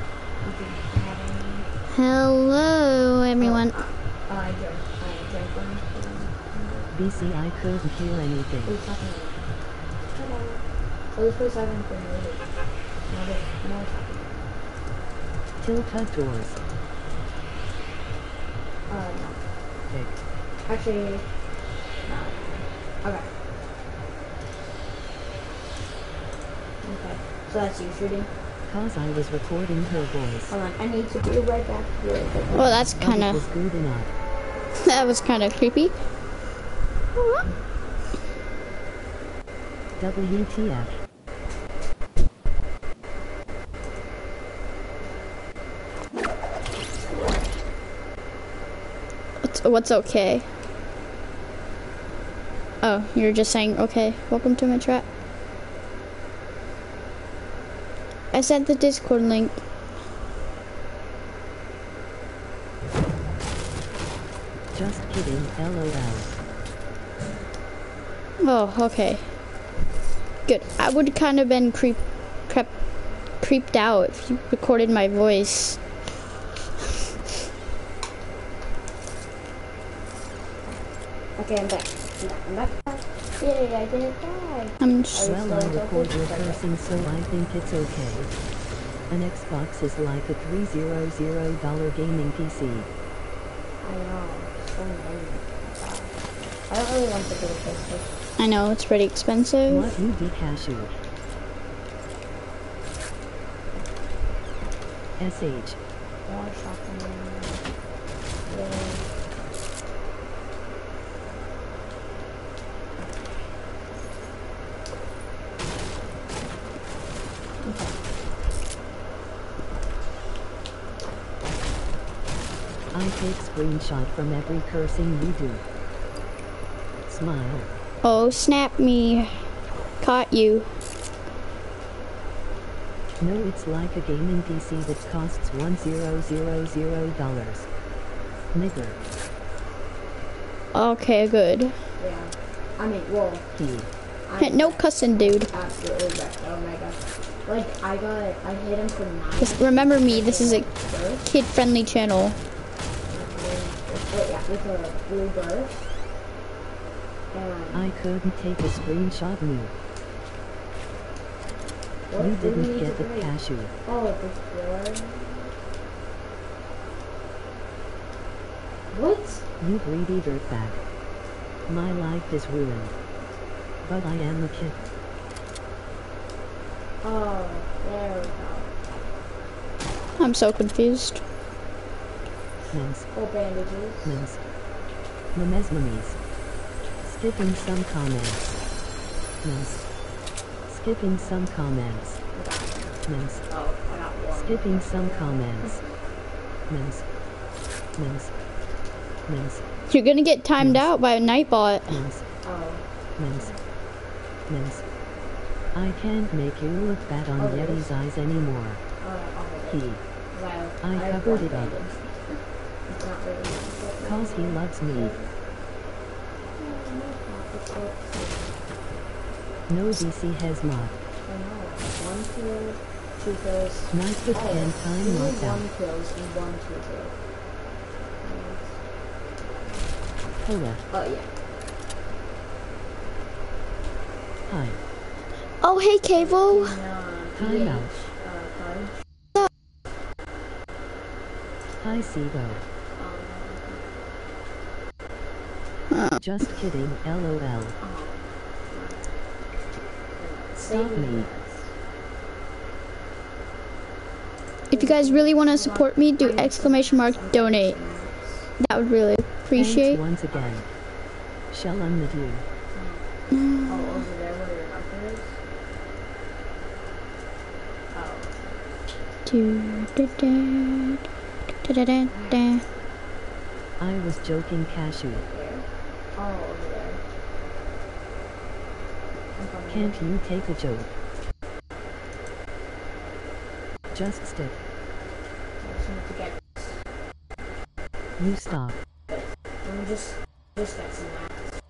Hello everyone. I drank one. BC, I couldn't hear anything. Please talk to me. Hello. So this place hasn't been raided. No, Tilta doors. no. Pick. Actually, no. Okay. Okay. So that's you shooting. Cause I was recording her voice. Hold on. I need to be right back here. Well, that's But kind it was of, good enough. that was kind of creepy. WTF. What's okay? Oh, you're just saying, okay, welcome to my chat. I sent the Discord link. Just kidding, LOL. Oh, okay. Good. I would kind of been creeped out if you recorded my voice. Okay, I'm back. I'm back. Yay, I didn't die. I'm just, Well, I record your cursing, so I think it's okay. An Xbox is like a $300 gaming PC. I know. So many. I don't really want to go to Facebook. I know, it's pretty expensive. What you be cashew? SH. More shopping. Yeah. I take screenshot from every cursing you do. Smile. Oh, snap me. Caught you. No, it's like a gaming PC that costs $1,000. Nigger. Okay, good. Yeah. I mean, well, He. No cussing, dude. absolutely wrecked. Oh my gosh. Like, I hit him for 9. Just remember me, this is a burst. kid-friendly channel. Yeah, with a blue burst. And I couldn't take a screenshot me. what You do we didn't need get to the break? cashew. Oh, the floor. What? You greedy dirtbag. My life is ruined. But I am a kid. Oh, there we go. I'm so confused. Mens. Full bandages. Mens. Memesmemes. Skipping some comments. Mens. Skipping some comments. Mens. Oh, I got one. Skipping some comments. Mens. Mens. Mens. You're gonna get timed out by a Nightbot. Mens. Oh, Mens. Mens. I can't make you look bad on Oh, Yeti's eyes anymore. okay. He. 'Cause I have covered one it up. bandage. It's not really. Cause he loves me. No DC has mod. I know. 1 kill, 2 kills. Nice with 10 time Only knocked out. 1 kills and 1 2 kills. Hola. Oh yeah. Hi. Oh, hey, Cavo. Time out. Card. Hi, Sibo. Just kidding, LOL. Stop me. If you guys really want to support me, do ! donate. That would really appreciate. Thanks once again. Shall unmute you. Oh, over there where your marker is? Oh. Da-da-da, I was joking, cashew. Where? Oh, over there. I'm coming. Can't you take a joke? Just stick. I just need to get. You stop. Let me just get some mats.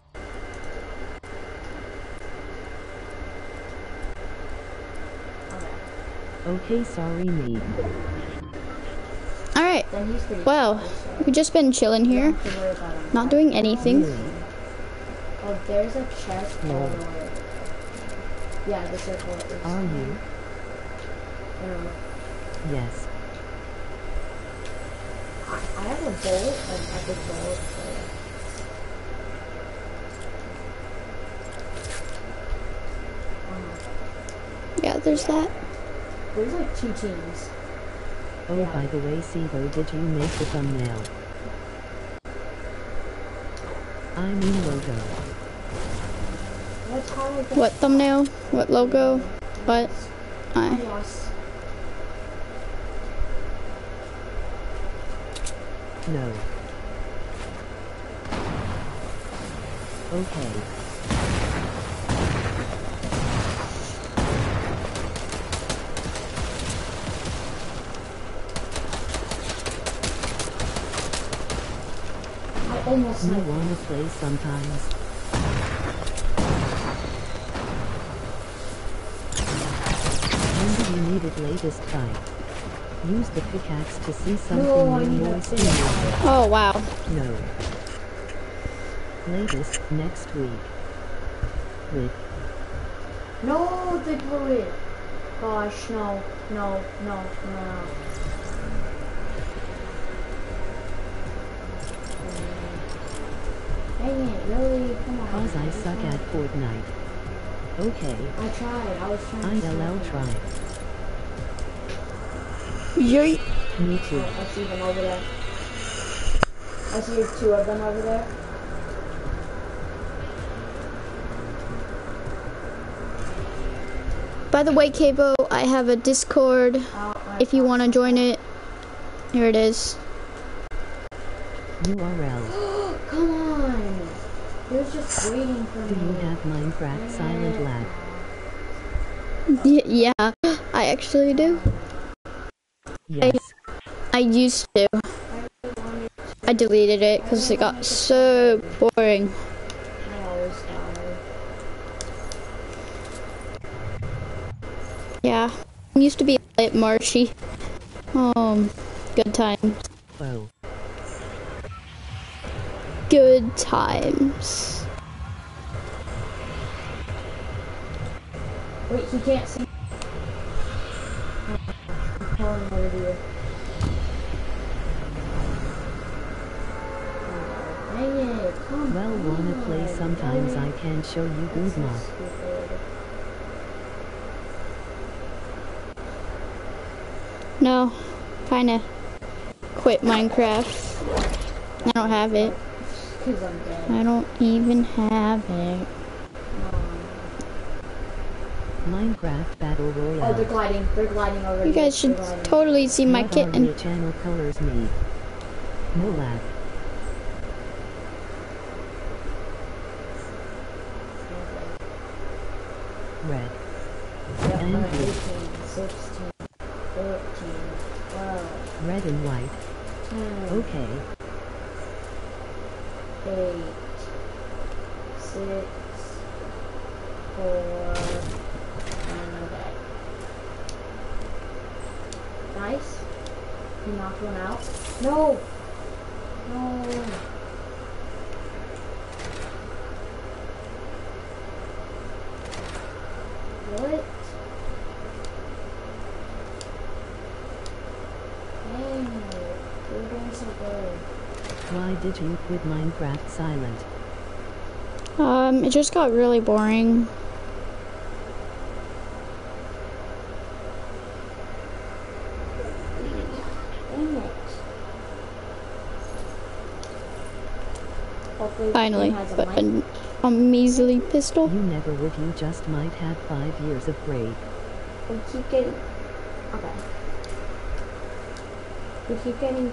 Okay. Okay, sorry me. Alright, Then he's pretty well, close, so we've just been chilling you here, don't have to worry about him. not doing anything. Really? Oh, there's a chest all No. the way. Yeah, the circle is. Are you? Yes. I have a bolt, an epic bolt. So. Yeah, there's that. There's like 2 teams. Oh, by the way, Sibo, did you make the thumbnail? I mean logo. That's how I get What thumbnail? What logo? What? I. lost. No. Okay. I almost You sniped. wanna play sometimes? When do you need it latest fight? Use the pickaxe to see something No, I new need a more big stimulating. Oh, wow. No. Latest next week. With No, they blew it. Gosh, no, no, no, no. Dang it, really? Come on. cause I suck at Fortnite. Okay, I tried. I was trying to. ILL snipe try. Yeet. Me it. too. Oh, I see them over there. I see two of them over there. By the way, Cabo, I have a Discord. If you want to join it, here it is. URL. Come on. He was just waiting for Do you me. have Minecraft Silent Lab? Yeah, I actually do. Yes. I used to. I deleted it because it got so boring. I always die. Yeah, it used to be a bit marshy. Good times. Whoa. Good times. Wait, he can't see. I'm calling over here. Dang it, come Well, wanna play sometimes I can show you good mod. No, kinda quit Minecraft. I don't have it. Because I'm dead. I don't even have it. Minecraft Battle Oh, Royale. they're gliding. They're gliding over You here. guys should They're gliding. totally see my What are kitten. your channel colors need? No lag. Red. Yep, And 18, blue. 16, 14, 12, Red and white. 10, Okay. 8, 6, 4, and okay. Nice. He knocked one out. No! No! What? Dang it. You're doing so good. Why did you quit Minecraft Silent? It just got really boring. Dang it. Hopefully Finally, he has a but mic. a measly pistol. You never would, you just might have 5 years of break. We keep getting... Okay. We keep getting...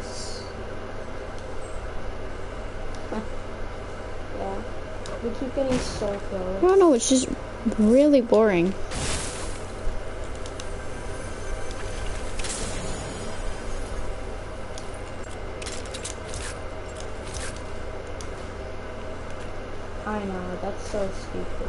Yeah. We keep getting so I close. don't know, it's just really boring. I know, that's so stupid.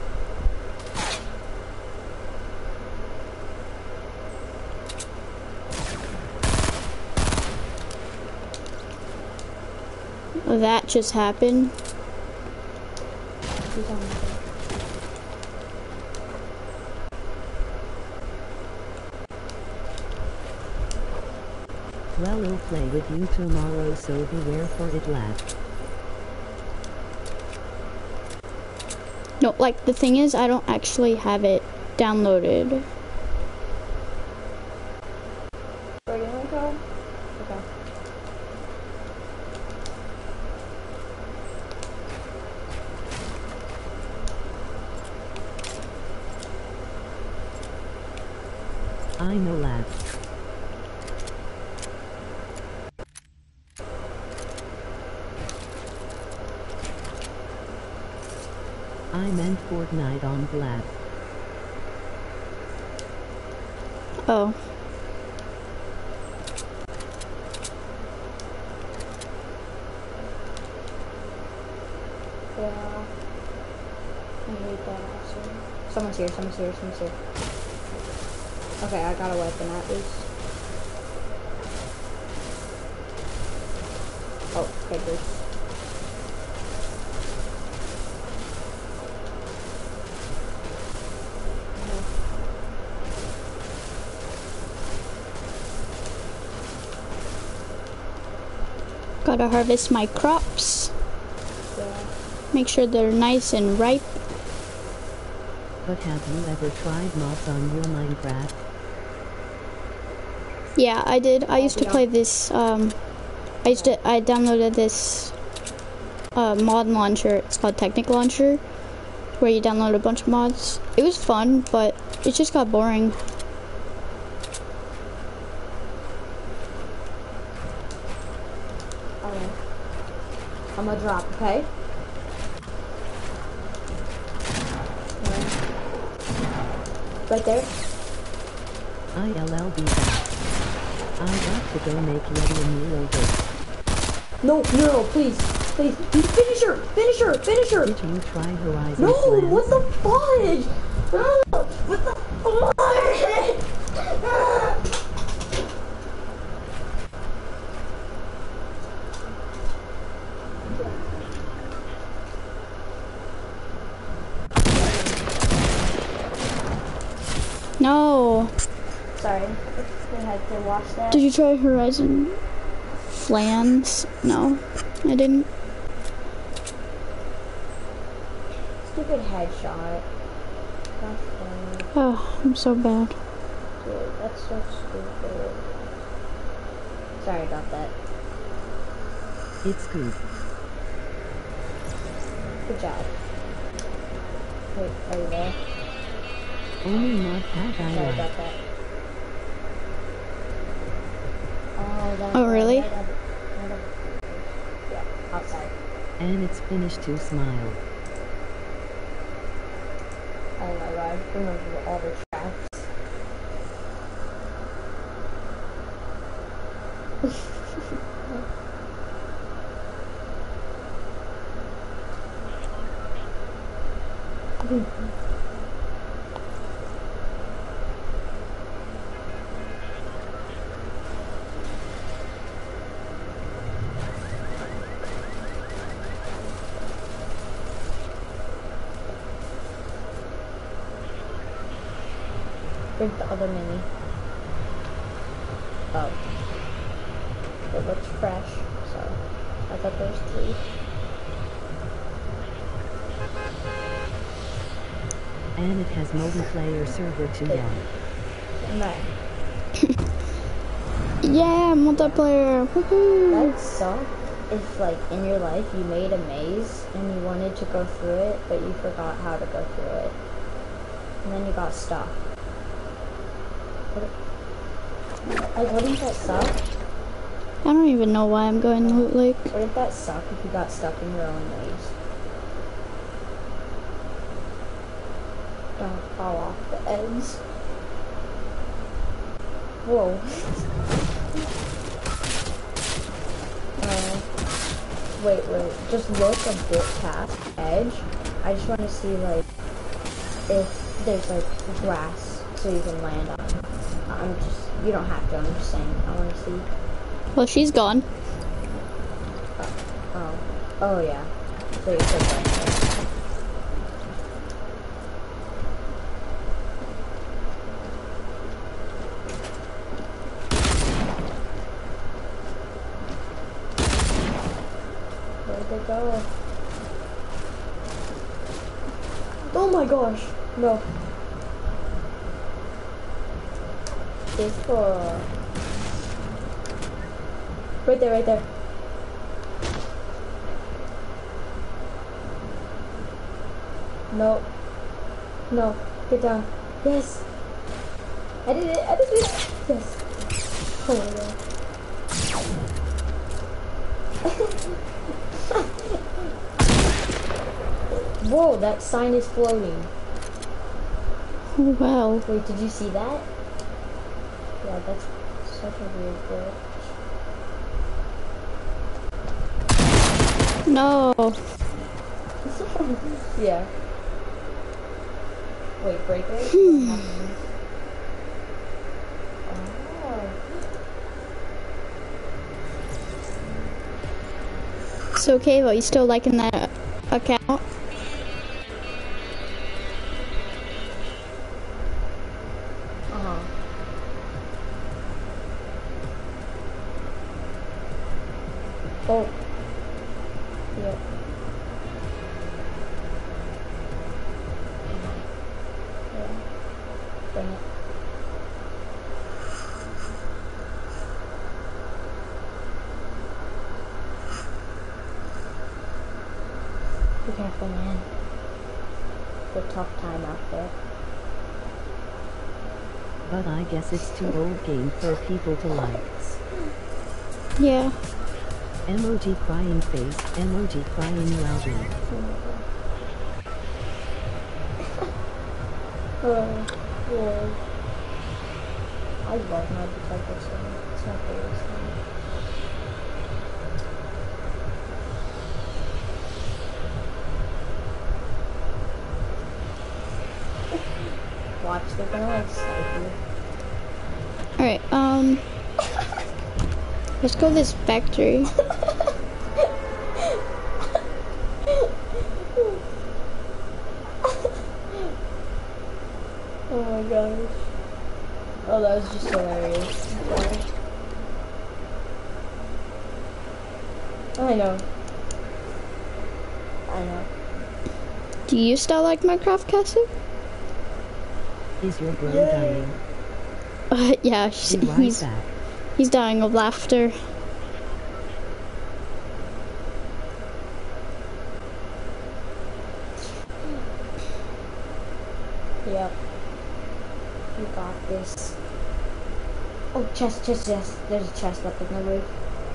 That just happened. He's on the thing. Well, I'll play with you tomorrow, so beware for it, lad. No, like the thing is, I don't actually have it downloaded. Where do you want to go? Okay. I know, lad. I meant Fortnite on Blab. Oh. Yeah. I hate that actually. Someone's here, someone's here, someone's here. Okay, I got a weapon at least. Oh, okay, Bruce. Gotta harvest my crops. Yeah. Make sure they're nice and ripe. But have you ever tried mods on your Minecraft? Yeah, I did. I used to play this, I downloaded this, mod launcher. It's called Technic Launcher, where you download a bunch of mods. It was fun, but it just got boring. Alright. I'm gonna drop, okay? Right there. ILLB back. I got to go make ready a meal over. No, no, please. Please. Finish her! Finish her! Finish her! Did you try Horizon No! Slams? What the fudge? Ah, what the fudge? No. Sorry. I had to watch that. Did you try Horizon Flans? No, I didn't. Stupid headshot. That's funny. Oh, I'm so bad. Dude, that's so stupid. Sorry about that. It's good. Good job. Wait, are you there? Only mod pack I Sorry like. about that. Oh, that's Oh, really? Yeah, outside. And it's finished to smile. Oh my god, remember all the traps. Where's the other mini? Oh. It looks fresh, so I thought there was 3. And it has multiplayer server 2.1. Right. Yeah, multiplayer. Woohoo! That sucked if, like, in your life you made a maze and you wanted to go through it, but you forgot how to go through it. And then you got stuck. Like, wouldn't that suck? I don't even know why I'm going to Loot Lake. Wouldn't that suck if you got stuck in your own maze? Don't fall off the edge. Whoa. Wait. Just look a bit past edge. I just want to see, like, if there's, like, grass so you can land on. You don't have to, I'm just saying. I want to see. Well, she's gone. Oh yeah. So you said that. Where'd they go? Oh my gosh! No. It's for... Right there, right there. No. No. Get down. Yes! I did it! Yes! Oh my god. Whoa, that sign is floating. Oh, wow. Wait, did you see that? Yeah, that's such a weird glitch. No. Yeah. Wait, break it? Oh. So, Kayla, you still liking that account? Uh-huh. Oh. Yep. Yeah. Bring it. Be careful, man. It's a tough time out there. But I guess it's too old game for people to like. Yeah. Emoji crying face, emoji crying loudly. Yeah. I love my detective song. It's my favorite song. Watch, they're gonna like snipe you. Alright, let's go to this factory. Oh my gosh. Oh, that was just hilarious. I know. I know. Do you still like Minecraft, Cassie? Is your bro Yay. dying? Yeah, Be right back. he's dying of laughter. Yep. You got this. Oh, chest. There's a chest up in the roof.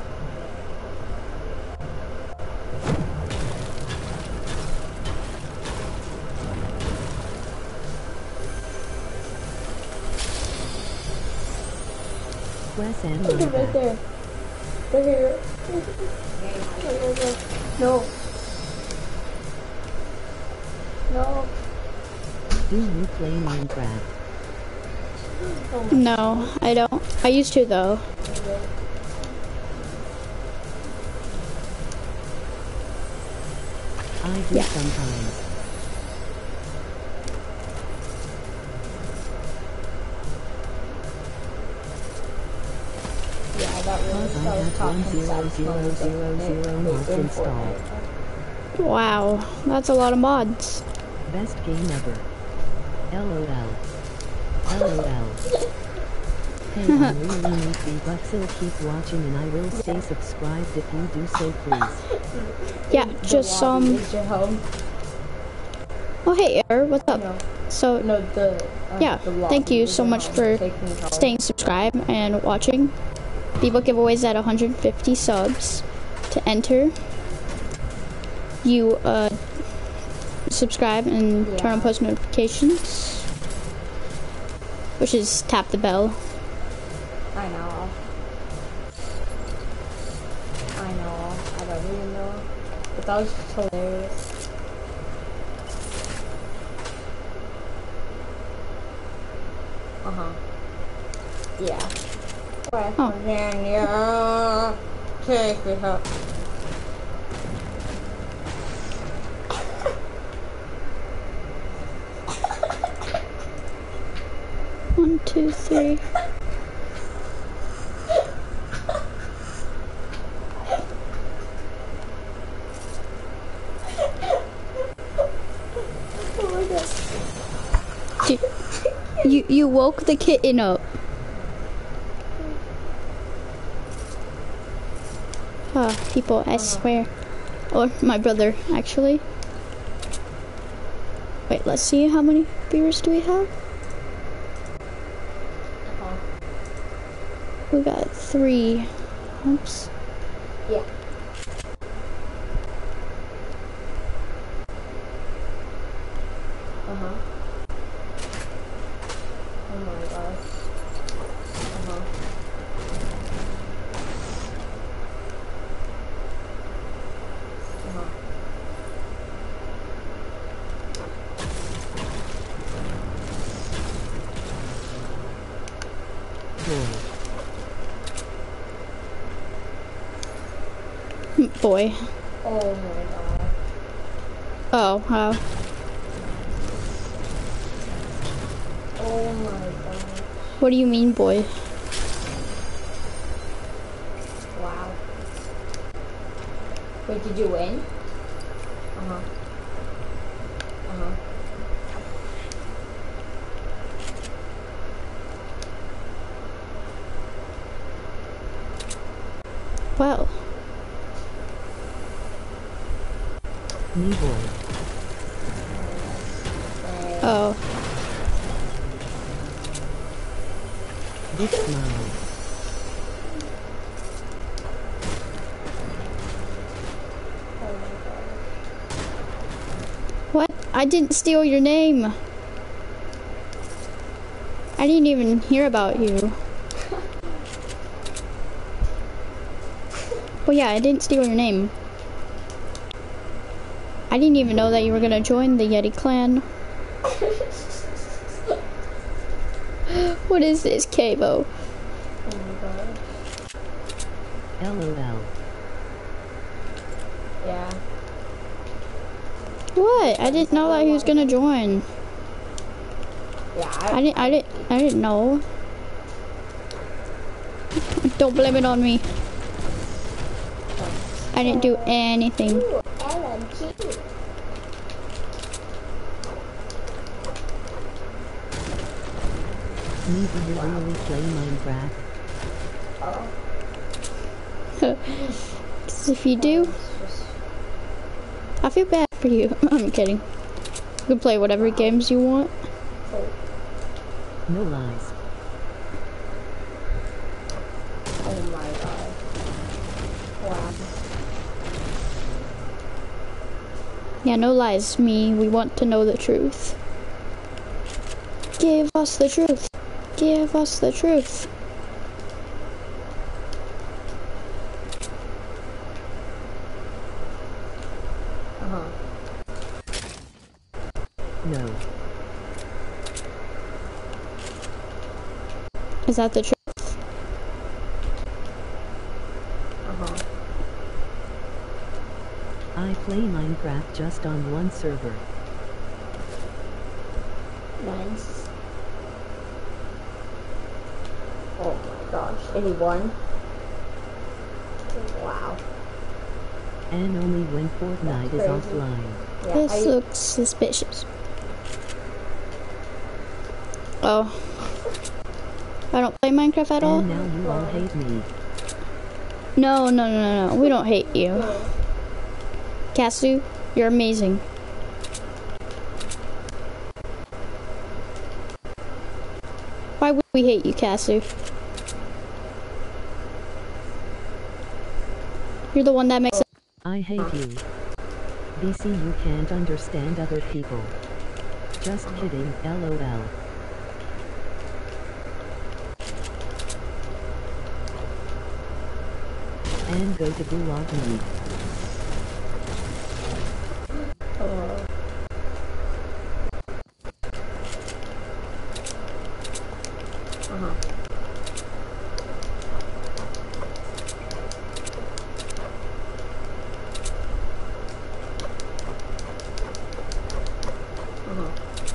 Wes and Look at my right back. there. Right here. Right. No. No. Do you play Minecraft? Oh my No, I don't. I used to though. God. I do Yeah. sometimes. Yeah, that was Cause I have top 10,000 mods installed. Wow, that's a lot of mods. Best game ever. LOL. LOL. Hey, I really need $3, I'll keep watching and I will stay subscribed if you do so, please. Yeah, just Is your home? Oh hey, Air, what's up? No. So No, the yeah, the thank you is so your much home. for Take me home. staying subscribed and watching. Bebo giveaways at 150 subs. To enter, you subscribe and turn on Yeah. post notifications, which is tap the bell. I know. I don't even know. But that was just hilarious. Uh-huh. Yeah. West Oh. Virginia. Take me home. One, two, three. Oh my god. Dude, you woke the kitten up. People, I swear. Or my brother, actually. Wait, let's see how many viewers do we have? Uh-huh. We got 3. Oops. Yeah. Uh-huh. Oh my gosh. Uh-huh. Uh-huh. Boy. Oh my god. Oh, wow. Oh my god. What do you mean, boy? Wow. Wait, did you win? Uh-huh. Uh-huh. Well, Me boy. oh. Big smile. What? I didn't steal your name. I didn't even hear about you. Well, yeah, I didn't steal your name. I didn't even know that you were gonna join the Yeti clan. What is this, Cavo? Oh my god. LOL. Yeah. What? I didn't know that he was gonna join. Yeah, I didn't know. Don't blame it on me. I didn't do anything. Ooh, LMG. Me do you really play Minecraft? Oh. 'Cause if you do, I feel bad for you. I'm kidding. You can play whatever games you want. No lies. Oh my god. Wow. Yeah, no lies, me. We want to know the truth. Give us the truth. Give us the truth. Uh-huh. No. Is that the truth? Uh-huh. I play Minecraft just on one server. Nice. Oh my gosh. And he won? Wow. And only when Fortnite is Crazy. offline. Yeah, This looks suspicious. Oh. I don't play Minecraft at all? And now you all hate me. No. We don't hate you. Casu, you're amazing. Why would we hate you, Casu? You're the one that makes it. I hate you. BC, you can't understand other people. Just kidding, LOL. And go to Gulag me. Uh-huh. Uh-huh.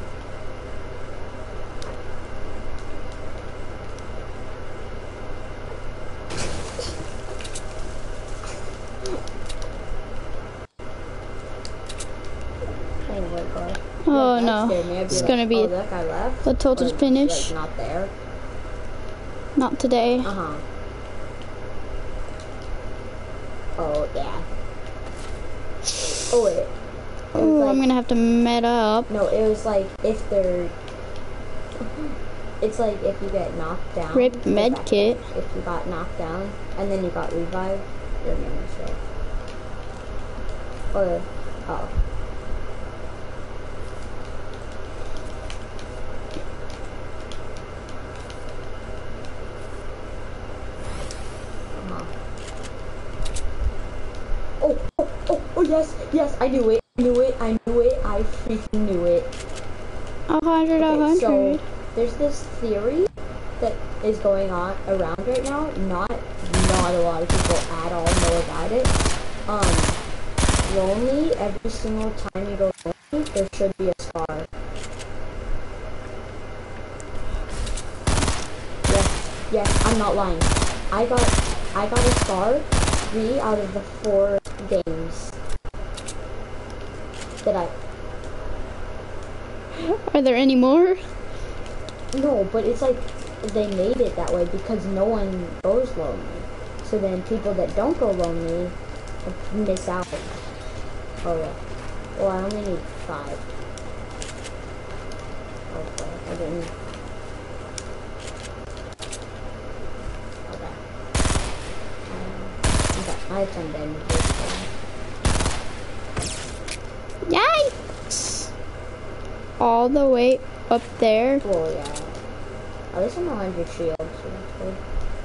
Oh my god. Oh That no. scared me. I'd It's like, gonna be oh, that guy left? the total Or he's, finish. like, not there. Not today. Uh-huh. Oh, yeah. Oh, wait. It was Ooh, like, I'm gonna have to met up. no, it was like if they're... It's like if you get knocked down. Rip you med get back kit. up. If you got knocked down and then you got revived, your name is shit. Or, oh. Uh-huh. Oh, yes, I knew it, I freaking knew it. 100, Okay, so 100. there's this theory that is going on around right now. Not a lot of people at all know about it. lonely, every single time you go lonely, there should be a scar. Yes, I'm not lying. I got a scar 3 out of the 4 games that I. Are there any more? No, but it's like they made it that way because no one goes lonely. So then people that don't go lonely miss out. Oh yeah. Well, I only need 5. Okay, I didn't. Okay. I have 10 bandages. Yikes! All the way up there. Well, yeah. At least I'm 100 shields, so that's good.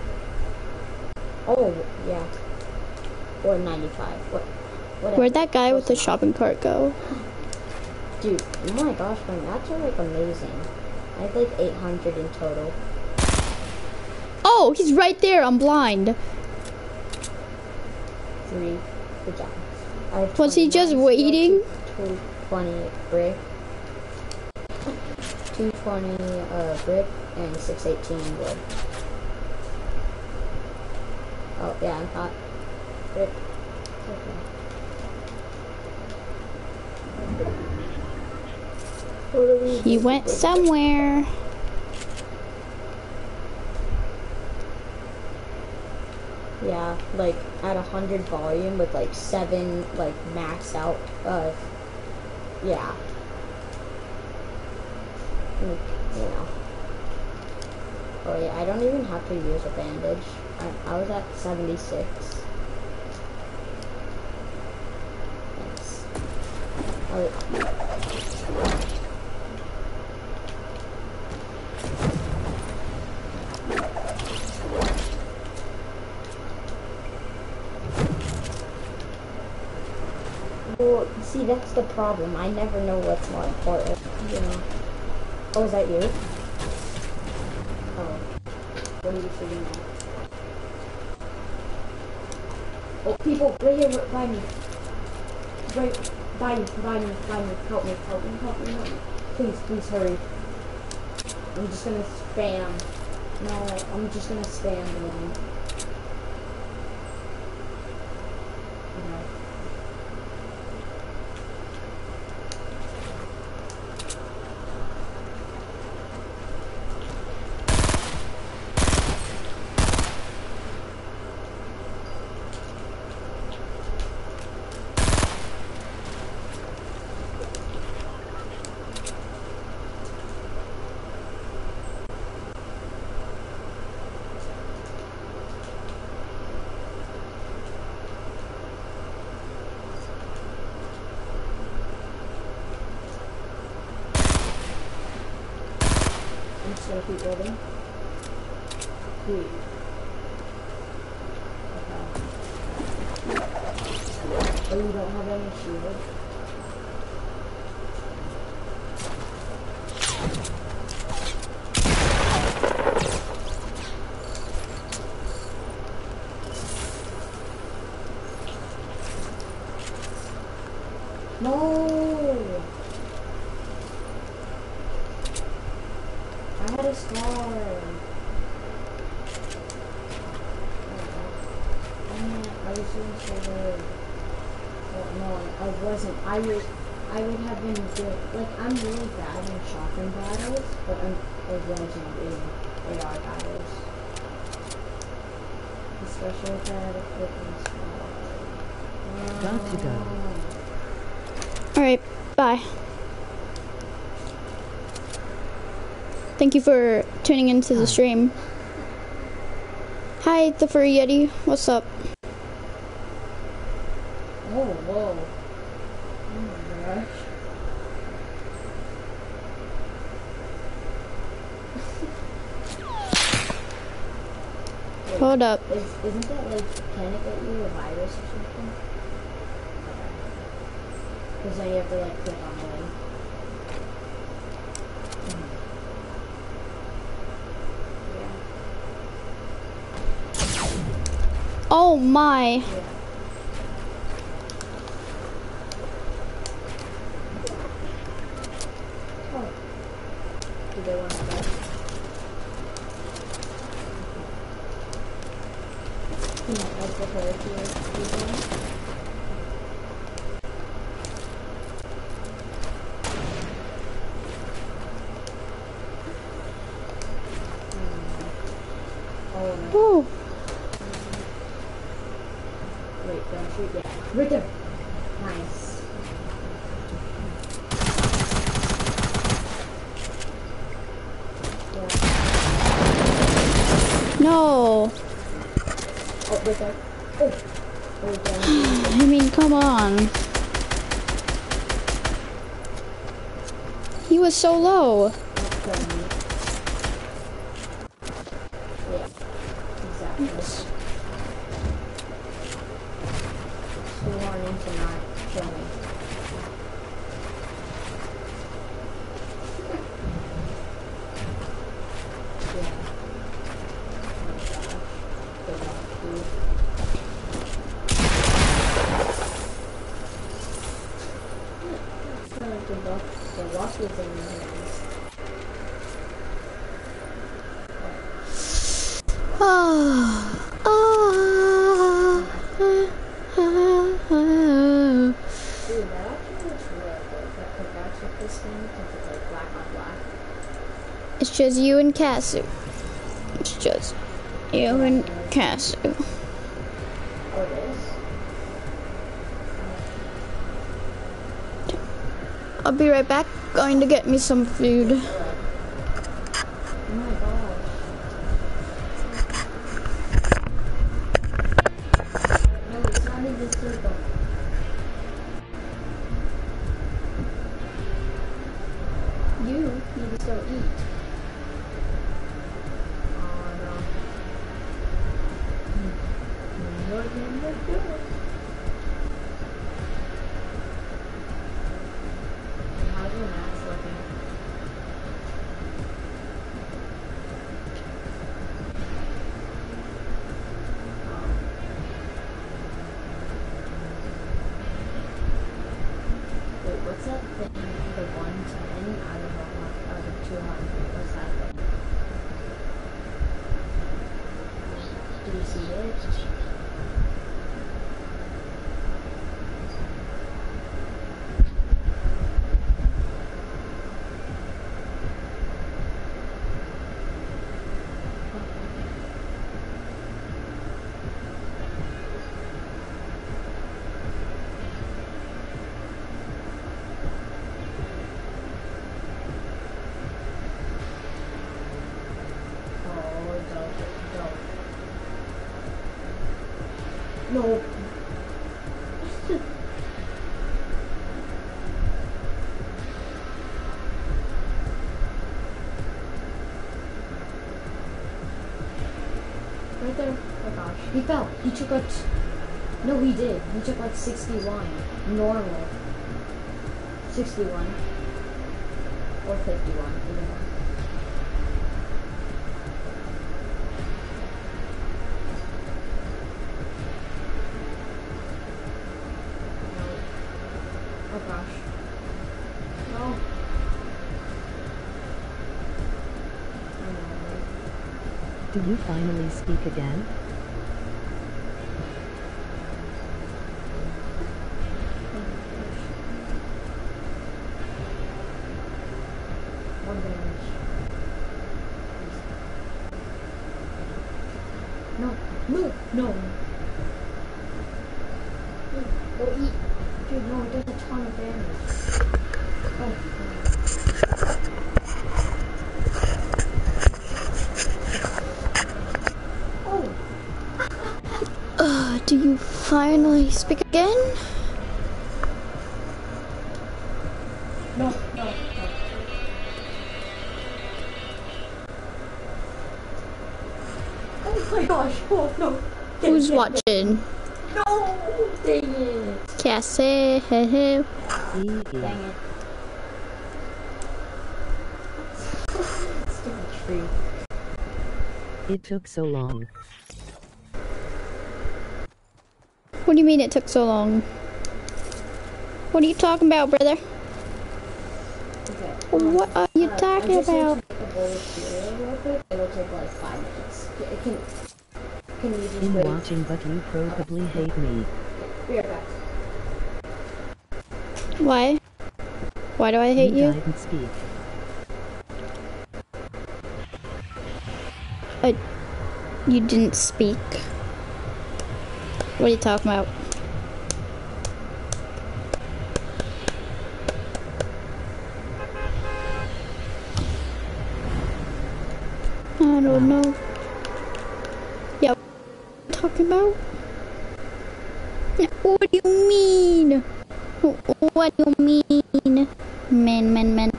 Oh, yeah. Or 95. Whatever. Where'd that guy with the shopping cart go? Dude, oh my gosh, my mats are like amazing. I have like 800 in total. Oh, he's right there. I'm blind. 3. Good job. I have Was he 29 just steel, waiting? 220 brick. 220 brick and 618 wood. Oh yeah, I'm hot. Brick. Okay. He went somewhere. Yeah, like at 100 volume with like 7 like maxed out. Yeah. You know. Oh yeah, I don't even have to use a bandage. I was at 76. Thanks. Well, see, that's the problem. I never know what's more important, you know. Oh, is that you? Oh. What are you shooting at? Oh, people, right here, by me. Right, by me. Help me. Please hurry. I'm just gonna spam. No, I'm just gonna spam them. I'm just gonna keep building. Okay. Oh, you don't have any shield? No! I had a scar. I was doing so good. Well, no, I wasn't. I would have been good. Like, I'm really bad in shotgun battles, but I wasn't in AR battles. Especially if I had a freaking scar. Got to go. Alright, bye. Thank you for tuning into the stream. Hi, the Furry Yeti. What's up? Oh, whoa. Oh my gosh. Wait, Hold up. Isn't that like, can it get you a virus or something? Because then you have to like click on the link. Oh my. Yeah. get one back. That's the character. Oh no. Woo. Wait, don't shoot yet. Right there. Nice. No. Oh, right there. Oh. Right there. I mean, come on. He was so low. Yeah, exactly. Warning to not kill me. Yeah. Oh gosh. Good luck, dude. It's not good luck. The luck is in your hands. Dude, that actually looks real good. That pickaxe with this thing, because it's like black on black. It's just you and Casu. It's just you and Casu. Oh, it is? I'll be right back. Going to get me some food. Oh my gosh. No, it's not in this circle. You need to go eat. Oh no. You're gonna do it. How's your mask looking? Wait, what's that thing? The 110 out of 200. What's that thing? Do you see it? Oh, dope. No. Right there. Oh gosh. He fell. He took like... No, he did. He took like 61. Normal. 61. Or 51. Either one. Oh gosh. No. Do you finally speak again? One damage. No. No. No. Dude, go eat. Dude, no, it does a ton of damage. Oh. Oh. Do you finally speak again? No, no, no. Oh my gosh. Oh no. Who's watching? No. Dang it. Cassie. Dang it. Stupid tree. It took so long. What do you mean it took so long? What are you talking about, brother? Okay. What are you talking I just need about? to make a bowl of cereal real quick. It'll take like 5 minutes. Can you just In wait? watching, but you probably hate me. Be right back. Why? Why do I hate you? Didn't speak. You didn't speak. What are you talking about? I don't know. Yeah, what are you talking about? What do you mean? What do you mean? Men.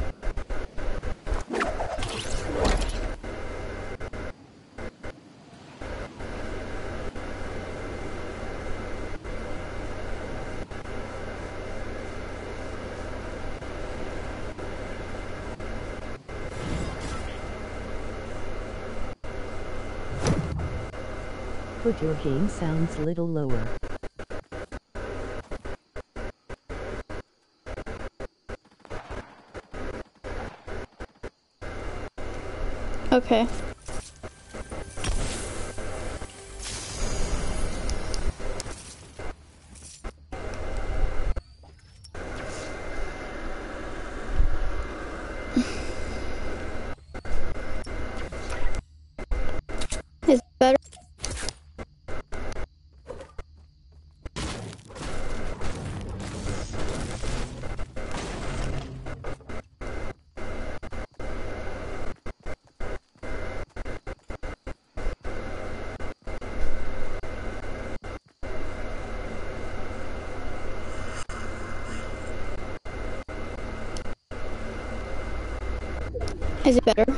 Put your game sounds little lower. Okay. Is it better? Is it better?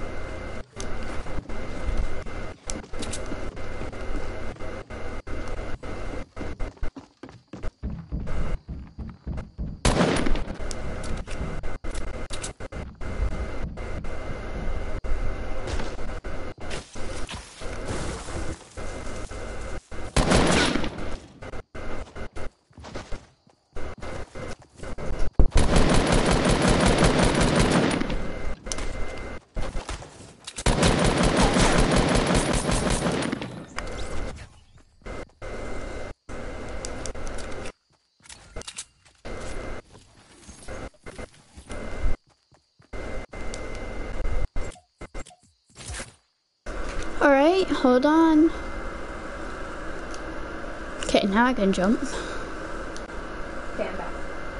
Alright, hold on. Okay, now I can jump. Okay, I'm back.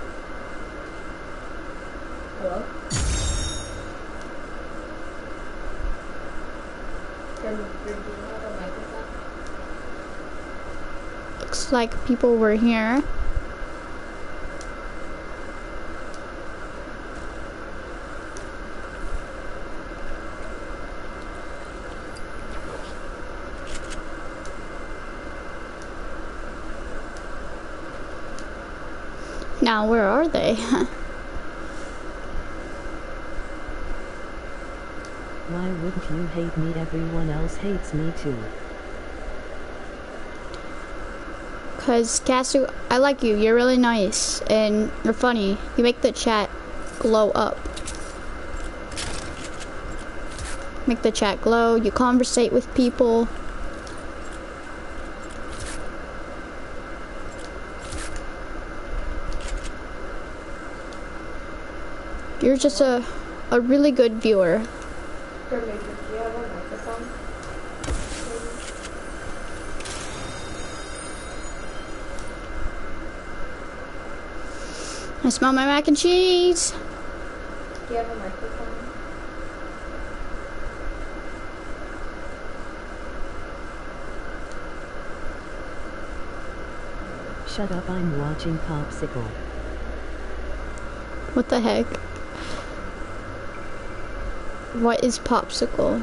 Hello? Do you have a microphone? Looks like people were here. Now, where are they? Why wouldn't you hate me? Everyone else hates me too. Cause Casu, I like you. You're really nice and you're funny. You make the chat glow up. Make the chat glow. You conversate with people. You're just a really good viewer. Do you have a microphone? I smell my mac and cheese. Do you have a microphone? Shut up, I'm watching Popsicle. What the heck? What is Popsicle?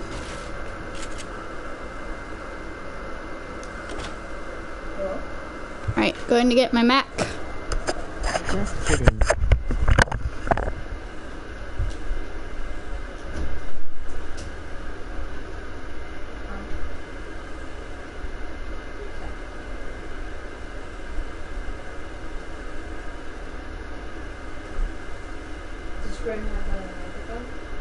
Hello? Alright, going to get my Mac. Just kidding. Does Grim have a microphone?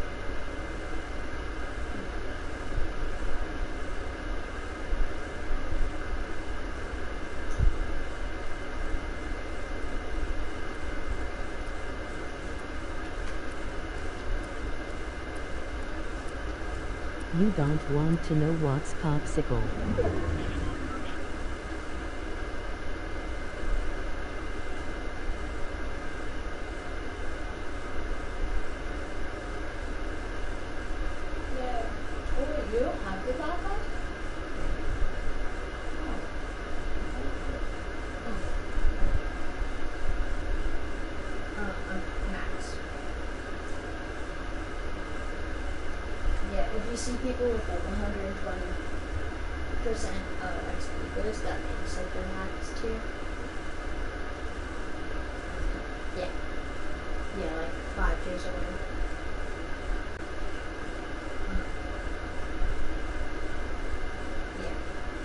You don't want to know what's popsicle. Yeah. Oh, wait, you don't have the Wi-Fi? Max. Yeah, if you see people with like 120% XP boost, that means like they're max tier. Yeah. Yeah, like 5 days or whatever. Yeah.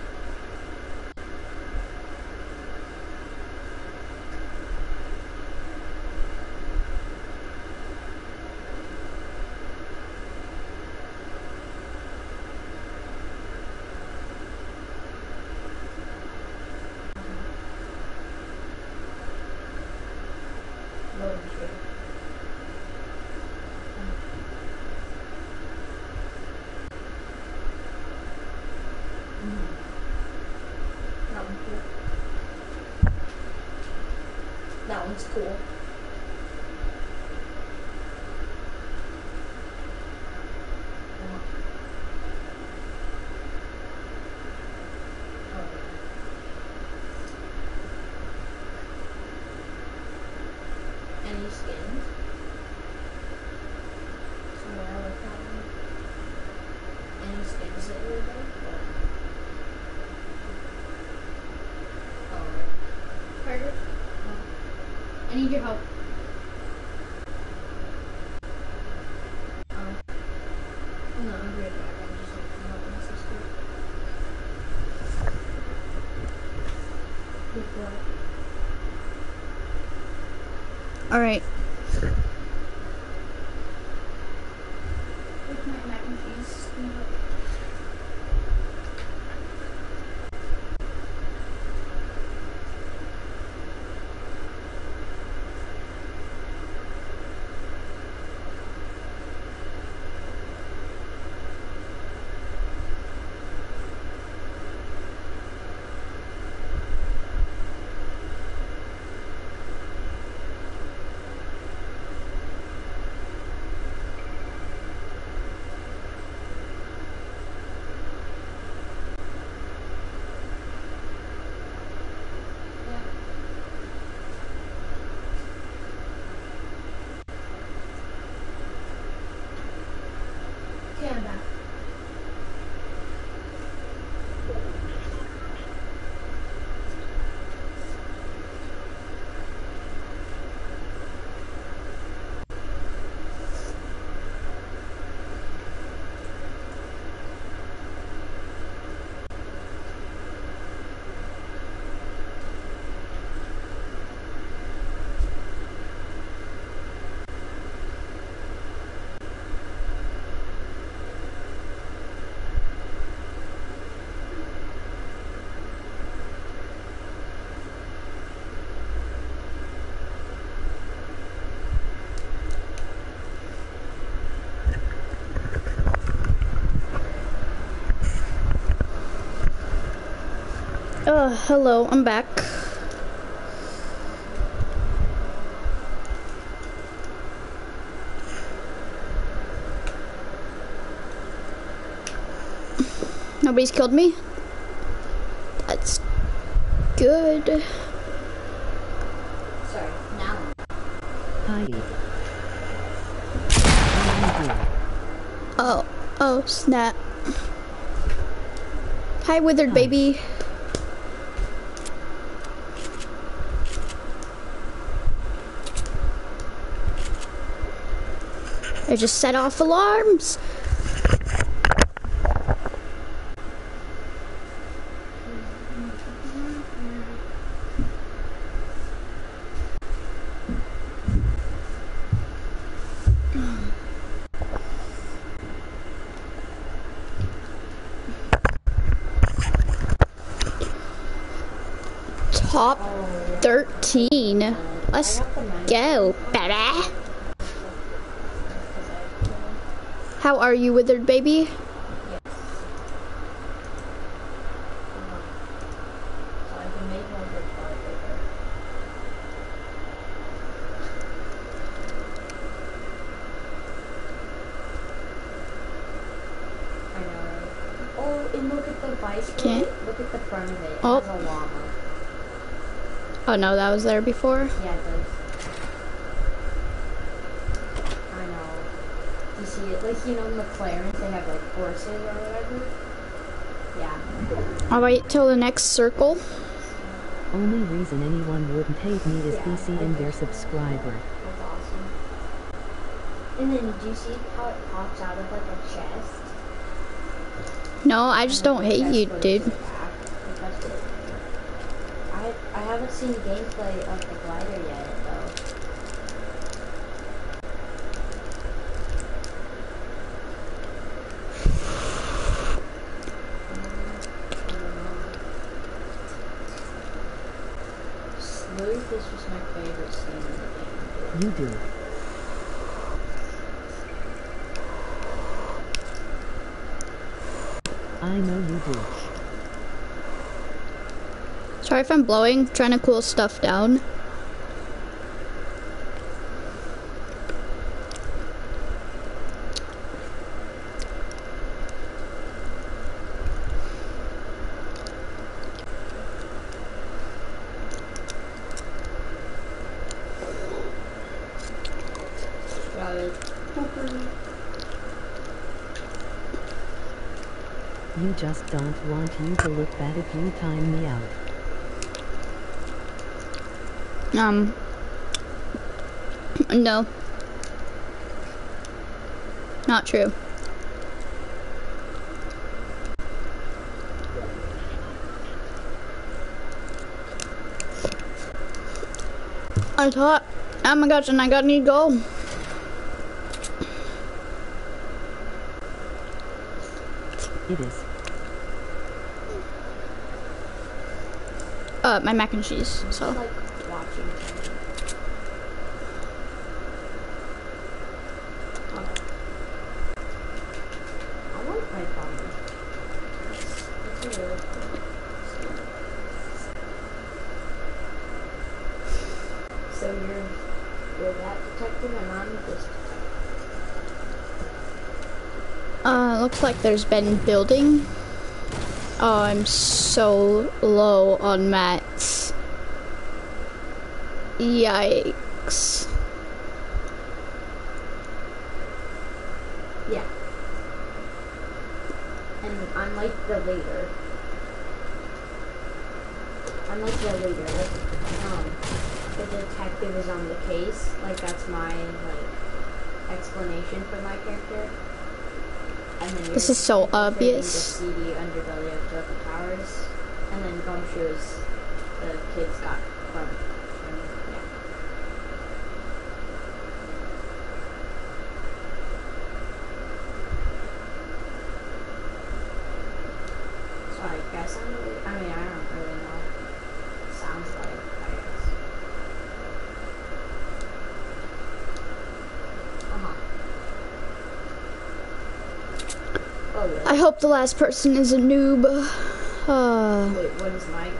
Loading screen. That one's cool. That one's cool. Any skins? Somewhere I like that one. Any skins that you would like? Oh. Carter? I need your help. No, I'm good. I'm just like helping my sister. Good boy. All right. Where's my mac and cheese? Okay, I'm back. Hello, I'm back. Nobody's killed me. That's good. Sorry, now. Hi. Oh, snap. Hi, withered baby. I just set off alarms. Top 13. Let's go, baby. How are you, withered baby? and look at the bicycle. Can't. Look at the front of it. It Oh. has a llama. Oh no, that was there before. Yeah, it does. I know. Do you see it? Like, you know, McLarens, they have like horses or whatever. Yeah. I'll wait till the next circle. Only reason anyone wouldn't hate me is Yeah. DC and their subscriber. That's awesome. And then, do you see how it pops out of like a chest? No, I just don't hate you, Chest goes dude. to the back. Like, that's it. I haven't seen gameplay of the glider yet, though. Slurp is just my favorite skin in the game. You do. I know you do. Sorry if I'm blowing, trying to cool stuff down. Got it. You just don't want you to look bad if you time me out. No. Not true. I thought, oh my gosh, and I got need to go. It is. My mac and cheese, so. Like watching TV. I want my phone. It's a really cool. So you're that detective and I'm this detective. Looks like there's been building. Oh, I'm so low on mats. Yikes. Yeah. And I'm like the leader. The detective is on the case. Like, that's my, like, explanation for my character. And then This you're is so infiltrating obvious. the seedy underbelly of Joker Towers. And then Gumshoe's the kids got from yeah. So I guess I don't really know. Sounds like, I guess. Oh, really? I hope the last person is a noob. Wait, what is my guy?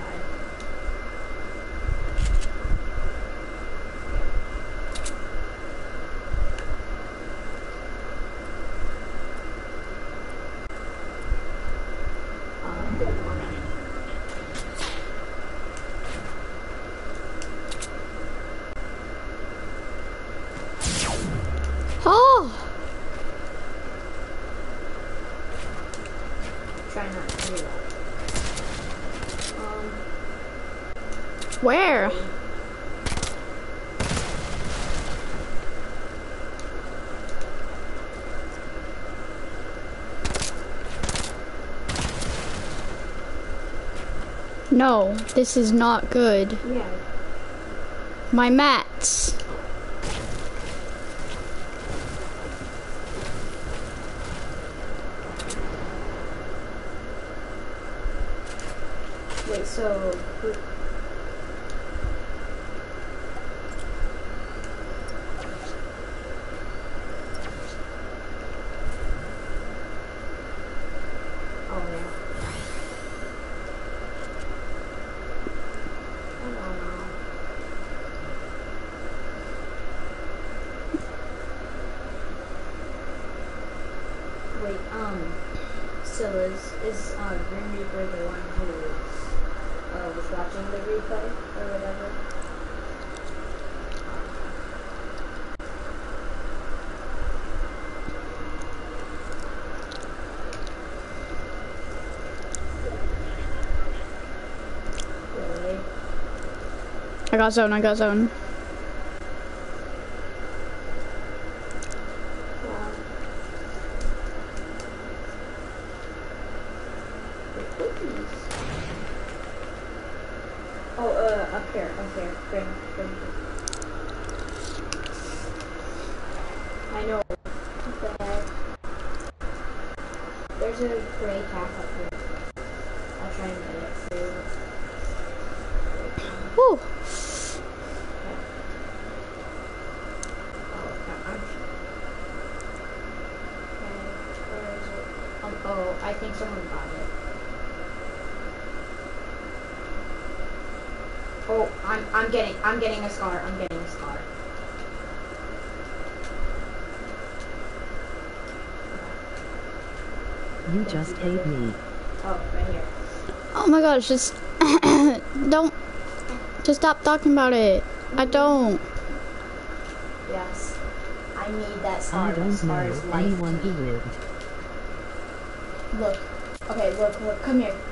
Oh, Try not to do that. where? No, this is not good. Yeah. My mats. Wait, so oh yeah. I don't know. Wait, Godzilla's is Grim Reaper the one who was watching the replay or whatever? Really? I got zone, I got zone. Wow. The cookies. Oh, up here. Bring. I know. What the heck? There's a gray cat up here. I'll try and get it for you. Woo! Oh, I'm. Where is it? Oh, I think someone got it. Oh, I'm getting a scar. You just hate me. Oh, right here. Oh my gosh, just don't. Just stop talking about it. I don't. Yes. I need that scar. I That don't scar know is life anyone to who me. lived. Look. Okay, look. Come here.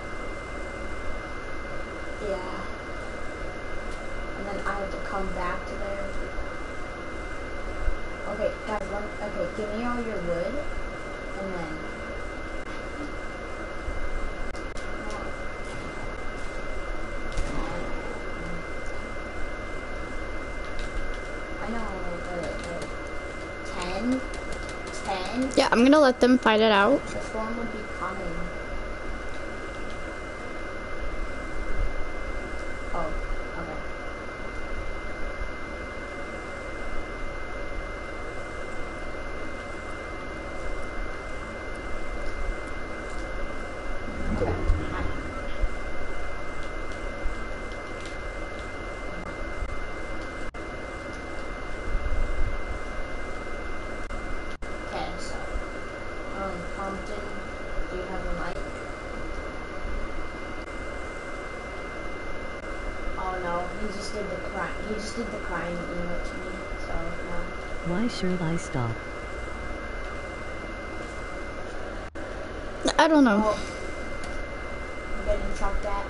Yeah. And then I have to come back to there. Okay, guys, okay, give me all your wood. And then... I know, 10? Yeah, I'm gonna let them fight it out. The storm would be coming. Oh, okay. Okay. Okay, so, Compton, do you have a mic? Oh no, he just did the crime. He just did the crying emote to me. So no. Why should I stop? I don't know. Oh, I'm getting chucked at.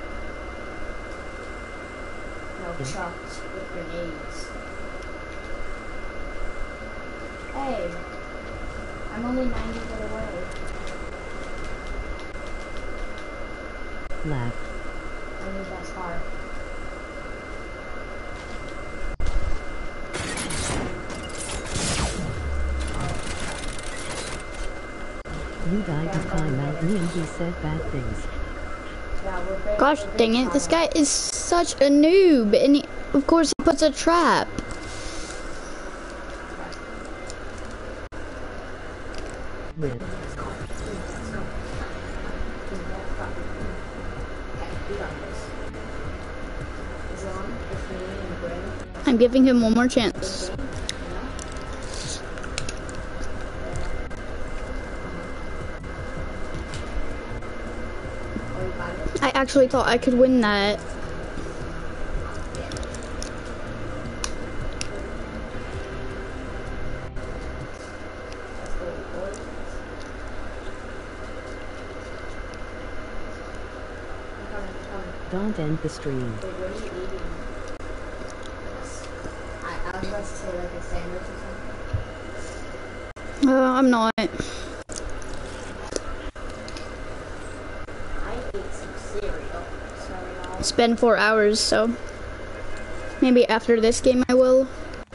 No, Yeah. chucked with grenades. Hey, I'm only 90 feet away. Laugh. I need that scar. You died to climb out me and he said bad things. Yeah, we're very, Gosh we're dang very it, this tired. guy is such a noob. And he, of course he puts a trap. Rip. Okay, we got this. As long as me and Bryn I'm giving him one more chance. I actually thought I could win that. Don't end the stream. Wait, what are you eating? I was about to say like a sandwich or something. I'm not. I ate some cereal. So It's been 4 hours, so maybe after this game I will.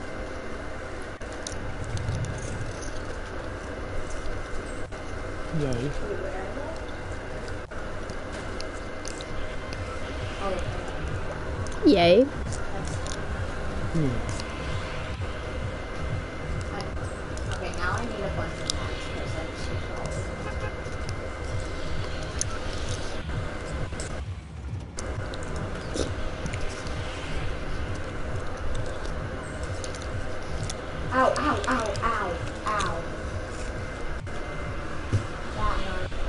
Yay. Yay. Me. okay, now I need a bunch of mats because that's super old. Ow, ow, ow, ow, ow. That one.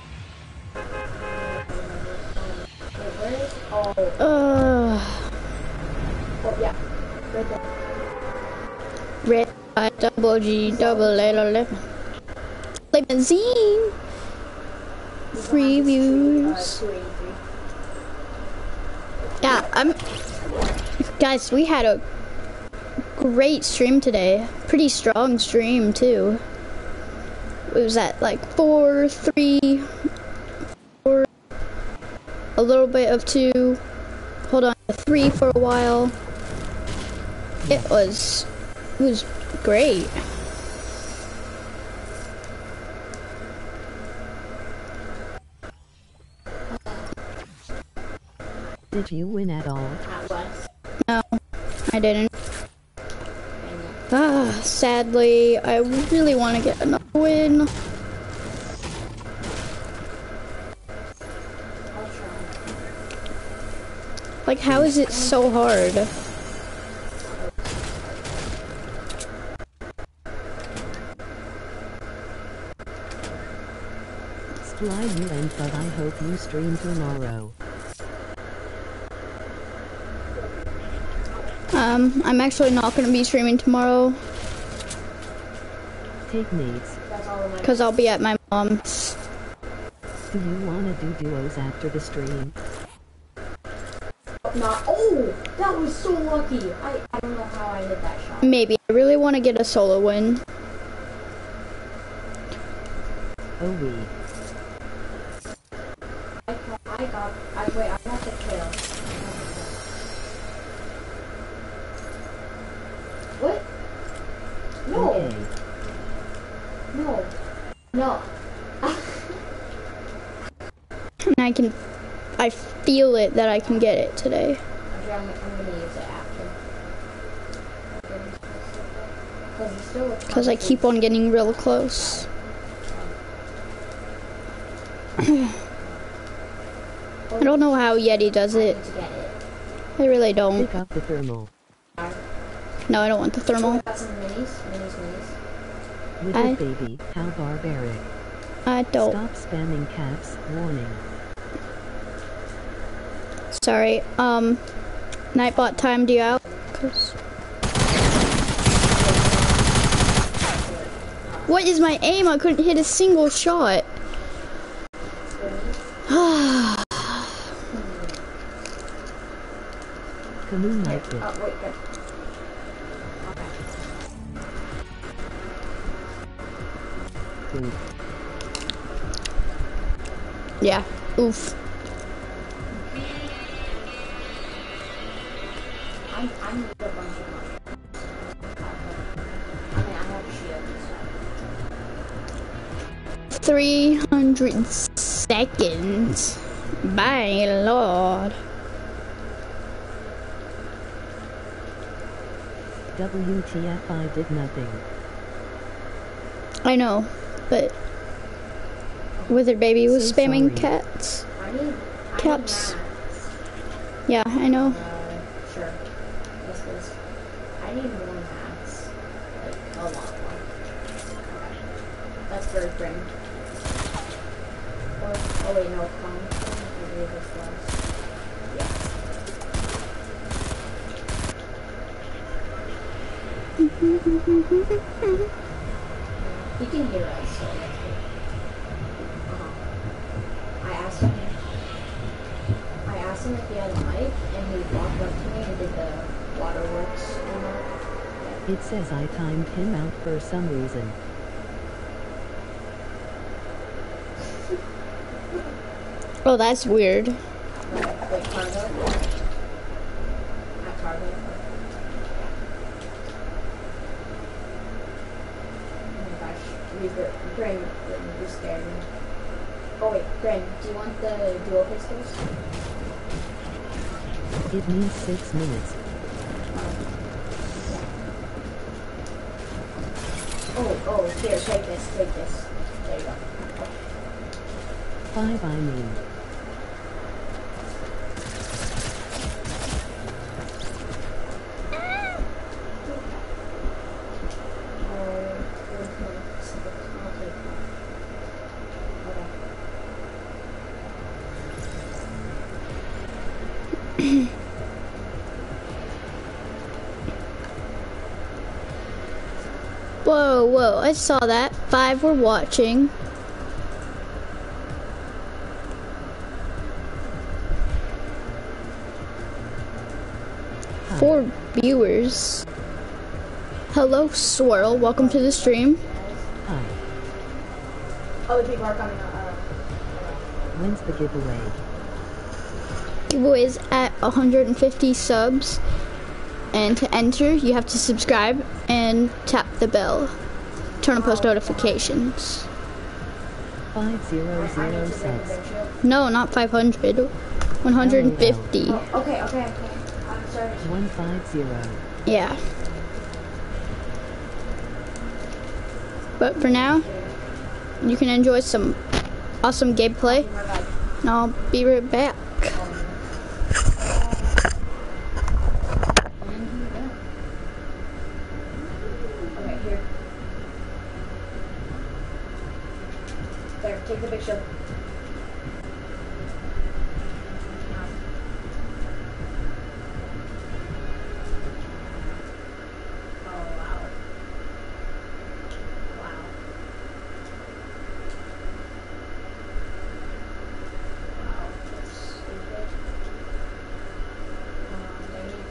Red I double G double L limousine. Free views. 283. Yeah, guys, we had a great stream today. Pretty strong stream too. It was at like 4, 3, 4, a little bit of 2. Hold on, 3 for a while. It was great. Did you win at all? At West. No, I didn't. Sadly, I really want to get another win. I'll try. Like, how is it so hard? Slide you and but I hope you stream tomorrow. I'm actually not going to be streaming tomorrow Take needs. That's all of my. because I'll be at my mom's. Do you wanna do duos after the stream? Not. Oh, that was so lucky. I don't know how I hit that shot. Maybe. I really want to get a solo win. Oh we. Wait, I got the kill. What? No. Okay. No. And I feel it that I can get it today. Actually, I'm gonna use it after. Because I keep on getting real close. I don't know how Yeti does it. To get it. I really don't. Pick up the thermal. No, I don't want the thermal. Got some minis. Little baby, how barbaric. I don't. Stop spamming caps, warning. Sorry. Nightbot timed you out. 'Cause- What is my aim? I couldn't hit a single shot. Canoe liked it. Oh, wait, good. Okay. Oof. Yeah. Oof. I need a bunch of mushrooms. I mean, I have shields. 300 seconds. My lord. WTF I did nothing. I know, but Wizard Baby was So spamming sorry. cats. I need Caps. mats. Yeah, I know. Sure. Yes, please. I need more mats. Like, a lot more. Okay. That's for a drink. Or, oh wait, no, come. I believe this was. Yeah. He can hear us, so that's good. I asked him if he had a mic, and he walked up to me and did the waterworks and all. It says I timed him out for some reason. Oh, that's weird. Wait, cargo? At cargo? Oh my gosh. Grin, you scared me. Oh wait, Grin, do you want the dual pistols? It needs 6 minutes. Oh, here, take this. There you go. 5 I mean. Whoa, whoa, I saw that. 5 were watching. Hi. 4 viewers. Hello, Swirl. Welcome to the stream. Hi. Other people are coming up. When's the giveaway? Giveaway is at 150 subs. And to enter, you have to subscribe and tap the bell. Turn on post notifications. 500 subs. No, not 500. 150. Okay. I'm sorry. 150. Yeah. But for now, you can enjoy some awesome gameplay. And I'll be right back. Okay, here. There, take the picture. Oh, wow. Wow. Wow, that's stupid. Dang it.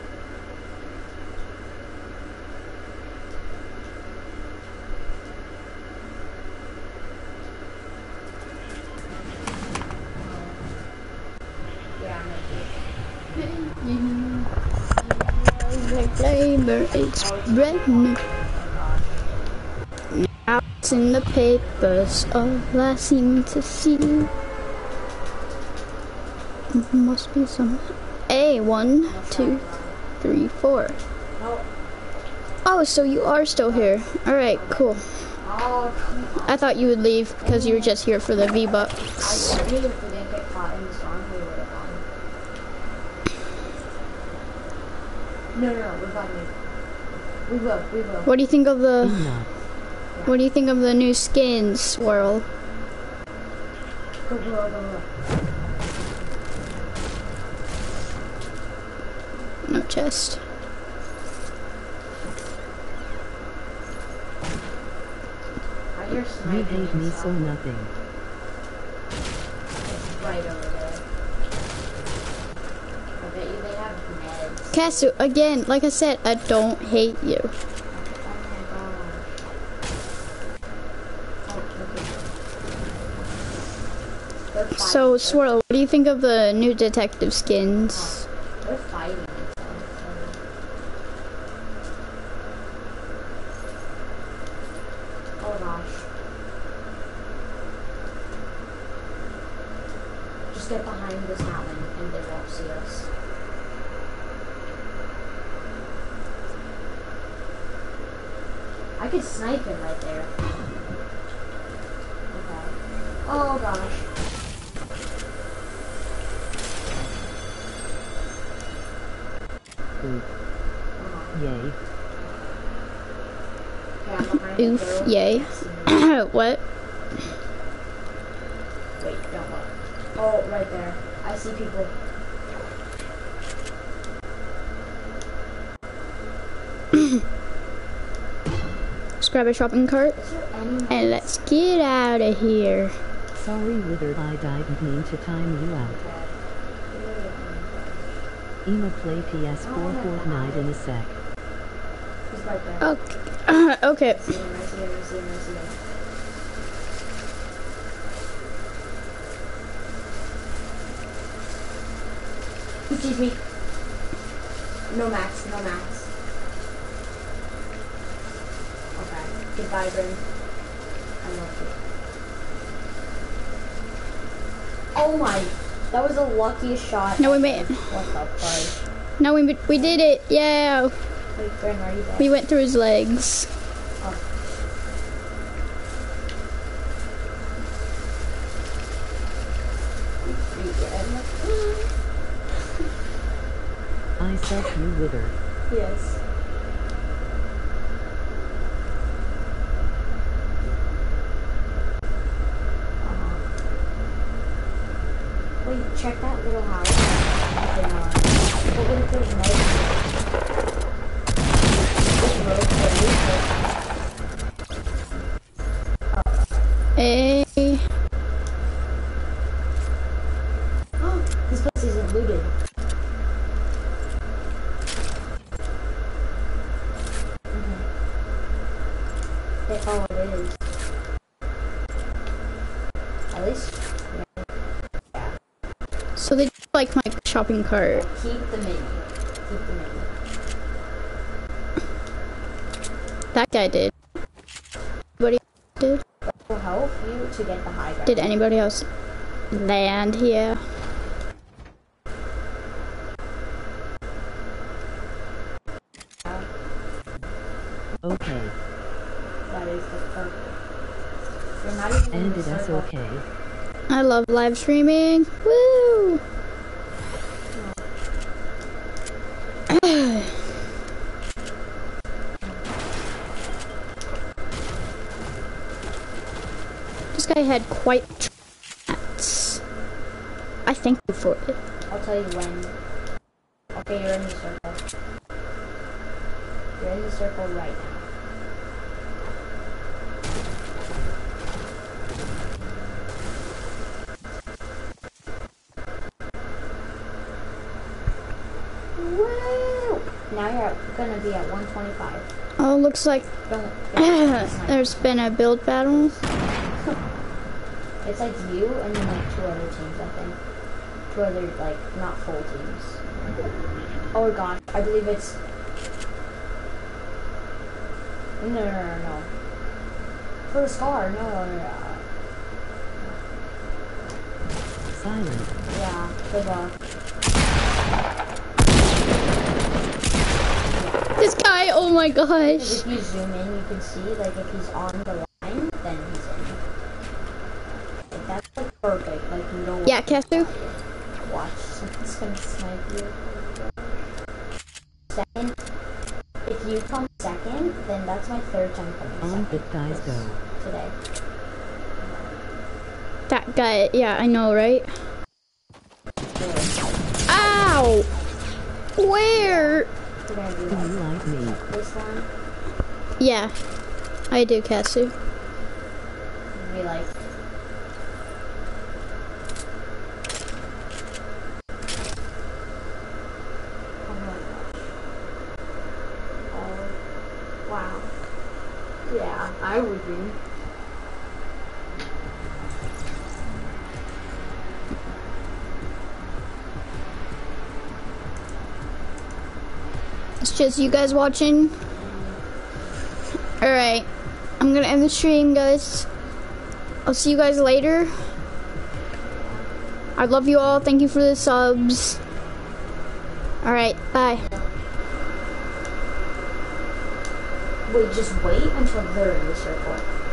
Yeah, I'm The flavor it's brand new. Now it's in the papers. All I seem to see must be some. A 1, 2, 3, 4. Oh, so you are still here. All right, cool. I thought you would leave because you were just here for the V-Bucks. I knew if we didn't get caught in the storm, we would have gone. No, we're about to. We will. What do you think of the? Enough. What do you think of the new skins, Swirl? Go. No chest. I hear You sniping. gave me so nothing. It's right over there. I bet you they have meds. Casu, again, like I said, I don't hate you. Oh my god. Oh, okay. They're fighting. So, Swirl, what do you think of the new detective skins? They're fighting. Oh gosh. Just get behind this mountain and they won't see us. I could snipe him right there. Okay. Oh gosh. Oof. Yay. Okay, I'm behind the Oof, girl. yay. What? Wait, don't look. Oh, right there. I see people. Let's grab a shopping cart Is there any and let's get out of here. Sorry, Wither, I didn't mean to time you out. Ema play PS4 Fortnite in a sec. He's right there. Okay. Okay. I see him. He sees me. No mats. Okay. Goodbye, Bryn. I love you. Oh my. That was the luckiest shot. No, we made. What the fudge? No, we did it. Yeah. Wait, Bryn, are you there? We went through his legs. Oh. You dead? I self you Wither. Yes. Wait, check that little house. What if there's no this road closed? Oh, it is. At least, So they like my shopping cart. keep the menu. Keep the menu. That guy did. Anybody did? Will help you to get the high ground. Did anybody else land here? Okay. That is the perfect. You're not even in And the that's circle. okay. I love live streaming. Woo! This guy had quite traps. I thank you for it. I'll tell you when. Okay, you're in the circle. You're in the circle right now. Woo! Now you're gonna be at 125. Oh, looks like Don't. there's been a build battle. It's like you and then like 2 other teams, I think. 2 other, like, not full teams. Oh, we're gone. I believe it's... No. For the scar, no. Silent. Yeah, for the... This guy, oh my gosh. If you zoom in, you can see, like, if he's on the line, then he's in. Like, that's, like, perfect. Like, you don't... Yeah, Castu? Watch, someone's gonna snipe you. Second, if you come second, then that's my 3rd time coming On second. good guys go. Today. That guy, yeah, I know, right? Ow! Where? We're gonna do Do you like like me? this one. Yeah, I do, Casu. Be like, oh my gosh. Oh, wow. Yeah, I would be. It's just you guys watching. Alright, I'm gonna end the stream, guys. I'll see you guys later. I love you all. Thank you for the subs. Alright, bye. Wait, just wait until they're in the circle.